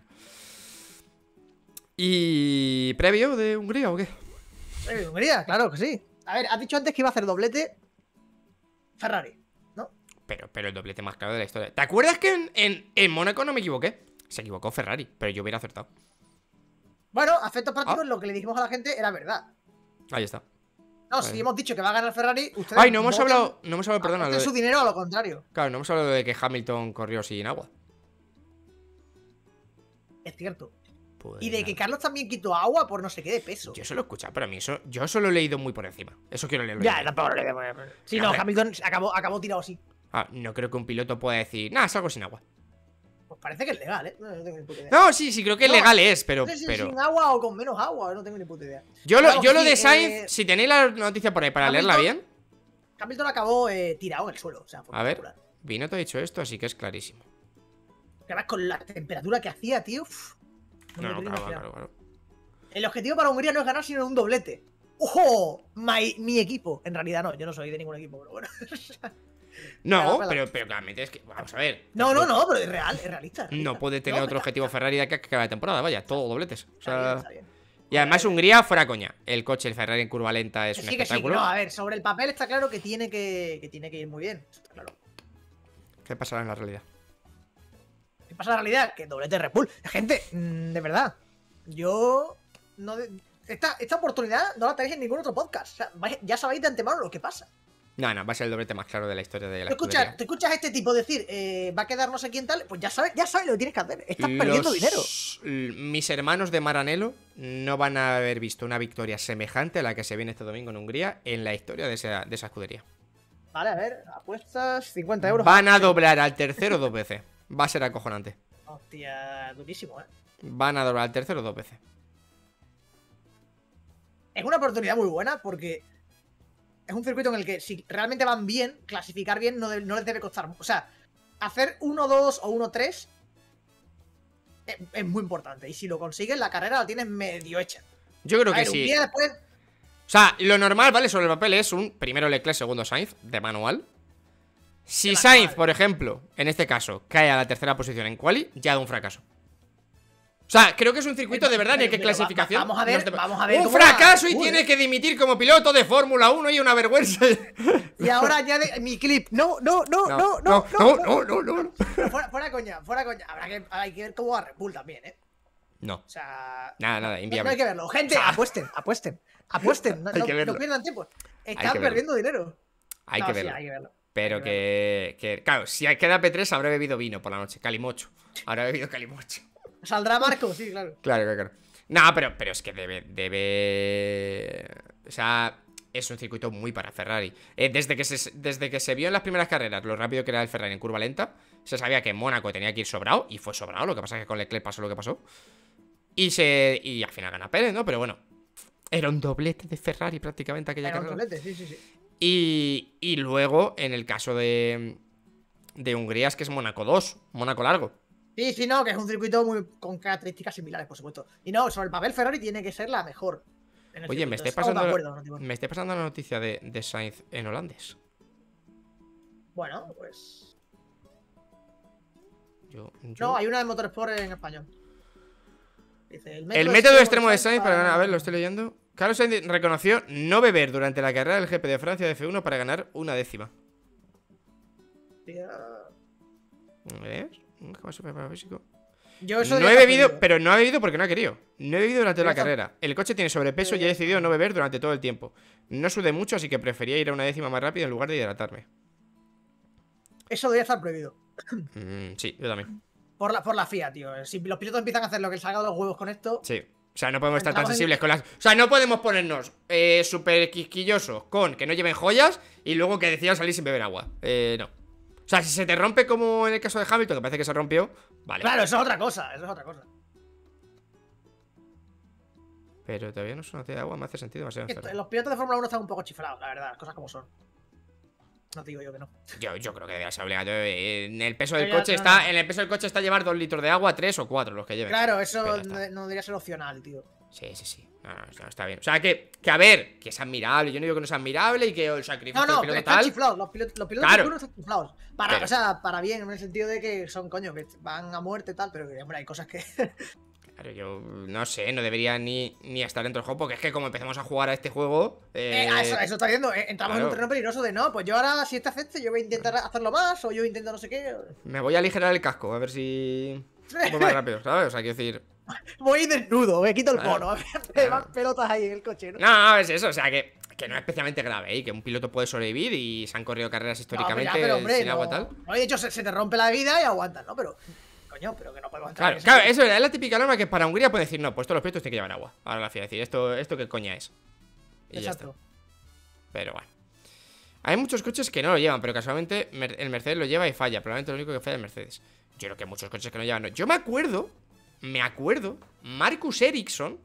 ¿Y previo de Hungría o qué? Eh, Hungría, claro que sí. A ver, has dicho antes que iba a hacer doblete Ferrari, ¿no? Pero, pero el doblete más caro de la historia. ¿Te acuerdas que en, en, en Mónaco no me equivoqué? Se equivocó Ferrari, pero yo hubiera acertado. Bueno, a efectos prácticos, Ah. lo que le dijimos a la gente era verdad. Ahí está. No, Vale. si hemos dicho que va a ganar Ferrari, ustedes. Ay, no hemos voten, hablado. No hemos hablado, perdona. aporten Lo su de, dinero a lo contrario. claro, no hemos hablado de que Hamilton corrió sin agua. Es cierto. Pues Y de que nada. Carlos también quitó agua por no sé qué de peso. Yo solo he escuchado, pero a mí eso. Yo solo he leído muy por encima. Eso quiero leerlo. Ya, yo. tampoco le debo. Sí, Ya, no, hombre. Hamilton acabó, acabó tirado así. Ah, no creo que un piloto pueda decir, nada, salgo sin agua. Pues parece que es legal, ¿eh? No, no tengo ni puta idea. No, sí, sí, creo que No, legal es, pero. No sé si pero... sin agua o con menos agua, no tengo ni puta idea. Yo lo, Vamos, yo lo sí, de Sainz, eh, si tenéis la noticia por ahí para Hamilton- leerla bien. Hamilton acabó eh, tirado en el suelo. O sea, fue A ver, espectacular. Vino te ha dicho esto, así que es clarísimo. Que además con la temperatura que hacía, tío. uf, No, no, me no, quiero claro, imaginar. claro, claro. El objetivo para Hungría no es ganar, sino un doblete. ¡Ojo! My- mi equipo. En realidad no, yo no soy de ningún equipo, pero bueno. No, Pela, pela. pero, pero claramente es que. Vamos a ver. No, no, no, pero es real, es realista. es realista. No puede tener No, otro está- objetivo Ferrari de aquí a que acabe la temporada, vaya, todo dobletes. O Está bien, sea. está bien. Y además Hungría, fuera coña. El coche, el Ferrari en curva lenta es Que un sí, que sí, que espectáculo. no, a ver, sobre el papel está claro que tiene que, que tiene que ir muy bien. Eso está claro. ¿Qué pasará en la realidad? ¿Qué pasa en la realidad? Que doblete Red Bull. Gente, mm, de verdad, yo no de- esta, esta oportunidad no la tenéis en ningún otro podcast. O sea, vais- ya sabéis de antemano lo que pasa. No, no, va a ser el doblete más claro de la historia de la Te escuchas, escudería. te escuchas a este tipo decir, eh, va a quedar no sé quién tal, pues ya sabes, ya sabes lo que tienes que hacer. Estás perdiendo Los- dinero. l- Mis hermanos de Maranello no van a haber visto una victoria semejante a la que se viene este domingo en Hungría en la historia de esa, de esa escudería. Vale, a ver, apuestas cincuenta euros. Van a doblar al tercero dos veces. Va a ser acojonante. Hostia, durísimo, eh. Van a doblar al tercero dos veces. Es una oportunidad muy buena porque es un circuito en el que si realmente van bien, clasificar bien no, de- no les debe costar. O sea, hacer uno dos o uno tres es, es muy importante. Y si lo consigues, la carrera la tienes medio hecha. Yo creo A que ver, un sí. día después. O sea, lo normal, ¿vale? Sobre el papel es un primero Leclerc, segundo Sainz, de manual. Si De Sainz, manual. por ejemplo, en este caso, cae a la tercera posición en quali, ya da un fracaso. O sea, creo que es un circuito de verdad en el que Pero va- clasificación. vamos a ver, nos de- vamos a ver Un cómo va. fracaso y Uy. tiene que dimitir como piloto de Fórmula uno y una vergüenza. Y ahora añade mi clip. No, no, no, no, no, no, no. no, no, no, no. Pero fuera, fuera coña, fuera coña. Habrá que, hay que ver cómo va Red Bull también, ¿eh? No, O sea. nada, nada, No, no inviable. hay que verlo. Gente, apuesten, apuesten. Apuesten. No, Hay no- que verlo. no pierdan tiempo. que Están verlo. perdiendo dinero. Hay No, que sí, verlo. hay que verlo. Pero hay que que, que. Claro, si queda P tres habrá bebido vino por la noche. Calimocho. Habrá bebido calimocho. Saldrá Marco, sí, claro. Claro, claro, claro. No, pero, pero es que debe, debe. O sea, es un circuito muy para Ferrari. Eh, desde, que se, desde que se vio en las primeras carreras lo rápido que era el Ferrari en curva lenta, se sabía que en Mónaco tenía que ir sobrado. Y fue sobrado. Lo que pasa es que con Leclerc pasó lo que pasó. Y se. Y al final gana Pérez, ¿no? Pero bueno. Era un doblete de Ferrari prácticamente aquella Era un carrera. tolete, sí, sí, sí. Y, y luego, en el caso de. De Hungría, es que es Mónaco dos. Mónaco largo. Sí, sí, no, que es un circuito muy con características similares, por supuesto. Y no, sobre el papel Ferrari tiene que ser la mejor. en el Oye, me circuito. estoy Estamos de pasando, acuerdo, no digo- me estoy pasando la noticia de, de Sainz en holandés. Bueno, pues. Yo, yo- No, hay una de Motorsport en español. Dice, El método extremo de Sainz para ganar. A ver, lo estoy leyendo. Carlos Sainz reconoció no beber durante la carrera del G P de Francia de F uno para ganar una décima. ¿Ves? ¿Cómo se prepara físico? Yo eso No ya he está bebido, prohibido. pero no ha bebido porque no ha querido. No he bebido durante Ya la está. carrera. El coche tiene sobrepeso y he decidido no beber durante todo el tiempo. No sudé mucho, así que prefería ir a una décima más rápida en lugar de hidratarme. Eso debería estar prohibido. Mm, sí, yo también. Por la, por la F I A, tío. Si los pilotos empiezan a hacer lo que les salga de los huevos con esto. Sí. O sea, no podemos estar tan Entramos en- sensibles con las... O sea, no podemos ponernos eh, súper quisquillosos con que no lleven joyas y luego que decidan salir sin beber agua. Eh, no. O sea, si se te rompe como en el caso de Hamilton, que parece que se rompió, vale. Claro, eso es otra cosa. Eso es otra cosa. Pero todavía no es una botella de agua, me hace sentido demasiado Que enfermo. los pilotos de Fórmula uno están un poco chiflados, la verdad. Las cosas como son. No te digo yo que no. Yo, yo creo que debería ser obligatorio. eh, En el peso del Pero ya, coche no, está. no. En el peso del coche está llevar dos litros de agua, tres o cuatro los que lleven. Claro, eso Pero ya está. no no debería ser opcional, tío. Sí, sí, sí. No, no, no, está bien. O sea, que, que a ver, que es admirable. Yo no digo que no es admirable y que el sacrificio No, no, del pero piloto están tal. chiflados. Los pilotos, los pilotos Claro. de Fórmula uno están chiflados. Para, Pero- O sea, para bien, en el sentido de que son coño, que van a muerte y tal, pero que, hombre, hay cosas que. Claro, yo no sé, no debería ni, ni estar dentro del juego, porque es que como empecemos a jugar a este juego. Eh, Eh, a eso, a eso está viendo. eh, entramos en claro. un terreno peligroso de no, pues yo ahora, si este acepte, yo voy a intentar hacerlo más, o yo intento no sé qué. Me voy a aligerar el casco, a ver si. Voy más rápido, ¿sabes? O sea, quiero decir. Voy desnudo, me quito el Claro. mono. Claro. Más pelotas ahí en el coche, ¿no? No, es eso, o sea, que, que no es especialmente grave, ¿eh? Que un piloto puede sobrevivir y se han corrido carreras No, históricamente pero ya, pero, hombre, sin no. agua tal. No, de hecho, se, se te rompe la vida y aguantas, ¿no? Pero. Coño, pero que no podemos entrar Claro, en ese claro, tema. eso es la típica norma que para Hungría pueden decir, no, pues todos los pilotos tienen que llevar agua. Ahora la F I A decir, esto, esto qué coña es. Y ya está. Exacto. Pero bueno. Hay muchos coches que no lo llevan, pero casualmente Mer- el Mercedes lo lleva y falla. Probablemente lo único que falla es el Mercedes. Yo creo que hay muchos coches que no llevan. No. Yo me acuerdo, me acuerdo, Marcus Ericsson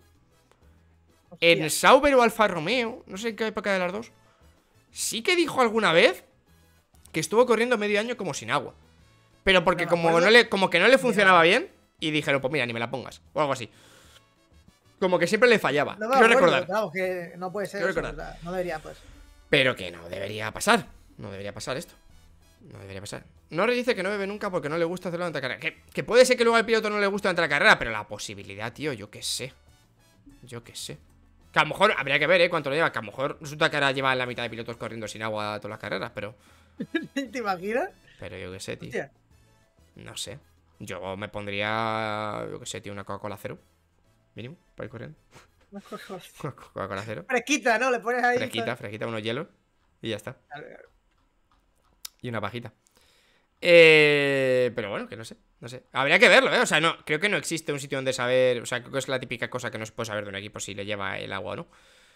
en Hostia. Sauber o Alfa Romeo, no sé en qué época de las dos, sí que dijo alguna vez que estuvo corriendo medio año como sin agua. Pero porque No me como, acuerdo. no le, como que no le funcionaba bien y dijeron, pues mira, ni me la pongas. O algo así. Como que siempre le fallaba. No me Quiero acuerdo, recordar. Vamos, que no puede ser. Quiero eso, recordar. o sea, no debería, pues. Pero que no debería pasar. No debería pasar esto. No debería pasar. Norris dice que no bebe nunca porque no le gusta hacerlo durante la carrera. Que, que puede ser que luego al piloto no le guste durante la carrera, pero la posibilidad, tío, yo qué sé. Yo qué sé. Que a lo mejor habría que ver, ¿eh? Cuánto lo lleva. Que a lo mejor resulta que ahora lleva la mitad de pilotos corriendo sin agua todas las carreras, pero. ¿Te imaginas? Pero yo qué sé, tío. Hostia. No sé. Yo me pondría. Yo qué sé, tío, una Coca-Cola cero. Mínimo, para ir corriendo. Coca-Cola cero. Fresquita, ¿no? Le pones ahí. Fresquita, fresquita, unos hielos. Y ya está. ¿sabes? Y una pajita. Eh, pero bueno, que no sé, no sé. Habría que verlo, ¿eh? O sea, no, creo que no existe un sitio donde saber. O sea, creo que es la típica cosa que no se puede saber de un equipo si le lleva el agua o no.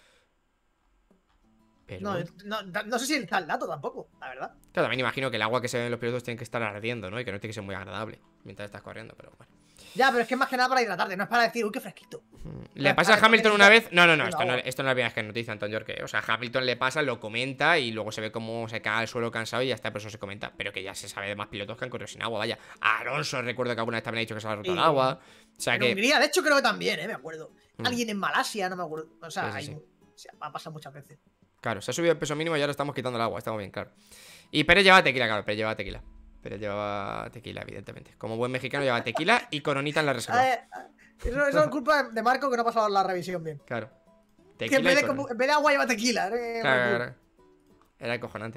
Pero. No, bueno. no, no sé si está el dato tampoco, la verdad. Claro, también imagino que el agua que se ve en los pilotos tiene que estar ardiendo, ¿no? Y que no tiene que ser muy agradable mientras estás corriendo, pero bueno. Ya, pero es que es más que nada para hidratarte, no es para decir, uy, qué fresquito. ¿Le Ah, pasa a para Hamilton comer una ya- vez? No, no, no, Venga, esto no, agua. esto no es la primera vez que noticia Anton York. O sea, Hamilton le pasa, lo comenta y luego se ve cómo se cae al suelo cansado y ya está, por eso se comenta. Pero que ya se sabe de más pilotos que han corrido sin agua, vaya. A Alonso recuerdo que alguna vez también ha dicho que se le ha roto el Y- agua. O sea En que. Hungría, de hecho, creo que también, ¿eh? Me acuerdo. Mm. Alguien en Malasia, no me acuerdo. O sea, Sí, sí, hay- sí. o sea, ha pasado muchas veces. Claro, se ha subido el peso mínimo y ahora estamos quitando el agua, estamos bien, claro. Y Pérez llevaba tequila, claro, Pérez llevaba tequila. Pérez llevaba tequila, evidentemente. Como buen mexicano llevaba tequila y coronita en la reserva. Eh, Eso, eso es culpa de Marco que no ha pasado la revisión bien. Claro. Que en Tequila vez, y de, corona. como- en vez de agua lleva tequila. ¿eh? Claro, claro. Era acojonante.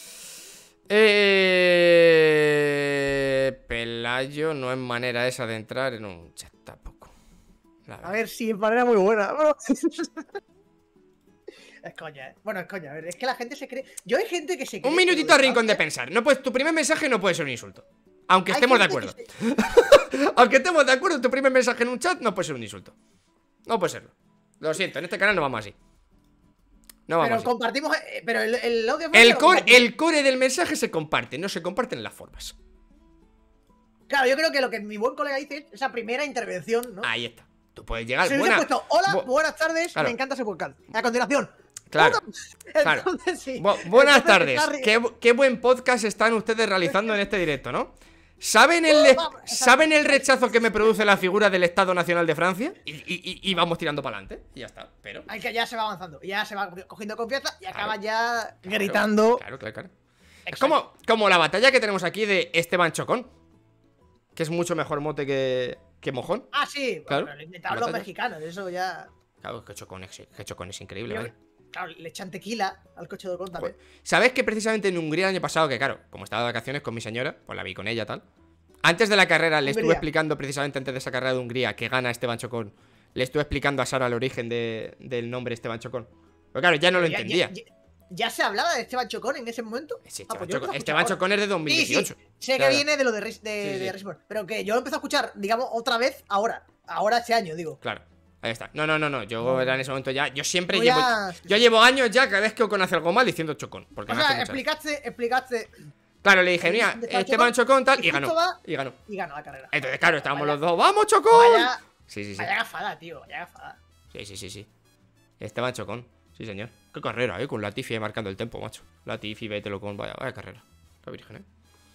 Eh... Pelayo no es manera esa de entrar en un chat tampoco. La A verdad. ver, sí, de manera muy buena. Bueno. Es coña, ¿eh? Bueno, es coña. A ver, es que la gente se cree. Yo hay gente que se cree. Un que minutito lo a rincón de hace- pensar. No puedes, tu primer mensaje no puede ser un insulto. Aunque hay estemos de gente acuerdo. que se- Aunque estemos de acuerdo, tu primer mensaje en un chat no puede ser un insulto. No puede serlo. Lo siento, en este canal no vamos así. No vamos Pero así. compartimos. eh, Pero el, el audio. El lo core, compartimos. el core del mensaje se comparte, no se comparten las formas. Claro, yo creo que lo que mi buen colega dice es esa primera intervención, ¿no? Ahí está. Tú puedes llegar. Si hubiese Buena. puesto, hola, Bu- buenas tardes, Claro. me encanta ese podcast. A continuación. Claro. hola. Claro. Entonces, sí. Bu- buenas Entonces, tardes. está ri- Qué, bu- qué buen podcast están ustedes realizando en este directo, ¿no? ¿Saben el, de- vamos, ¿Saben el rechazo que me produce la figura del Estado Nacional de Francia? Y, y- y- y vamos tirando para adelante. Y ya está. Pero. Hay que ya se va avanzando, ya se va cogiendo confianza y acaba Claro. ya Claro, gritando. Claro, claro, claro. Es Exacto. como, como la batalla que tenemos aquí de Esteban Chocón. Que es mucho mejor mote que, que Mojón. Ah, sí, Claro. pero lo inventaron los Batalla. mexicanos, eso ya. Claro, que Chocón es, que Chocón es increíble, Yo- ¿vale? Claro, le echan tequila al coche de Ocon también. ¿Sabes que precisamente en Hungría el año pasado, que claro, como estaba de vacaciones con mi señora, pues la vi con ella tal. Antes de la carrera le estuve Hungría. explicando precisamente antes de esa carrera de Hungría que gana Esteban Chocón. Le estuve explicando a Sara el origen de- del nombre Esteban Chocón. Pero claro, ya no lo Ya- entendía. Ya, ya- ya se hablaba de Esteban Chocón en ese momento. Sí, Ah, Esteban, pues yo lo Chocón, empecé a Esteban escuchar Chocón es de ahora. dos mil dieciocho. Sí, sí, sé Claro. que viene de lo de, Ris- de, Sí, sí. de Risbon, pero que yo lo empecé a escuchar, digamos, otra vez ahora. Ahora este año, digo. Claro, ahí está. No, no, no, no. Yo No. era en ese momento ya. Yo siempre Tú llevo. ya- Yo llevo años ya, cada vez que Ocon hace algo mal, diciendo Chocón. Porque O me hace sea, mucha gracia. explicaste, explicaste Claro, le dije, mira, de Esteban Esteban Chocón tal, y y justo ganó. va- Y ganó. y ganó la carrera. Entonces, claro, estábamos Vaya- los dos. ¡Vamos, Chocón! Vaya, Sí, sí, sí. vaya gafada, tío, vaya gafada. Sí, sí, sí, sí. Esteban Chocón. Sí, señor. Qué carrera, eh. Con Latifi ahí marcando el tempo, macho. Latifi, vételo con. Vaya, vaya carrera. Qué virgen, eh.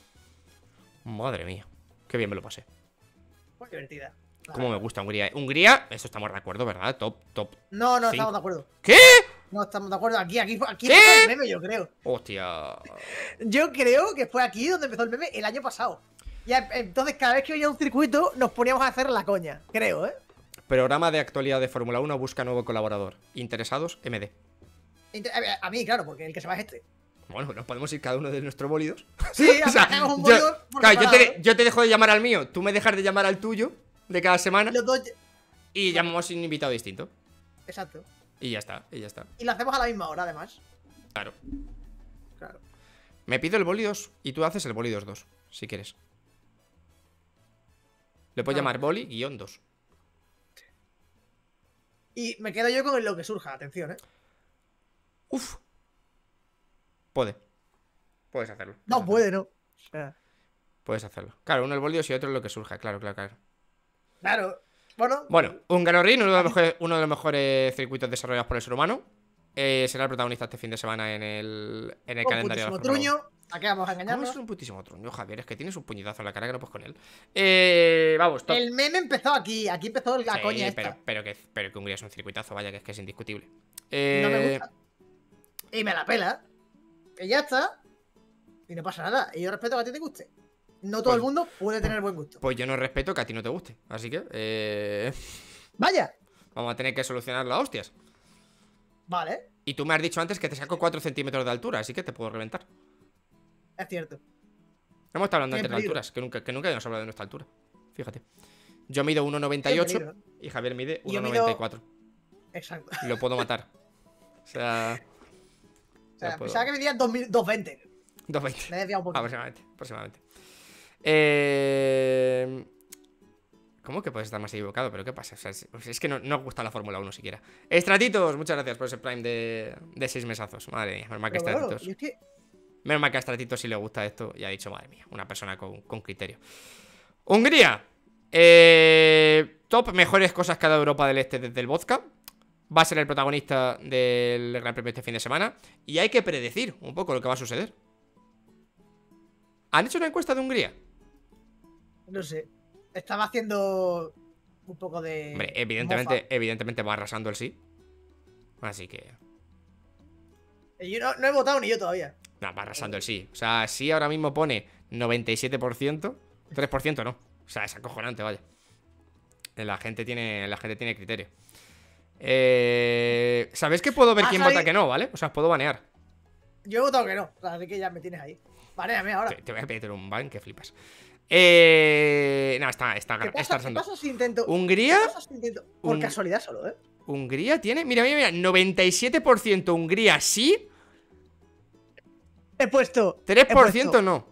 Madre mía. Qué bien me lo pasé. Muy divertida. Cómo me gusta Hungría. eh. Hungría, eso estamos de acuerdo, ¿verdad? Top, top. No, no Cinco. estamos de acuerdo. ¿Qué? No estamos de acuerdo. Aquí, aquí, aquí ¿Qué? empezó el meme, yo creo. Hostia. Yo creo que fue aquí donde empezó el meme el año pasado. Ya, entonces, cada vez que veía un circuito, nos poníamos a hacer la coña. Creo, ¿eh? Programa de actualidad de Fórmula uno busca nuevo colaborador. Interesados, M D. Inter- A, a mí, claro, porque el que se va es este. Bueno, nos podemos ir cada uno de nuestros bólidos. Sí, O sea, hacemos un yo, bólido por claro, yo, separado, te, yo te dejo de llamar al mío, tú me dejas de llamar al tuyo de cada semana Los dos. y llamamos a un invitado distinto. Exacto. Y ya está, y ya está. Y lo hacemos a la misma hora, además. Claro. Claro. Me pido el bolidos y tú haces el bolidos dos, si quieres. Le puedes Ah. llamar boli guión dos. Y me quedo yo con lo que surja, atención, ¿eh? Uf. Puede. Puedes hacerlo. No puedes puede, ¿no? O sea, Puedes hacerlo. Claro, uno el bolidos y otro lo que surja. Claro, claro, claro. claro. Bueno, Bueno, Hungaroring, uno de los mejores, uno de los mejores circuitos desarrollados por el ser humano. Eh, será el protagonista este fin de semana en el, en el un calendario de la putísimo Fórmula uno. truño. ¿A qué vamos a ¿Cómo engañarnos? es un putísimo truño, Javier? Es que tienes un puñetazo en la cara que no puedes con él. Eh, vamos, top. El meme empezó aquí. Aquí empezó la Sí, coña esta. pero, pero, que, pero que Hungría es un circuitazo, vaya, que es que es indiscutible. No Eh, me gusta. Y me la pela. Y ya está. Y no pasa nada. Y yo respeto que a ti te guste. No todo Pues- el mundo puede tener buen gusto. Pues yo no respeto que a ti no te guste. Así que eh, Vaya. vamos a tener que solucionar las hostias. Vale. Y tú me has dicho antes que te saco cuatro centímetros de altura, así que te puedo reventar. Es cierto. Hemos estado hablando Qué antes de peligro. alturas, que nunca, que nunca habíamos hablado de nuestra altura. Fíjate. Yo mido uno noventa y ocho Qué peligro. y Javier mide Y yo uno mido- noventa y cuatro. Exacto. Y lo puedo matar. O sea, O sea, No puedo. pensaba que medía dos mil doscientos veinte. doscientos veinte. Me he desviado un poquito. Aproximadamente, aproximadamente. Eh... ¿Cómo que puedes estar más equivocado? ¿Pero qué pasa? O sea, es, es que no, no os gusta la Fórmula uno siquiera. Estratitos, muchas gracias por ese Prime de, de seis mesazos. Madre mía, menos mal que Pero bueno, Estratitos. y es que Menos mal que a Estratitos sí le gusta esto y ha dicho, madre mía, una persona con, con criterio. Hungría. Eh, top mejores cosas que ha dado Europa del Este desde el vodka. Va a ser el protagonista del Gran Premio este fin de semana. Y hay que predecir un poco lo que va a suceder. ¿Han hecho una encuesta de Hungría? no sé. Estaba haciendo un poco de. Hombre, evidentemente, mofa. evidentemente va arrasando el sí. Así que... Y Yo no, no he votado ni yo todavía. No, va arrasando el sí. O sea, sí ahora mismo pone noventa y siete por ciento. tres por ciento no. O sea, es acojonante, vaya. La gente tiene, la gente tiene criterio. Eh, ¿Sabéis que puedo ver Ah, quién ¿sabéis? vota que no, ¿vale? O sea, os puedo banear. Yo he votado que no, o sea, así que ya me tienes ahí. Banéame ahora. Te, te voy a meter un ban que flipas. Eh, no, está, está, ¿Qué está pasa, ¿qué arrasando. pasa si intento? Hungría, ¿Qué pasa si intento? Por Un- casualidad solo, ¿eh? Hungría tiene, mira, mira, mira, noventa y siete por ciento Hungría sí, He puesto. tres por he ciento puesto, no.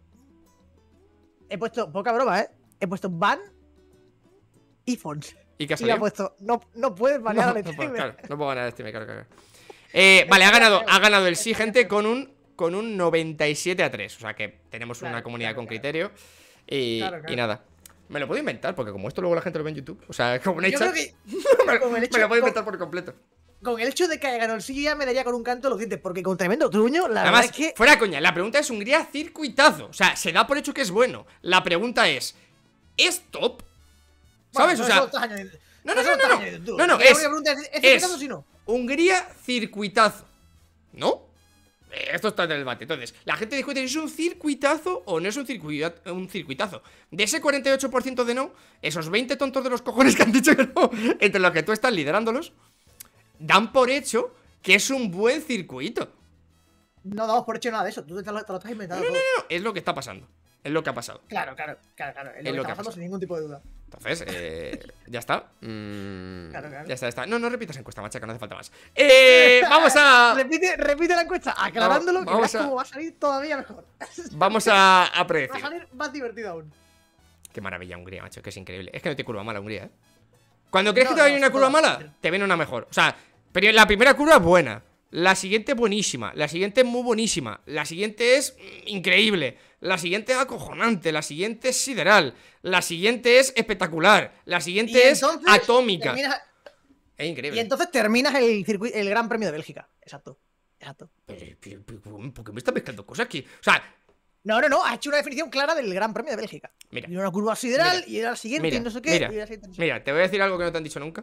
He puesto, poca broma, ¿eh? He puesto ban y Fons. ¿Y qué ha Y me ha salido? puesto, no, no puedes banear No, al no puedo, streamer. claro, no puedo ganar este, me claro, claro. Eh, vale, ha ganado, ha ganado el sí, gente, con un, con un noventa y siete a tres. O sea que tenemos Claro, una comunidad claro, con claro. criterio. Y, Claro, claro. y nada. Me lo puedo inventar, porque como esto luego la gente lo ve en YouTube. O sea, como un Yo hecho. creo que me, con el hecho- me lo puedo con- inventar por completo. con el hecho de que haya ganado el sí ya me daría con un canto los dientes, porque con tremendo truño, la Además, verdad es que. fuera coña, la pregunta es Hungría circuitazo. O sea, se da por hecho que es bueno. La pregunta es, ¿es top? ¿Sabes? Bueno, O eso sea, lo estás añadiendo. no, no, Eso no, lo estás no, añadiendo tú. no, no, La es- única pregunta es, ¿es es- circuitazo si no? Hungría circuitazo. ¿No? Eh, Esto está en el debate. Entonces, la gente discute si es un circuitazo o no es un, circuita- un circuitazo. De ese cuarenta y ocho por ciento de no, esos veinte tontos de los cojones que han dicho que no, entre los que tú estás liderándolos, dan por hecho que es un buen circuito. No damos por hecho nada de eso. Tú te lo, te lo estás inventando todo. No, es lo que está pasando. Es lo que ha pasado. Claro, claro, claro, claro. Es Es lo que lo está que ha pasando pasado. sin ningún tipo de duda. Entonces, eh, ya está. Mm, Claro, claro. Ya está, ya está. No, no repitas encuesta, machaca, no hace falta más. Eh, vamos a. Repite, repite la encuesta, aclarándolo, que Vamos verás a- cómo va a salir todavía mejor. Vamos a, a Va a predecir. salir más divertido aún. Qué maravilla Hungría, macho, que es increíble. Es que no tiene curva mala Hungría, ¿eh? Cuando crees No, que te va a no, venir una sin curva duda. mala, te viene una mejor. O sea, pero la primera curva es buena. La siguiente buenísima. La siguiente muy buenísima. La siguiente es mm, increíble. La siguiente es acojonante. La siguiente es sideral. La siguiente es espectacular. La siguiente Y es entonces atómica. terminas- Es y increíble. entonces terminas el, circuito, el Gran Premio de Bélgica. Exacto. Exacto. Pero, pero, pero, ¿por qué me estás mezclando cosas aquí? O sea, No, no, no. Has hecho una definición clara del Gran Premio de Bélgica. Mira. Y una curva sideral, Mira. y era la siguiente, mira, y no sé qué. mira, y la siguiente, no sé mira, te voy a decir algo que no te han dicho nunca.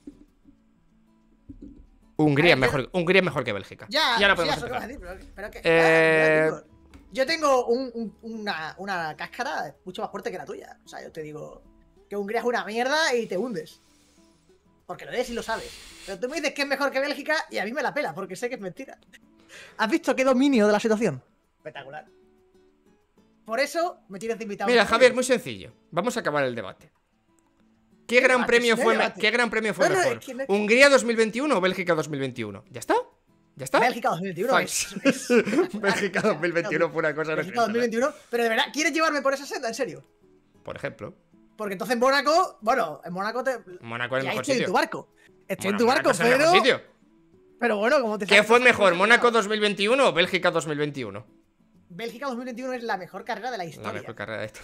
A Hungría ver, es mejor, Hungría es mejor que Bélgica. Ya, ya la sí, podemos eso que vas a empezar. decir, pero, pero que, Eh, ah, tío, yo tengo un- un- una, una cáscara mucho más fuerte que la tuya. O sea, yo te digo que Hungría es una mierda y te hundes. Porque lo eres y lo sabes. Pero tú me dices que es mejor que Bélgica y a mí me la pela, porque sé que es mentira. ¿Has visto qué dominio de la situación? Espectacular. Por eso me tienes de invitado. Mira, Javier, muy sencillo. Vamos a acabar el debate. ¿Qué gran debate? premio Sí, fue, me- debate. ¿qué gran premio fue No, no, mejor? es que no- ¿Hungría dos mil veintiuno o Bélgica dos mil veintiuno? ¿Ya está? ¿Ya está? Bélgica dos mil veintiuno Thanks. es, es- Bélgica dos mil veintiuno fue una cosa Bélgica dos mil veintiuno, pero de verdad, ¿quieres llevarme por esa senda? ¿En serio? Por ejemplo, Porque entonces en Mónaco, bueno, en Mónaco te. Mónaco es el Ya mejor estoy en sitio. tu barco. Estoy en Bueno, tu barco, Mónaco es el mejor pero. sitio. Pero bueno, como te ¿Qué sabes- fue mejor, Mónaco dos mil veintiuno o Bélgica dos mil veintiuno? Bélgica dos mil veintiuno es la mejor carrera de la La historia. mejor carrera de esto.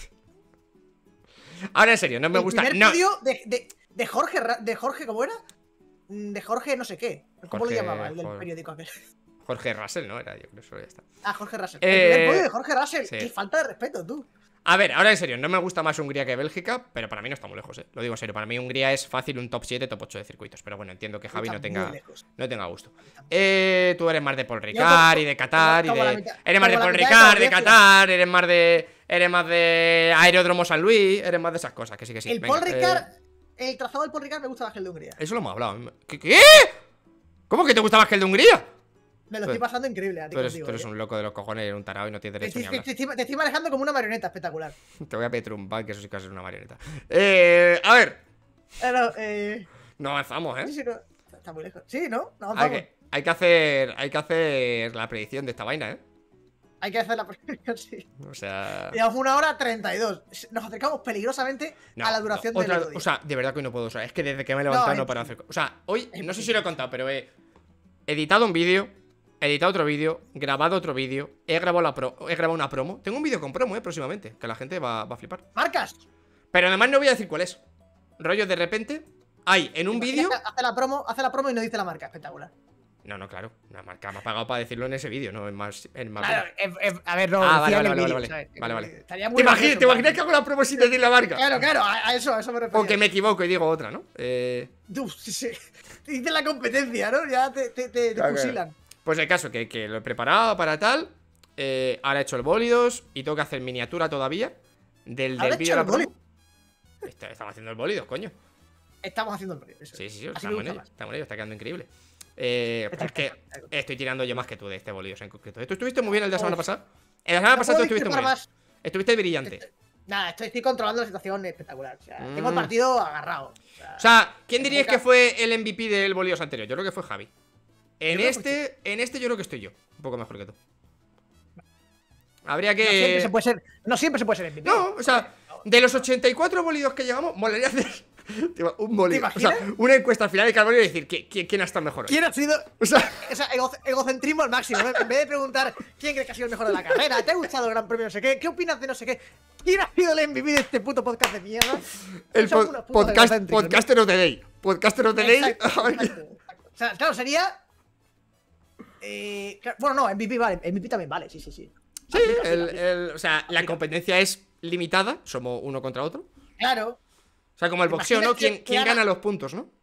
Ahora en serio, no me el gusta. primer No. vídeo de, de, de Jorge, Ra- de Jorge, ¿cómo era? Mm, De Jorge no sé qué. ¿Cómo Jorge- lo llamaba? El del Jorge- periódico aquel. Jorge Russell, ¿no? Era, yo creo que solo ya está. Ah, Jorge Russell. Eh, El primer podio de Jorge Russell. sí. Qué falta de respeto, tú. A ver, ahora en serio, no me gusta más Hungría que Bélgica, pero para mí no está muy lejos, eh. Lo digo en serio, para mí Hungría es fácil un top siete, top ocho de circuitos. Pero bueno, entiendo que Javi Está no tenga, muy lejos. no tenga gusto. Eh, tú eres más de Paul Ricard y de Qatar y como la de. mitad- Eres más de como la Paul mitad de Ricard, de Croacia. Qatar, eres más de. Eres más de Aeródromo San Luis, eres más de esas cosas, que sí que sí. el venga, Paul eh, Ricard, el trazado del Paul Ricard me gusta más que el de Hungría. Eso lo hemos hablado. ¿Qué? ¿Qué? ¿Cómo que te gusta más que el de Hungría? Me lo Tú- estoy pasando increíble a ti Tú eres, contigo, tú eres ¿eh? un loco de los cojones, eres un tarado y no tienes te, derecho ni a estoy- hablar. te estoy- te estoy manejando como una marioneta espectacular. Te voy a pedir un ban, que eso sí que va a ser una marioneta. Eh, a ver, Pero, eh. no avanzamos, Sí, ¿eh? sí, no. Está muy lejos. Sí, ¿no? No, Hay vamos. que, hay que hacer. Hay que hacer la predicción de esta vaina, ¿eh? Hay que hacer la predicción, sí. O sea. Llevamos una hora treinta y dos. Nos acercamos peligrosamente No, a la duración no, del otra- otro día. O sea, de verdad que hoy no puedo. O sea, es que desde que me he levantado No, no, es paro de hacer. co- O sea, hoy, es no sé si lo he contado, pero he editado un vídeo, editado otro vídeo, grabado otro vídeo, he grabado la pro, he grabado una promo. Tengo un vídeo con promo, eh, próximamente, que la gente va, va a flipar. ¡Marcas! Pero además no voy a decir cuál es. Rollo, de repente, hay en un vídeo. Hace la promo, hace la promo y no dice la marca. Espectacular. No, no, claro. Una marca me ha pagado para decirlo en ese vídeo, no en más. En más Claro, es- es- a ver, no. Ah, decía vale, en vale, el vale, vídeo, vale, ¿sabes? vale, vale. Estaría muy ¿Te, imagi- gracioso, ¿Te imaginas claro. que hago la promo sin decir la marca? Claro, claro, a, a eso, a eso me refiero. O que me equivoco y digo otra, ¿no? Eh. Tú, sí, sí. Te dicen la competencia, ¿no? Ya te, te, te, te Claro, fusilan. Pues el caso, que, que lo he preparado para tal. Eh, ahora he hecho el bólidos y tengo que hacer miniatura todavía del, ¿Ahora del has vídeo hecho de la el promo. bólido? estamos haciendo el bolido, coño. Estamos haciendo el bolido. Eso. Sí, sí, sí, Así estamos me en gusta ello, más. estamos en ello, está quedando increíble. Eh, Está es que espectacular. estoy tirando yo más que tú de este bolido en concreto. ¿Tú estuviste muy bien el de la semana Uf. pasada? En la semana No pasada tú puedo estuviste muy discrepar bien. más. Estuviste brillante. Estoy- Nada, estoy, estoy controlando la situación espectacular. O sea, Mm. tengo el partido agarrado. O sea, O sea, ¿quién en diríais boca- que fue el M V P del bolido anterior? Yo creo que fue Javi. En Yo creo que este, en este yo creo que estoy yo. Un poco mejor que tú. Habría no siempre se que... puede ser, no siempre se puede ser M V P. No, o sea, de los ochenta y cuatro bolidos que llevamos, molaría hacer tío, un bolido. ¿Te O sea, imaginas? una encuesta al final de Carbono y decir ¿quién, quién, quién ha estado mejor hoy? ¿Quién ha sido? O sea, O sea, ego- egocentrismo al máximo. ¿no? En vez de preguntar quién crees que ha sido el mejor de la carrera, ¿te ha gustado el gran premio no sé qué? ¿Qué opinas de no sé qué? ¿Quién ha sido el M V P de este puto podcast de mierda? el Son po- unos putos podcast, egocéntricos, ¿no? Podcaster of the Day. Podcaster of the Day. Exacto, exacto, exacto. O sea, claro, sería. Eh, claro, bueno, no, M V P vale. M V P también vale, sí, sí, sí. Sí, Aplica, sí, el- aplica. el- o sea, la competencia es limitada. Somos uno contra otro. Claro. O sea, como el ¿Te boxeo, ¿no? imaginas ¿Quién, que- quién que gana haga- los puntos, no?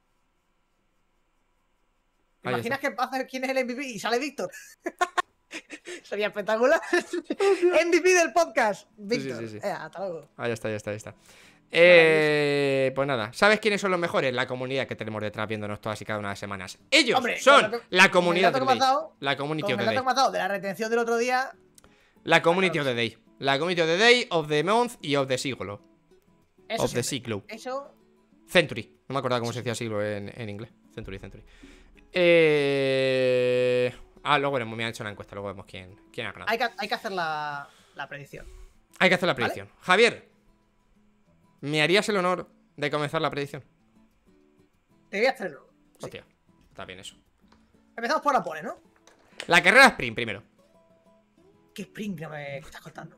¿Te Ahí imaginas está. que hace quién es el M V P y sale Víctor? Sería espectacular. M V P del podcast. Víctor. sí, sí. Eh, hasta luego. Ah, ya está, ya está, ya está. Eh, pues nada, ¿sabes quiénes son los mejores? La comunidad que tenemos detrás viéndonos todas y cada una de las semanas. Ellos Hombre, son con lo que- la comunidad con of el the dato que me has day. dado, La community Con of el the dato day. que me has dado de la retención del otro día. La community of claro. the day. La community of the day, of the month y of the siglo. Eso Of the siempre. siglo. Eso. Century. No me acordaba cómo se decía siglo en, en inglés. Century, century. Eh... Ah, luego veremos, me han hecho una encuesta, luego vemos quién, quién ha ganado. Hay que, hay que hacer la, la predicción. Hay que hacer la ¿Vale? predicción. Javier, ¿me harías el honor de comenzar la predicción? Te voy a hacerlo. Sí. Hostia, está bien eso. Empezamos por la pole, ¿no? La carrera sprint primero. ¿Qué sprint que me estás contando?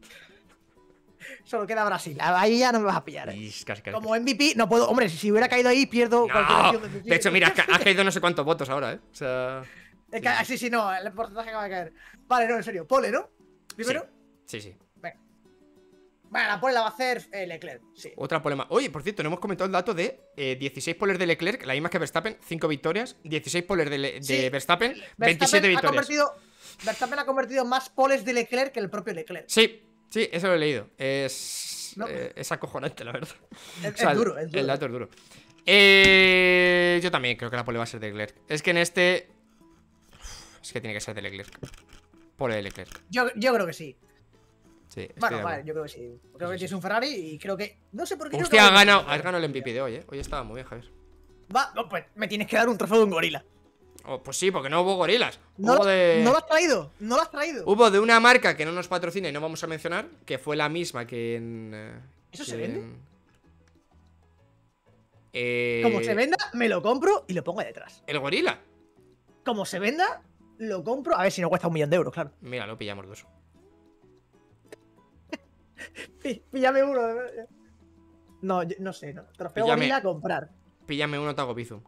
Solo queda Brasil. Ahí ya no me vas a pillar, ¿eh? Is, casi, casi, Como casi. M V P, no puedo. Hombre, si hubiera caído ahí, pierdo cualquier No, opción de M V P. de hecho, mira, has, ca- has caído no sé cuántos votos ahora, ¿eh? O sea... Es que- ah, sí, sí, no, el porcentaje que va a caer. Vale, no, en serio. Pole, ¿no? Primero. Sí, sí. Venga. Vale, la pole la va a hacer eh, Leclerc. Sí. Otra problema. Oye, por cierto, no hemos comentado el dato de eh, dieciséis poles de Leclerc, la misma que Verstappen, cinco victorias. dieciséis poles de, Le- de Sí, Verstappen, Verstappen veintisiete ha victorias. convertido, Verstappen ha convertido más poles de Leclerc que el propio Leclerc. Sí, sí, eso lo he leído. Es, No. eh, es acojonante, la verdad. Es, O sea, es duro, es duro. El dato es duro. Eh, yo también creo que la pole va a ser de Leclerc. Es que en este... Es que tiene que ser de Leclerc. Pole de Leclerc. Yo, yo creo que sí. Sí, estoy Bueno, de vale, acuerdo. yo creo que sí. Creo que tienes un Ferrari y creo que. No sé por qué. creo Hostia, que has va a- ganado, has ganado el M V P de hoy, ¿eh? Hoy estaba muy bien, Javier. Va, no, pues me tienes que dar un trofeo de un gorila. Oh, pues sí, porque no hubo gorilas. No, Hubo lo- de... no lo has traído, no lo has traído. Hubo de una marca que no nos patrocina y no vamos a mencionar, que fue la misma que en... eh, ¿Eso que se vende? en- Eh, Como se venda, me lo compro y lo pongo ahí detrás. El gorila. Como se venda, lo compro. A ver si no cuesta un millón de euros, claro. Mira, lo pillamos dos. Pí- Píllame uno. de verdad. No, yo- no sé, no. Trofeo Píllame. gorila a comprar. Píllame uno, Tago Bizum.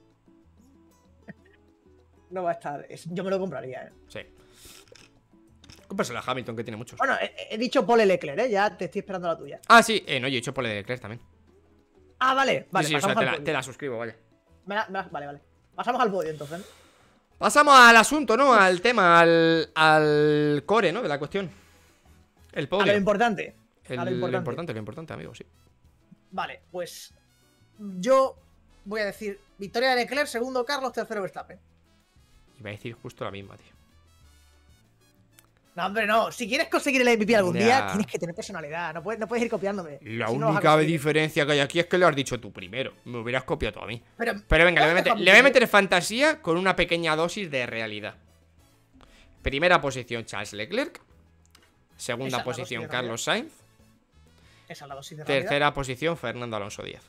No va a estar. es- Yo me lo compraría, eh. Sí. Cómprasela a Hamilton, que tiene muchos. Bueno, he, he dicho Pole Leclerc, eh. Ya te estoy esperando la tuya. Ah, sí. Eh, no, yo he hecho pole de Leclerc también. Ah, vale, vale. sí, sí, o sea, pasamos te al la, podio. te la suscribo, vaya. Me la- me la- vale, vale. Pasamos al podio entonces. ¿no? Pasamos al asunto, ¿no? Al tema, al, al core, ¿no? De la cuestión. El A podio. lo importante. El- a lo lo importante. importante, lo importante, amigo, sí. Vale, pues yo voy a decir victoria de Leclerc, segundo Carlos, tercero Verstappen. Iba a decir justo la misma, tío. No, hombre, no. Si quieres conseguir el M V P algún Ya. día, tienes que tener personalidad. No puedes, no puedes ir copiándome. La Así no vas a única conseguir. diferencia que hay aquí es que lo has dicho tú primero. Me hubieras copiado tú a mí. Pero, Pero venga, le voy, a meter, le voy a meter Hamilton, fantasía con una pequeña dosis de realidad. Primera posición, Charles Leclerc. Segunda Esa es la posición, dosis de Carlos Sainz. esa es la dosis de realidad. Tercera posición, Fernando Alonso Díaz.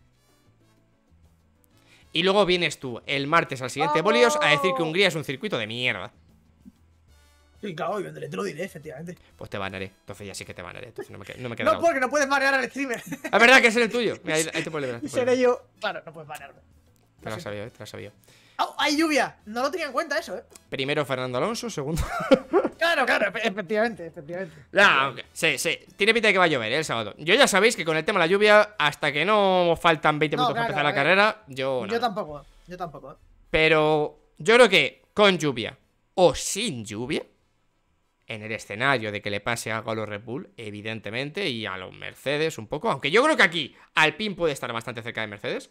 Y luego vienes tú el martes al siguiente ¡Vamos! Bolios a decir que Hungría es un circuito de mierda. Sí, claro, yo te lo diré, efectivamente. Pues te banaré. Entonces ya sí que te banaré. Entonces no me, queda- no me queda No, otra. porque no puedes marear al streamer. Es verdad que es el tuyo. Mira, ahí, ahí te puedes librar. te puedes Seré librar. yo. Claro, no puedes marearme. Te lo has sabido, eh, te lo has sabido. ¡Oh, hay lluvia! No lo tenía en cuenta eso, eh. Primero Fernando Alonso, segundo. Claro, claro, efe- efectivamente, efectivamente. Ya, aunque- sí, sí. Tiene pinta de que va a llover, ¿eh? El sábado. Yo ya sabéis que con el tema de la lluvia, hasta que no faltan veinte No, minutos para claro, empezar la a ver. carrera, yo. Yo nada. tampoco, yo tampoco. eh. Pero yo creo que con lluvia o sin lluvia, en el escenario de que le pase algo a los Red Bull, evidentemente, y a los Mercedes un poco. Aunque yo creo que aquí Alpine puede estar bastante cerca de Mercedes.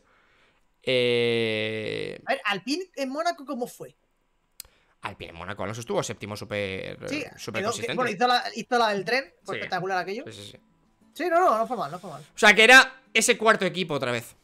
Eh... A ver, Alpine en Mónaco, ¿cómo fue? Alpine en Mónaco, Alonso estuvo séptimo súper Sí, súper quedó- consistente. bueno, hizo la, hizo la del tren, fue Sí. espectacular aquello. Sí, sí, sí. Sí, no, no, no fue mal, no fue mal. O sea, que era ese cuarto equipo otra vez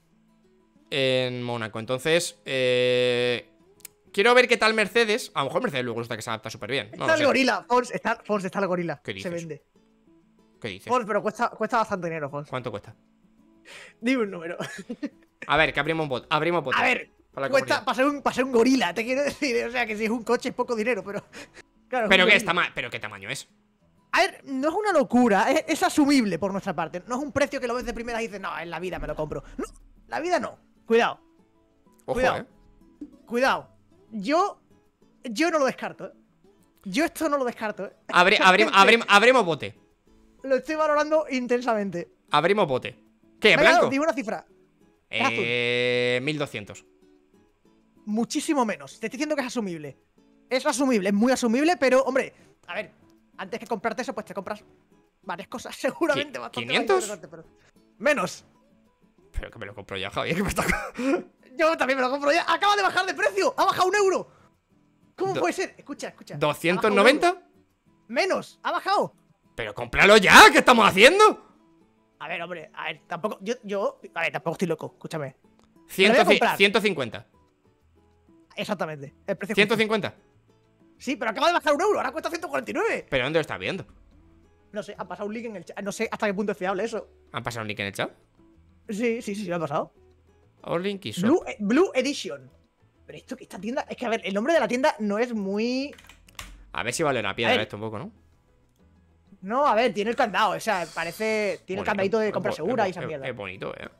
en Mónaco. Entonces, eh... quiero ver qué tal Mercedes. A lo mejor Mercedes luego resulta que se adapta súper bien. No Está lo el sé. gorila, Fons, está, Fons, está el gorila. ¿Qué Se dices? vende. ¿Qué dices? Fons, pero cuesta, cuesta bastante dinero, Fons. ¿Cuánto cuesta? Dime un número. A ver, que abrimos bot. Abrimos bot. A ver, para la cuesta comunidad. para ser, un, para ser un gorila, te quiero decir. O sea, que si es un coche es poco dinero, pero. Claro, es ¿Pero un qué, gorila. está ¿Pero qué tamaño es? A ver, no es una locura, es, es asumible por nuestra parte. No es un precio que lo ves de primera y dices, no, en la vida me lo compro. No, la vida no. Cuidado, Ojo, Cuidado. eh. cuidado. Yo. Yo no lo descarto, ¿eh? Yo esto no lo descarto, ¿eh? Abri- abrim- abrim- abrimos bote. Lo estoy valorando intensamente. Abrimos bote. ¿Qué? Venga, ¿Blanco? digo una cifra. Es azul. Eh, mil doscientos. Muchísimo menos. Te estoy diciendo que es asumible. Es asumible, es muy asumible, pero, hombre, a ver, antes que comprarte eso, pues te compras varias cosas, seguramente. ¿Qui- bastante más quinientos? interesantes, pero- Menos. Pero que me lo compro ya, Javier. ¿Qué me está... Yo también me lo compro ya. ¡Acaba de bajar de precio! ¡Ha bajado un euro! ¿Cómo Do- puede ser? Escucha, escucha. ¿doscientos ¿Ha bajado un noventa? euro? Menos, ha bajado. Pero cómpralo ya, ¿qué estamos haciendo? A ver, hombre, a ver, tampoco. Yo, yo. A ver, tampoco estoy loco, escúchame. Ciento voy a ci- comprar. ciento cincuenta. Exactamente. El precio ciento justo. cincuenta. Sí, pero acaba de bajar un euro, ahora cuesta ciento cuarenta y nueve. ¿Pero dónde lo estás viendo? No sé, ha pasado un link en el chat. No sé hasta qué punto es fiable eso. ¿Han pasado un link en el chat? Sí, sí, sí, sí, lo ha pasado. Or link y shop. Blue, eh, Blue Edition. Pero esto que esta tienda. Es que, a ver, el nombre de la tienda no es muy. A ver si vale la piedra A ver. esto un poco, ¿no? No, a ver, tiene el candado, o sea, parece. Tiene el Bonito. candadito de Es compra bo- segura es y esa bo- mierda. Es bonito, eh.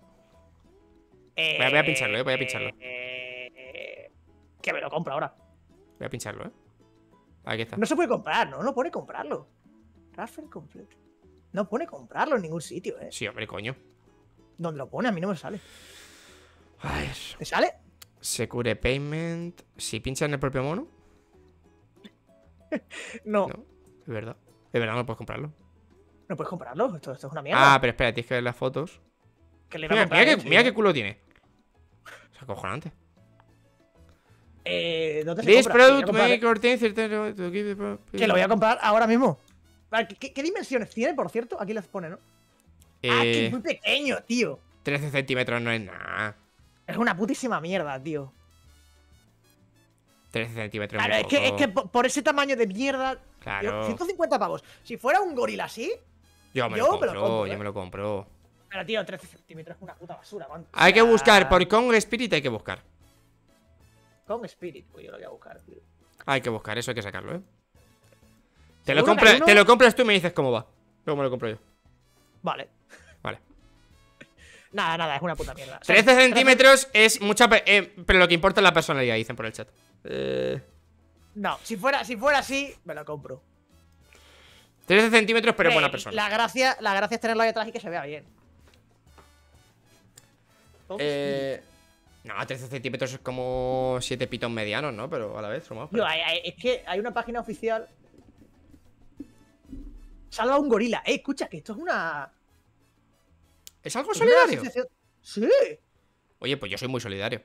Eh, voy a- voy a pincharlo, eh, voy a pincharlo. eh, eh, que me lo compro ahora. Voy a pincharlo, eh. Aquí está. No se puede comprar, ¿no? No pone comprarlo. Transfer complete. No pone comprarlo en ningún sitio, ¿eh? Sí, hombre, coño. Donde lo pone, a mí no me sale. A ver. ¿Te sale? Secure Payment. Si pinchas en el propio mono. No, No, es verdad. Es verdad, no puedes comprarlo. no puedes comprarlo. Esto, esto es una mierda. Ah, pero espera, tienes que ver las fotos. que le iba a Mira, comprar, mira, ¿eh? qué, Sí. mira qué culo tiene. Es acojonante. Eh, ¿dónde se This compra? Que product lo voy a may comprar, contain certain- to give the- ¿eh? Que lo voy a comprar ahora mismo. Vale, ¿Qué, qué- qué dimensiones tiene, por cierto? Aquí les pone, ¿no? Ah, que Eh, es muy pequeño, tío. trece centímetros no es nada. Es una putísima mierda, tío. trece centímetros Claro, muy es que, es poco. que por, por ese tamaño de mierda. Claro. Tío, ciento cincuenta pavos. Si fuera un gorila así. Yo me yo lo me compro, lo compro, yo ¿eh? me lo compro. Pero, tío, trece centímetros es una puta basura. man. Hay O que sea, buscar, por Kong Spirit hay que buscar. Con Spirit, pues yo lo voy a buscar, tío. Hay que buscar, eso hay que sacarlo, eh. Te lo, ¿Seguro que compra- hay uno? te lo compras tú y me dices cómo va. Luego me lo compro yo. Vale. Vale. Nada, nada, es una puta mierda. O sea, trece centímetros es mucha. pe- eh, pero lo que importa es la personalidad, dicen por el chat. Eh, No, si fuera, si fuera así, me lo compro. trece centímetros, pero Eh, buena persona. La gracia, la gracia es tenerlo ahí atrás y que se vea bien. Eh, no, trece centímetros es como siete pitos medianos, ¿no? Pero a la vez, somos. Tío, hay- hay- es que hay una página oficial. Salva a un gorila. Eh, escucha, que esto es una. ¿Es algo es una solidario? asociación- Sí. Oye, pues yo soy muy solidario.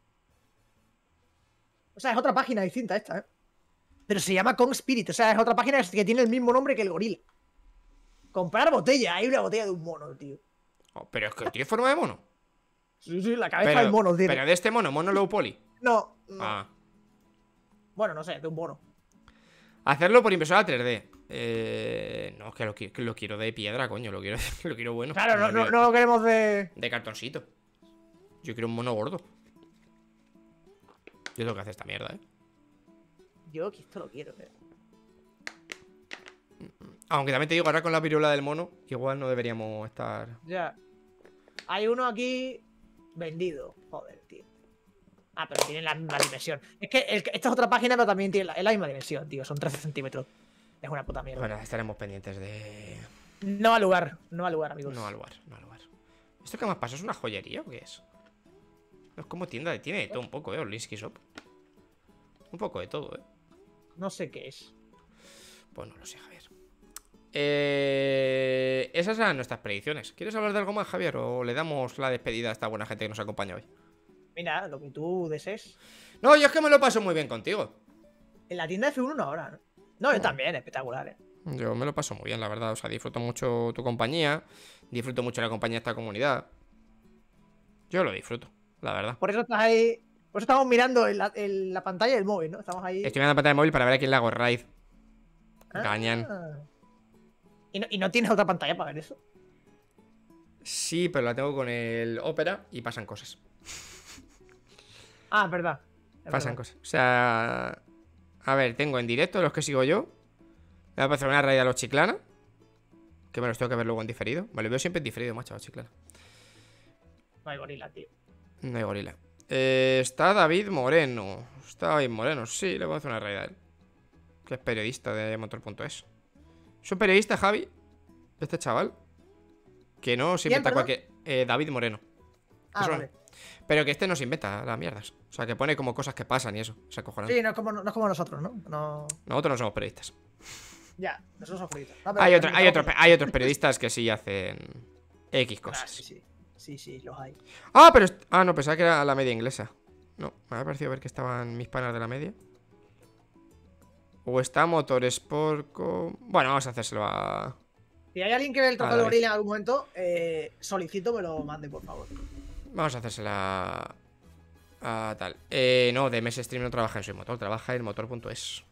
O sea, es otra página distinta esta, ¿eh? Pero se llama Kong Spirit. O sea, es otra página que tiene el mismo nombre que el gorila. Comprar botella. Hay una botella de un mono, tío. Oh, pero es que tiene forma de mono. Sí, sí, la cabeza Pero, del mono tiene. pero de este mono, mono low poly. No, no. Ah. Bueno, no sé, de un mono. Hacerlo por impresora tres D. Eh, no, es que lo, qui- que lo quiero de piedra, coño. Lo quiero, lo quiero bueno. Claro, no, lo no, quiero no lo queremos de. De cartoncito. Yo quiero un mono gordo. Yo tengo que hacer esta mierda, eh. Yo que esto lo quiero, eh. Aunque también te digo, ahora con la viruela del mono, igual no deberíamos estar. Ya. Hay uno aquí vendido. Joder, tío. Ah, pero tiene la misma dimensión. Es que el- esta es otra página, pero también tiene la, es la misma dimensión, tío. Son trece centímetros. Es una puta mierda. Bueno, estaremos pendientes de. No al lugar, no al lugar, amigos. No al lugar, no al lugar. ¿Esto qué más pasa? ¿Es una joyería o qué es? No, es como tienda de. Tiene de todo un poco, eh. Olinsky Shop. Un poco de todo, eh. No sé qué es. Pues no lo sé, Javier. Eh, esas eran nuestras predicciones. ¿Quieres hablar de algo más, Javier? ¿O le damos la despedida a esta buena gente que nos acompaña hoy? Mira, lo que tú desees. No, yo es que me lo paso muy bien contigo. En la tienda de F uno no ahora, ¿no? No, yo también, espectacular, ¿eh? Yo me lo paso muy bien, la verdad. O sea, disfruto mucho tu compañía. Disfruto mucho la compañía de esta comunidad. Yo lo disfruto, la verdad. Por eso estás ahí. Por eso estamos mirando en la, en la pantalla del móvil, ¿no? Estamos ahí. Estoy mirando la pantalla del móvil para ver a quién le hago raid. Ah. Gañan. ¿Y no, ¿Y no tienes otra pantalla para ver eso? Sí, pero la tengo con el Opera y pasan cosas. Ah, es verdad. Es Pasan verdad. cosas. O sea, a ver, tengo en directo los que sigo yo. Le voy a pasar una raid a los Chiclana, que me los tengo que ver luego en diferido. Vale, veo siempre en diferido, macho, a los Chiclana. No hay gorila, tío. No hay gorila. Eh, está David Moreno. Está David Moreno, sí, le voy a hacer una raid a él. Que es periodista de motor punto es. Es un periodista, Javi. Este chaval. Que no se ¿Quién, inventa perdón? cualquier. Eh, David Moreno. Ah, Eso no. vale. Pero que este no se inventa las mierdas. O sea, que pone como cosas que pasan y eso. O sea, cojonante. Sí, no es, como, no es como nosotros, ¿no? No. Nosotros no somos periodistas. Ya, nosotros somos periodistas. No, pero Hay, otro- también hay, otro- estamos- hay otros periodistas que sí hacen X Ah, cosas. sí, sí. Sí, sí, los hay. Ah, pero... est- Ah, no, pensaba que era la media inglesa. No, me ha parecido ver que estaban mis panas de la media. O está Motorsport con... Bueno, vamos a hacérselo a... Si hay alguien que ve el trofeo de David. gorila en algún momento, eh, solicito me lo mande, por favor. Vamos a hacérsela a... a tal. Eh, no, de M S Stream no trabaja en su motor, trabaja en motor punto es.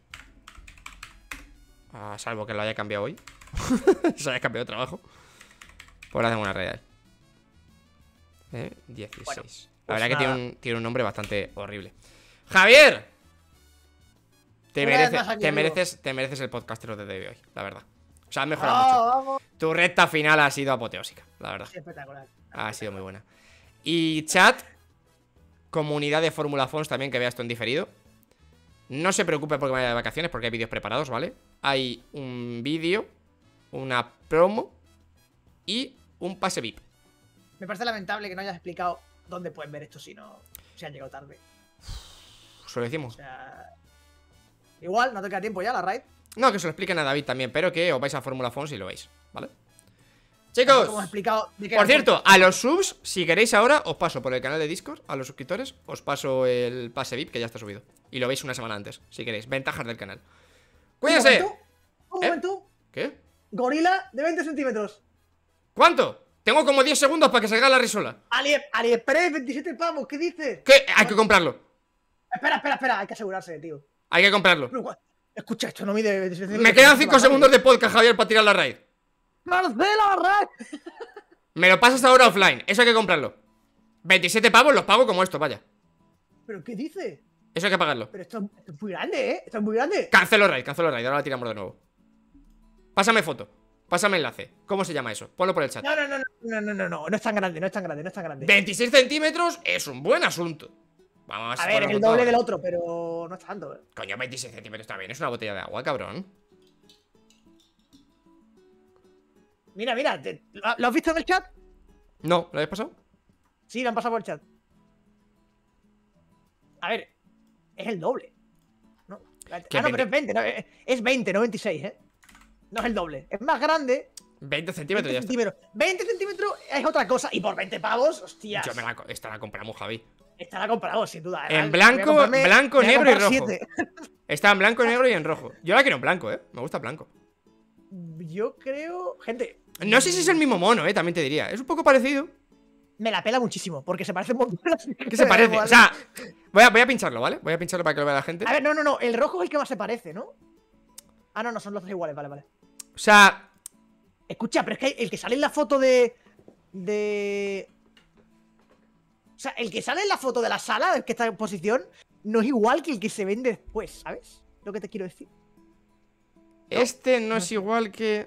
Ah, salvo que lo haya cambiado hoy. Se haya cambiado de trabajo. Pues le hacemos una red. Eh, dieciséis. Bueno, La verdad pues que nada. tiene un, tiene un nombre bastante horrible. ¡Javier! Te, Una vez mereces, más aquí te, vivo. mereces, te mereces el podcastero de hoy, la verdad. O sea, has mejorado ¡Ah, mucho. vamos! Tu recta final ha sido apoteósica, la verdad. Sí, espectacular. Ha sido muy buena. Y chat, comunidad de Fórmula Fons también que vea esto en diferido. No se preocupe porque me vaya de vacaciones, porque hay vídeos preparados, ¿vale? Hay un vídeo, una promo y un pase V I P. Me parece lamentable que no hayas explicado dónde pueden ver esto si no si han llegado tarde. ¿Se lo decimos? O sea, igual, no te queda tiempo ya la raid. No, que se lo expliquen a David también, pero que os vais a Fórmula Fons y lo veis, ¿vale? Como Chicos, hemos explicado de qué por era el cierto, a los subs, si queréis ahora, os paso por el canal de Discord, a los suscriptores, os paso el pase V I P que ya está subido. Y lo veis una semana antes, si queréis. Ventajas del canal. podcast. ¡Cuídense! Un momento, un ¿Eh? momento. ¿Qué? Gorila de veinte centímetros. ¿Cuánto? Tengo como diez segundos para que salga la risola. Ali, AliExpress, veintisiete pavos, ¿qué dices? ¿Qué? Hay que comprarlo. Espera, espera, espera, hay que asegurarse, tío. Hay que comprarlo. Pero, gua- escucha, esto no mide veintisiete Me centímetros. quedan cinco segundos de podcast, Javier, para tirar la raid. ¡Marcela, raid! Me lo pasas ahora offline. Eso hay que comprarlo. veintisiete pavos los pago como esto, vaya. ¿Pero qué dices? Eso hay que pagarlo. Pero esto, esto es muy grande, ¿eh? Esto es muy grande. Cancelo raid, cancelo raid. Ahora la tiramos de nuevo. Pásame foto. Pásame enlace. ¿Cómo se llama eso? Ponlo por el chat. No, no, no, no, no, no, no, no, no es tan grande, no es tan grande, no es tan grande. veintiséis centímetros es un buen asunto. Vamos A ver, es ponerlo el todo doble ahora. del otro, pero no es tanto, ¿eh? Coño, veintiséis centímetros está bien. Es una botella de agua, cabrón. Mira, mira, te- ¿lo lo has visto en el chat? No, ¿lo habéis pasado? Sí, lo han pasado por el chat. A ver, es el doble. ¿No? Ah, ¿Qué no, pero veinte? es veinte, no, es es veinte, no veintiséis, ¿eh? No es el doble. Es más grande. veinte centímetros veinte ya está. centímetros. veinte centímetros es otra cosa. Y por veinte pavos, hostias. Yo me la, co- esta la compramos, Javi. Estará comprado, sin duda. En Voy a blanco, comprarme- blanco, voy a negro y comprar rojo. siete. Está en blanco, negro y en rojo. Yo la quiero en blanco, eh. Me gusta blanco. Yo creo. Gente. No sé si es el mismo mono, eh. También te diría. Es un poco parecido. Me la pela muchísimo, porque se parece un montón. ¿Qué se parece? O sea, voy a, voy a pincharlo, ¿vale? Voy a pincharlo para que lo vea la gente. A ver, no, no, no. El rojo es el que más se parece, ¿no? Ah, no, no, son los dos iguales, vale, vale. O sea, Escucha, pero es que el que sale en la foto de. De. O sea, el que sale en la foto de la sala, el que está en posición, no es igual que el que se vende después, ¿sabes? Lo que te quiero decir. este no es igual que...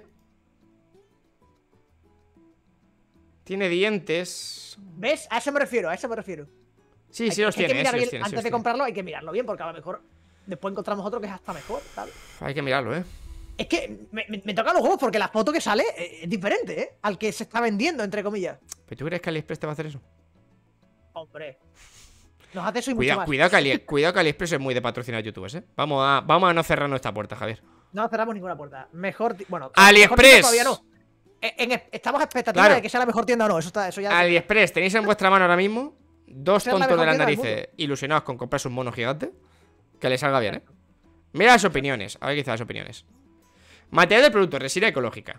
Tiene dientes. ¿Ves? A eso me refiero, a eso me refiero. Sí, sí Hay- los hay que tiene, eh, mirar sí los bien- tiene, sí antes los de tiene. comprarlo hay que mirarlo bien, porque a lo mejor después encontramos otro que es hasta mejor, ¿sabes? Hay que mirarlo, eh. Es que me, me, me tocan los huevos porque la foto que sale eh, es diferente, ¿eh? Al que se está vendiendo, entre comillas. ¿Pero tú crees que AliExpress te va a hacer eso? Hombre. Nos hace eso y mucho Cuidado, más. cuidado, que Ali- cuidado que AliExpress es muy de patrocinar youtubers, eh. Vamos a, vamos a no cerrarnos esta puerta, Javier. No cerramos ninguna puerta. Mejor. Bueno, AliExpress. Todavía no. En, en, estamos a expectativa Claro. de que sea la mejor tienda o no. Eso, está, eso ya. AliExpress, tenéis en vuestra mano ahora mismo dos Esa es la tontos de mejor las tienda del narices ilusionados con comprarse un mono gigante. Que les salga bien, ¿eh? Mira las opiniones. A ver qué dicen las opiniones. Material del producto, resina ecológica.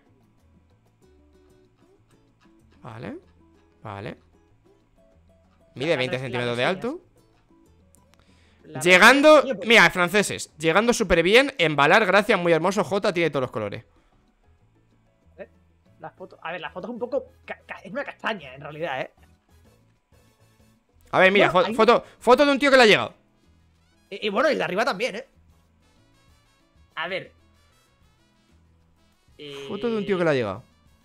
Vale. Vale. Mide La veinte res- centímetros las de reseñas. alto. La Llegando, verdad, oye, pues, mira, franceses. Llegando súper bien. Embalar, gracias, muy hermoso. J tiene todos los colores. la foto. A ver, la foto es un poco. ca- ca- Es una castaña, en realidad, ¿eh? A ver, mira, Bueno, fo- hay- foto, foto de un tío que le ha llegado. Y, y bueno, y el de arriba también, ¿eh? A ver. Eh, Foto de un tío que le ha llegado.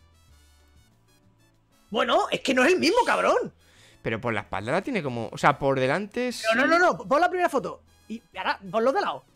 Bueno, es que no es el mismo, cabrón. Pero por la espalda la tiene como. O sea, por delante. sí. No, no, no, no. Pon la primera foto. Y ahora, ponlo de lado.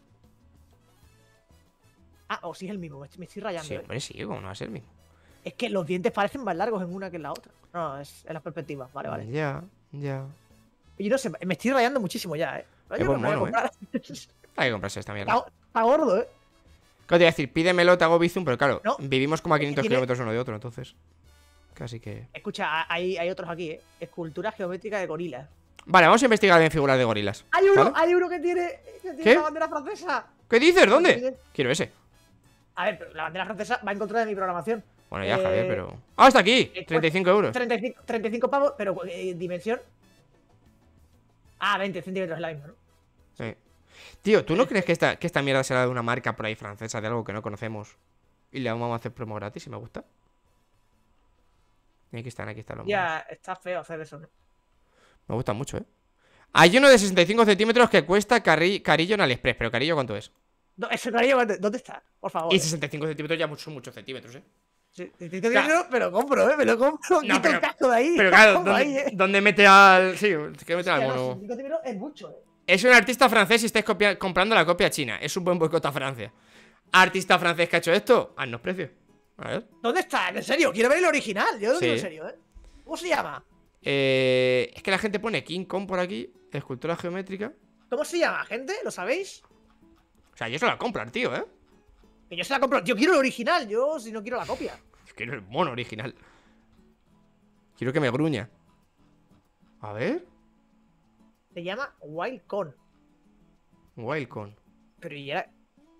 Ah, o sí es el mismo. Me estoy, me estoy rayando. Sí, ¿eh? hombre, sí, como no va a ser el mismo. Es que los dientes parecen más largos en una que en la otra. No, es en la perspectiva. Vale, vale. Ya, ya. Y no sé, me estoy rayando muchísimo ya, ¿eh? Yo Qué creo buen que me voy mono, a comprar. Hay que comprarse esta mierda. está, está gordo, ¿eh? Claro, te iba a decir, pídemelo, te hago bizum, pero claro, No. vivimos como a quinientos Tiene- kilómetros uno de otro, entonces. Casi que. Escucha, hay, hay otros aquí, ¿eh? Escultura geométrica de gorilas. Vale, vamos a investigar bien figuras de gorilas. Hay uno, ¿Vale? hay uno que tiene, que tiene ¿Qué? la bandera francesa. ¿Qué dices? ¿Dónde? Tiene- Quiero ese. A ver, pero la bandera francesa va en contra de mi programación. Bueno, ya, Eh, Javier, pero. ¡Ah, está aquí! eh, treinta y cinco euros. treinta y cinco, treinta y cinco pavos, pero eh, dimensión. Ah, veinte centímetros es la misma, ¿no? Sí. Tío, ¿tú no crees que esta, que esta mierda será de una marca por ahí francesa, de algo que no conocemos? Y le vamos a hacer promo gratis y me gusta. Y aquí están, aquí están los monos. Ya, está feo hacer eso, ¿no? Me gusta mucho, ¿eh? Hay uno de sesenta y cinco centímetros que cuesta carri- carillo en AliExpress. Pero carillo, ¿cuánto es? No, ese cariño, ¿dónde dónde está? Por favor. Y ¿eh? sesenta y cinco centímetros ya son muchos centímetros, ¿eh? Sí, sí, sí, sí, no, me lo compro, ¿eh? Me lo compro. No, Quito pero- el casco de ahí. Pero claro, pongo ¿dónde, ahí, ¿eh? dónde mete al...? Sí, que mete al Hostia, no, mono. sesenta y cinco centímetros es mucho, ¿eh? Es un artista francés y estáis copia- comprando la copia china. Es un buen boicot a Francia. Artista francés que ha hecho esto, haznos precio. A ver. ¿Dónde está? En serio, quiero ver el original. Yo lo Sí. digo en serio, ¿eh? ¿Cómo se llama? Eh, es que la gente pone King Kong por aquí, escultura geométrica. ¿Cómo se llama, gente? ¿Lo sabéis? O sea, yo se la compro al tío, ¿eh? Que yo se la compro. Yo quiero el original, yo si no quiero la copia. Yo quiero el mono original. Quiero que me gruña. A ver. Se llama Wildcon. Wildcon. Pero y era.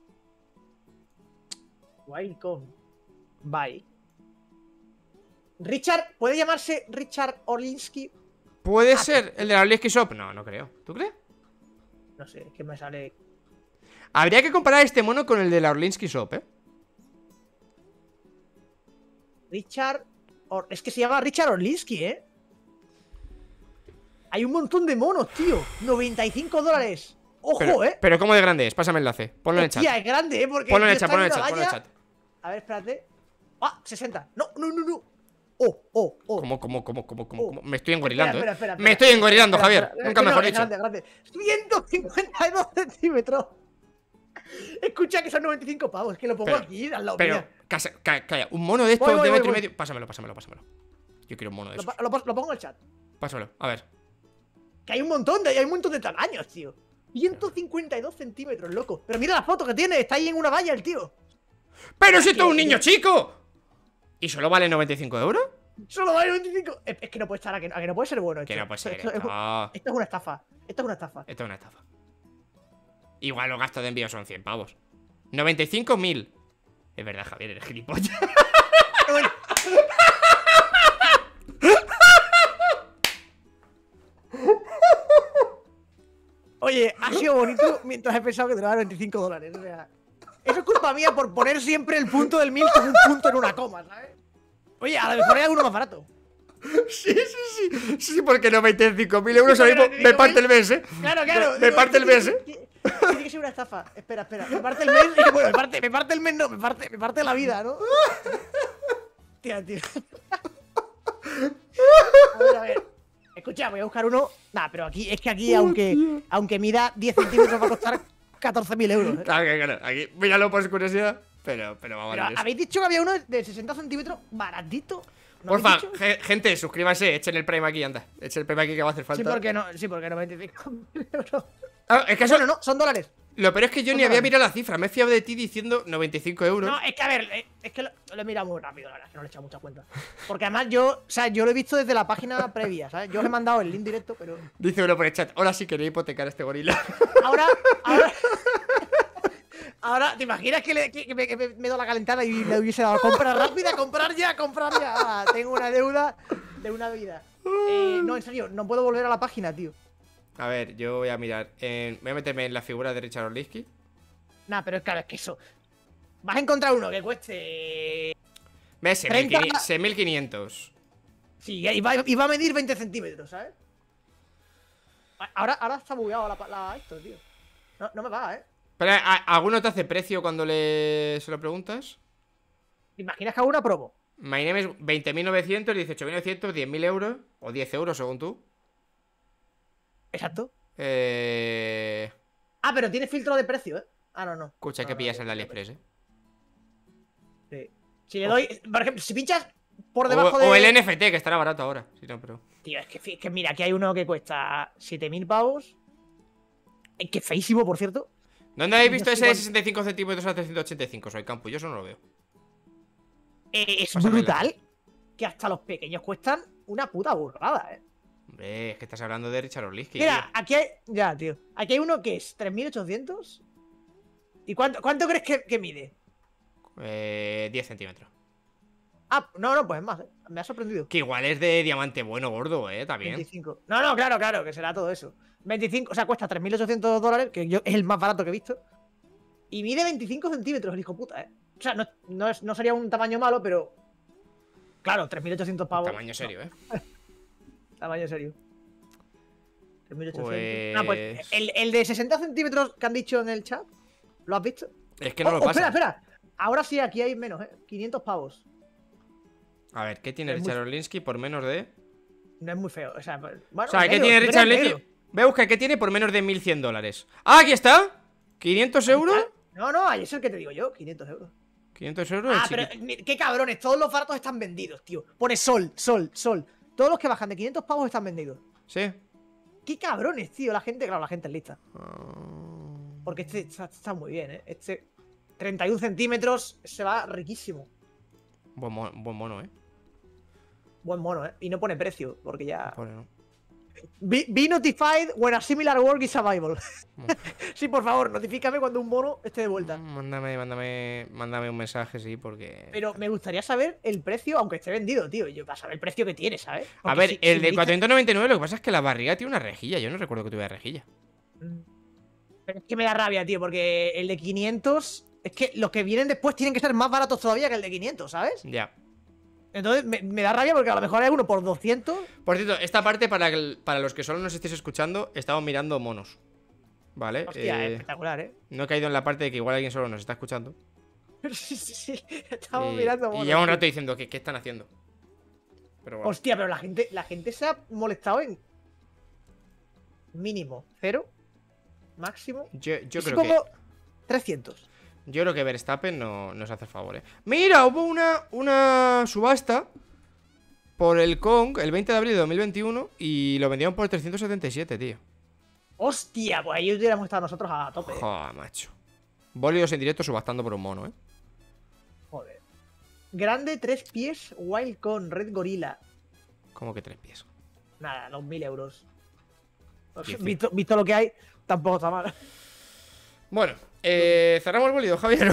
Wildcon. Bye. Richard, ¿puede llamarse Richard Orlinsky? ¿Puede Ah, ser el de la Lesky Shop? No, no creo. ¿Tú crees? No sé, es que me sale. Habría que comparar este mono con el de la Orlinsky Shop, ¿eh? Richard. Or- Es que se llama Richard Orlinsky, ¿eh? Hay un montón de monos, tío. noventa y cinco dólares. Ojo, Pero, ¿eh? pero ¿cómo de grande es? Pásame el enlace. Ponlo en el chat. Hostia, es grande, ¿eh? Porque Ponlo en el yo chat, estaba ponlo en el una chat, ponlo en el valla- chat. A ver, espérate. Ah, sesenta. No, no, no, no. Oh, oh, oh. ¿Cómo, cómo, cómo, cómo, cómo, Oh. cómo? Me estoy engorilando, Espera, ¿eh? espera, espera, Me estoy espera, engorilando, espera, Javier. espera. Nunca No, mejor es dicho. grande, grande. ciento cincuenta y dos centímetros. Escucha que son noventa y cinco pavos. Es que lo pongo Pero- aquí al lado Pero, mía. casa- ca- calla, un mono de estos Voy, voy, de voy, metro y voy. medio. Pásamelo, pásamelo, pásamelo. Yo quiero un mono de Lo, esos. pa- lo pos- lo pongo en el chat. Pásamelo, a ver. Que hay un montón de, hay un montón de tamaños, tío. ciento cincuenta y dos centímetros, loco. Pero mira la foto que tiene. Está ahí en una valla el tío. ¡Pero si esto es un que- niño chico! ¿Y solo vale noventa y cinco euros? Solo vale veinticinco. Es, es que no puede estar, a que, a que no puede ser bueno esto. Que no puede ser Esto, esto. esto- esto es una estafa. Esto es una estafa. Esto es una estafa. Igual los gastos de envío son cien pavos. noventa y cinco mil. Es verdad, Javier, eres gilipollas. Pero bueno. Oye, ha sido bonito mientras he pensado que te lo daban veinticinco dólares. O sea, eso es culpa mía por poner siempre el punto del mil como un punto en una coma, ¿sabes? Oye, a lo mejor hay alguno más barato. Sí, sí, sí. Sí, porque noventa y cinco mil euros Sí, ahora porque mismo me noventa y cinco mil parte el mes, ¿eh? Claro, claro. Me, me digo, parte el tiene- mes, ¿eh? tiene- Tiene que ser una estafa. Espera, espera. Me parte el mes. y bueno, me parte, me parte el mes, no. Me parte, me parte la vida, ¿no? Tía, tío. A ver, a ver. Escucha, voy a buscar uno. Nah, pero aquí, es que aquí, aunque, aunque mida diez centímetros, va a costar catorce mil euros. ¿eh? Claro, que claro. Aquí, míralo por su curiosidad. Pero, pero va a Pero valer eso. habéis dicho que había uno de sesenta centímetros baratito. ¿No Porfa, habéis dicho? ge- gente, suscríbanse, echen el Prime aquí, anda. Echen el Prime aquí que va a hacer falta. Sí, porque no, sí, porque no veinticinco mil euros. Ah, es que eso. Bueno, no, son dólares. Lo peor es que yo ni había mirado la cifra. Me he fiado de ti diciendo noventa y cinco euros. No, es que a ver, eh, es que lo, lo he mirado muy rápido, la verdad, que no le he echado mucha cuenta. Porque además yo, o sea, yo lo he visto desde la página previa, ¿sabes? Yo os he mandado el link directo, pero. Dice uno por el chat. Ahora sí quería hipotecar a este gorila. Ahora, ahora. Ahora, ¿te imaginas que, le, que, que me, que me, me he dado la calentada y le hubiese dado compra rápida, comprar ya, comprar ya? Ah, tengo una deuda de una vida. Eh, no, en serio, no puedo volver a la página, tío. A ver, yo voy a mirar. En... Voy a meterme en la figura de Richard Orlinsky. Nah, pero es claro, es que eso. Vas a encontrar uno que cueste. Ves, seis mil quinientos. Sí, y va, y va a medir veinte centímetros, ¿sabes? Ahora, ahora está bugueado la, la, esto, tío. No, no me va, ¿eh? Pero, ¿alguno te hace precio cuando le se lo preguntas? ¿Te imaginas que hago una promo? My name es veinte mil novecientos, dieciocho mil novecientos, diez mil euros. O diez euros, según tú. Exacto. Eh... Ah, pero tiene filtro de precio, ¿eh? Ah, no, no. Escucha, no, que no, pillas no, el no, AliExpress, ¿eh? Sí. Si le doy, por ejemplo, si pinchas por O, debajo de. o el N F T, que estará barato ahora. Si no, pero... Tío, es que, es que mira, aquí hay uno que cuesta siete mil pavos. Es que feísimo, por cierto. ¿Dónde habéis visto No sé ese de cuál- sesenta y cinco centímetros a trescientos ochenta y cinco? Soy campo, yo eso no lo veo. Eh, es Pásamela. brutal que hasta los pequeños cuestan una puta burrada, eh. Hombre, es que estás hablando de Richard Orlinsky. Mira, aquí hay. Ya, tío. Aquí hay uno que es tres mil ochocientos. ¿Y cuánto, cuánto crees que, que mide? Eh, diez centímetros. Ah, no, no, pues es más, eh. Me ha sorprendido. Que igual es de diamante bueno, gordo, eh, también. veinticinco. No, no, claro, claro, que será todo eso. veinticinco, o sea, cuesta tres mil ochocientos dólares, que yo, es el más barato que he visto. Y mide veinticinco centímetros, el hijo puta, eh. O sea, no, no, es- no sería un tamaño malo, pero. Claro, tres mil ochocientos pavos. Tamaño serio, eh. No, tamaño serio. tres mil ochocientos. Pues... Ah, pues el, el de sesenta centímetros que han dicho en el chat, ¿lo has visto? Es que no Oh, lo oh, pasa. espera, espera. Ahora sí, aquí hay menos, eh. quinientos pavos. A ver, ¿qué tiene Es muy- Richard Orlinsky por menos de...? No es muy feo. O sea, bueno, O sea, ¿qué negro, tiene tú Richard eres Orlinsky? negro. Ve a buscar qué tiene por menos de mil cien dólares. ¡Ah, aquí está! ¿quinientos euros? No, no, ahí es el que te digo yo, quinientos euros. ¿quinientos euros? el Ah, pero chiquito. mi- qué cabrones, todos los baratos están vendidos, tío. Pone sol, sol, sol. Todos los que bajan de quinientos pavos están vendidos. Sí. Qué cabrones, tío. La gente, claro, la gente es lista. Ah, Porque este está, está muy bien, eh. Este treinta y un centímetros se va riquísimo. Buen mono, buen mono, eh. Buen mono, eh. Y no pone precio, porque ya. Pone, ¿no? Be, be notified when a similar work is available. Mm. Sí, por favor, notifícame cuando un mono esté de vuelta. Mándame, mándame, mándame un mensaje, sí, porque... Pero me gustaría saber el precio, aunque esté vendido, tío. Yo para saber el precio que tiene, ¿sabes? A Porque ver, si- el si de me cuatrocientos noventa y nueve lo que pasa es que la barriga tiene una rejilla. Yo no recuerdo que tuviera rejilla. dice- Pero es que me da rabia, tío, porque el de quinientos. Es que los que vienen después tienen que ser más baratos todavía que el de quinientos, ¿sabes? Ya. Entonces me, me da rabia porque a lo mejor hay uno por doscientos. Por cierto, esta parte, para, el- para los que solo nos estéis escuchando, estamos mirando monos. ¿Vale? Hostia, Eh, espectacular, ¿eh? no he caído en la parte de que igual alguien solo nos está escuchando. Sí, sí, sí. Estamos Y- mirando Y monos, lleva un tío. rato diciendo que qué están haciendo. Pero bueno. Hostia, pero la gente, la gente se ha molestado en. Mínimo cero. Máximo. Yo, yo y creo que. supongo trescientos. Yo creo que Verstappen no nos hace el favor, eh. Mira, hubo una, una subasta por el Kong el veinte de abril de dos mil veintiuno y lo vendieron por trescientos setenta y siete, tío. Hostia, pues ahí hubiéramos estado nosotros a tope. eh. Joder, macho. Bólidos en directo subastando por un mono, eh. Joder. Grande, tres pies, Wild con Red Gorilla. Como que tres pies. Nada, dos mil euros. Pues, Diez. visto, visto lo que hay, tampoco está mal. Bueno, eh, cerramos el bólido, Javier.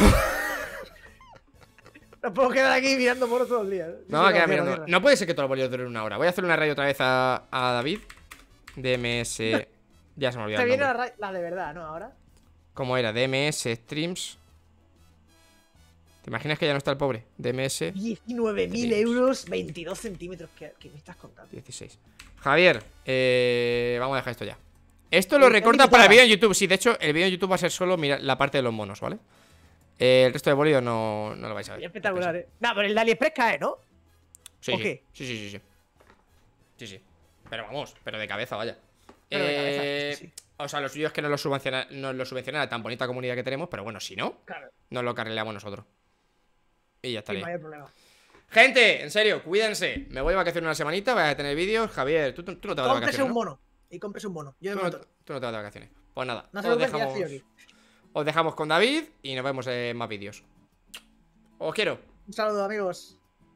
Nos podemos quedar aquí mirando monos todo el día. ¿eh? No, va a Sí, quedar cierra, mirando. cierra. No puede ser que todos los bólidos duren una hora. Voy a hacer una radio otra vez a, a David. D M S. Ya se me olvidó Te el viene la, nombre. ra- la de verdad, ¿no? Ahora. ¿Cómo era? D M S Streams. ¿Te imaginas que ya no está el pobre? D M S diecinueve mil euros, veintidós centímetros. ¿Qué, qué me estás contando? dieciséis. Javier, eh, vamos a dejar esto ya. Esto lo Eh, recortas es para el limitada. vídeo en YouTube. Sí, de hecho, el vídeo en YouTube va a ser solo mira, la parte de los monos, ¿vale? Eh, el resto de bólidos no, no lo vais a ver. Espectacular, ¿eh? Nah, pero el de AliExpress cae, ¿no? Sí, ¿O sí. qué? Sí, sí, sí, sí. Sí, sí. Pero vamos, pero de cabeza, vaya. Pero de cabeza, Eh, sí, sí. O sea, lo suyo es que nos lo subvenciona, nos lo subvenciona la tan bonita comunidad que tenemos, pero bueno, si no, Claro, nos lo carrileamos nosotros. Y ya sin estaría. mayor problema. Gente, en serio, cuídense. Me voy de vacaciones una semanita, voy a tener vídeos. Javier, tú, tú no te vas de Cómprese vacaciones, un ¿no? mono. Y cómprese un mono. Yo de Tú no, momento. tú no te vas de vacaciones. Pues nada, No se os preocupen, que ya dejamos, estoy aquí. Os dejamos con David y nos vemos en más vídeos. Os quiero. Un saludo, amigos.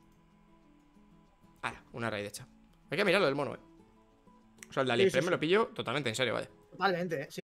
Ah, una raíz hecha. Hay que mirarlo del mono, eh. O sea, el de Sí, sí, AliExpress me sí. lo pillo totalmente en serio, vale. Totalmente, ¿eh? Sí.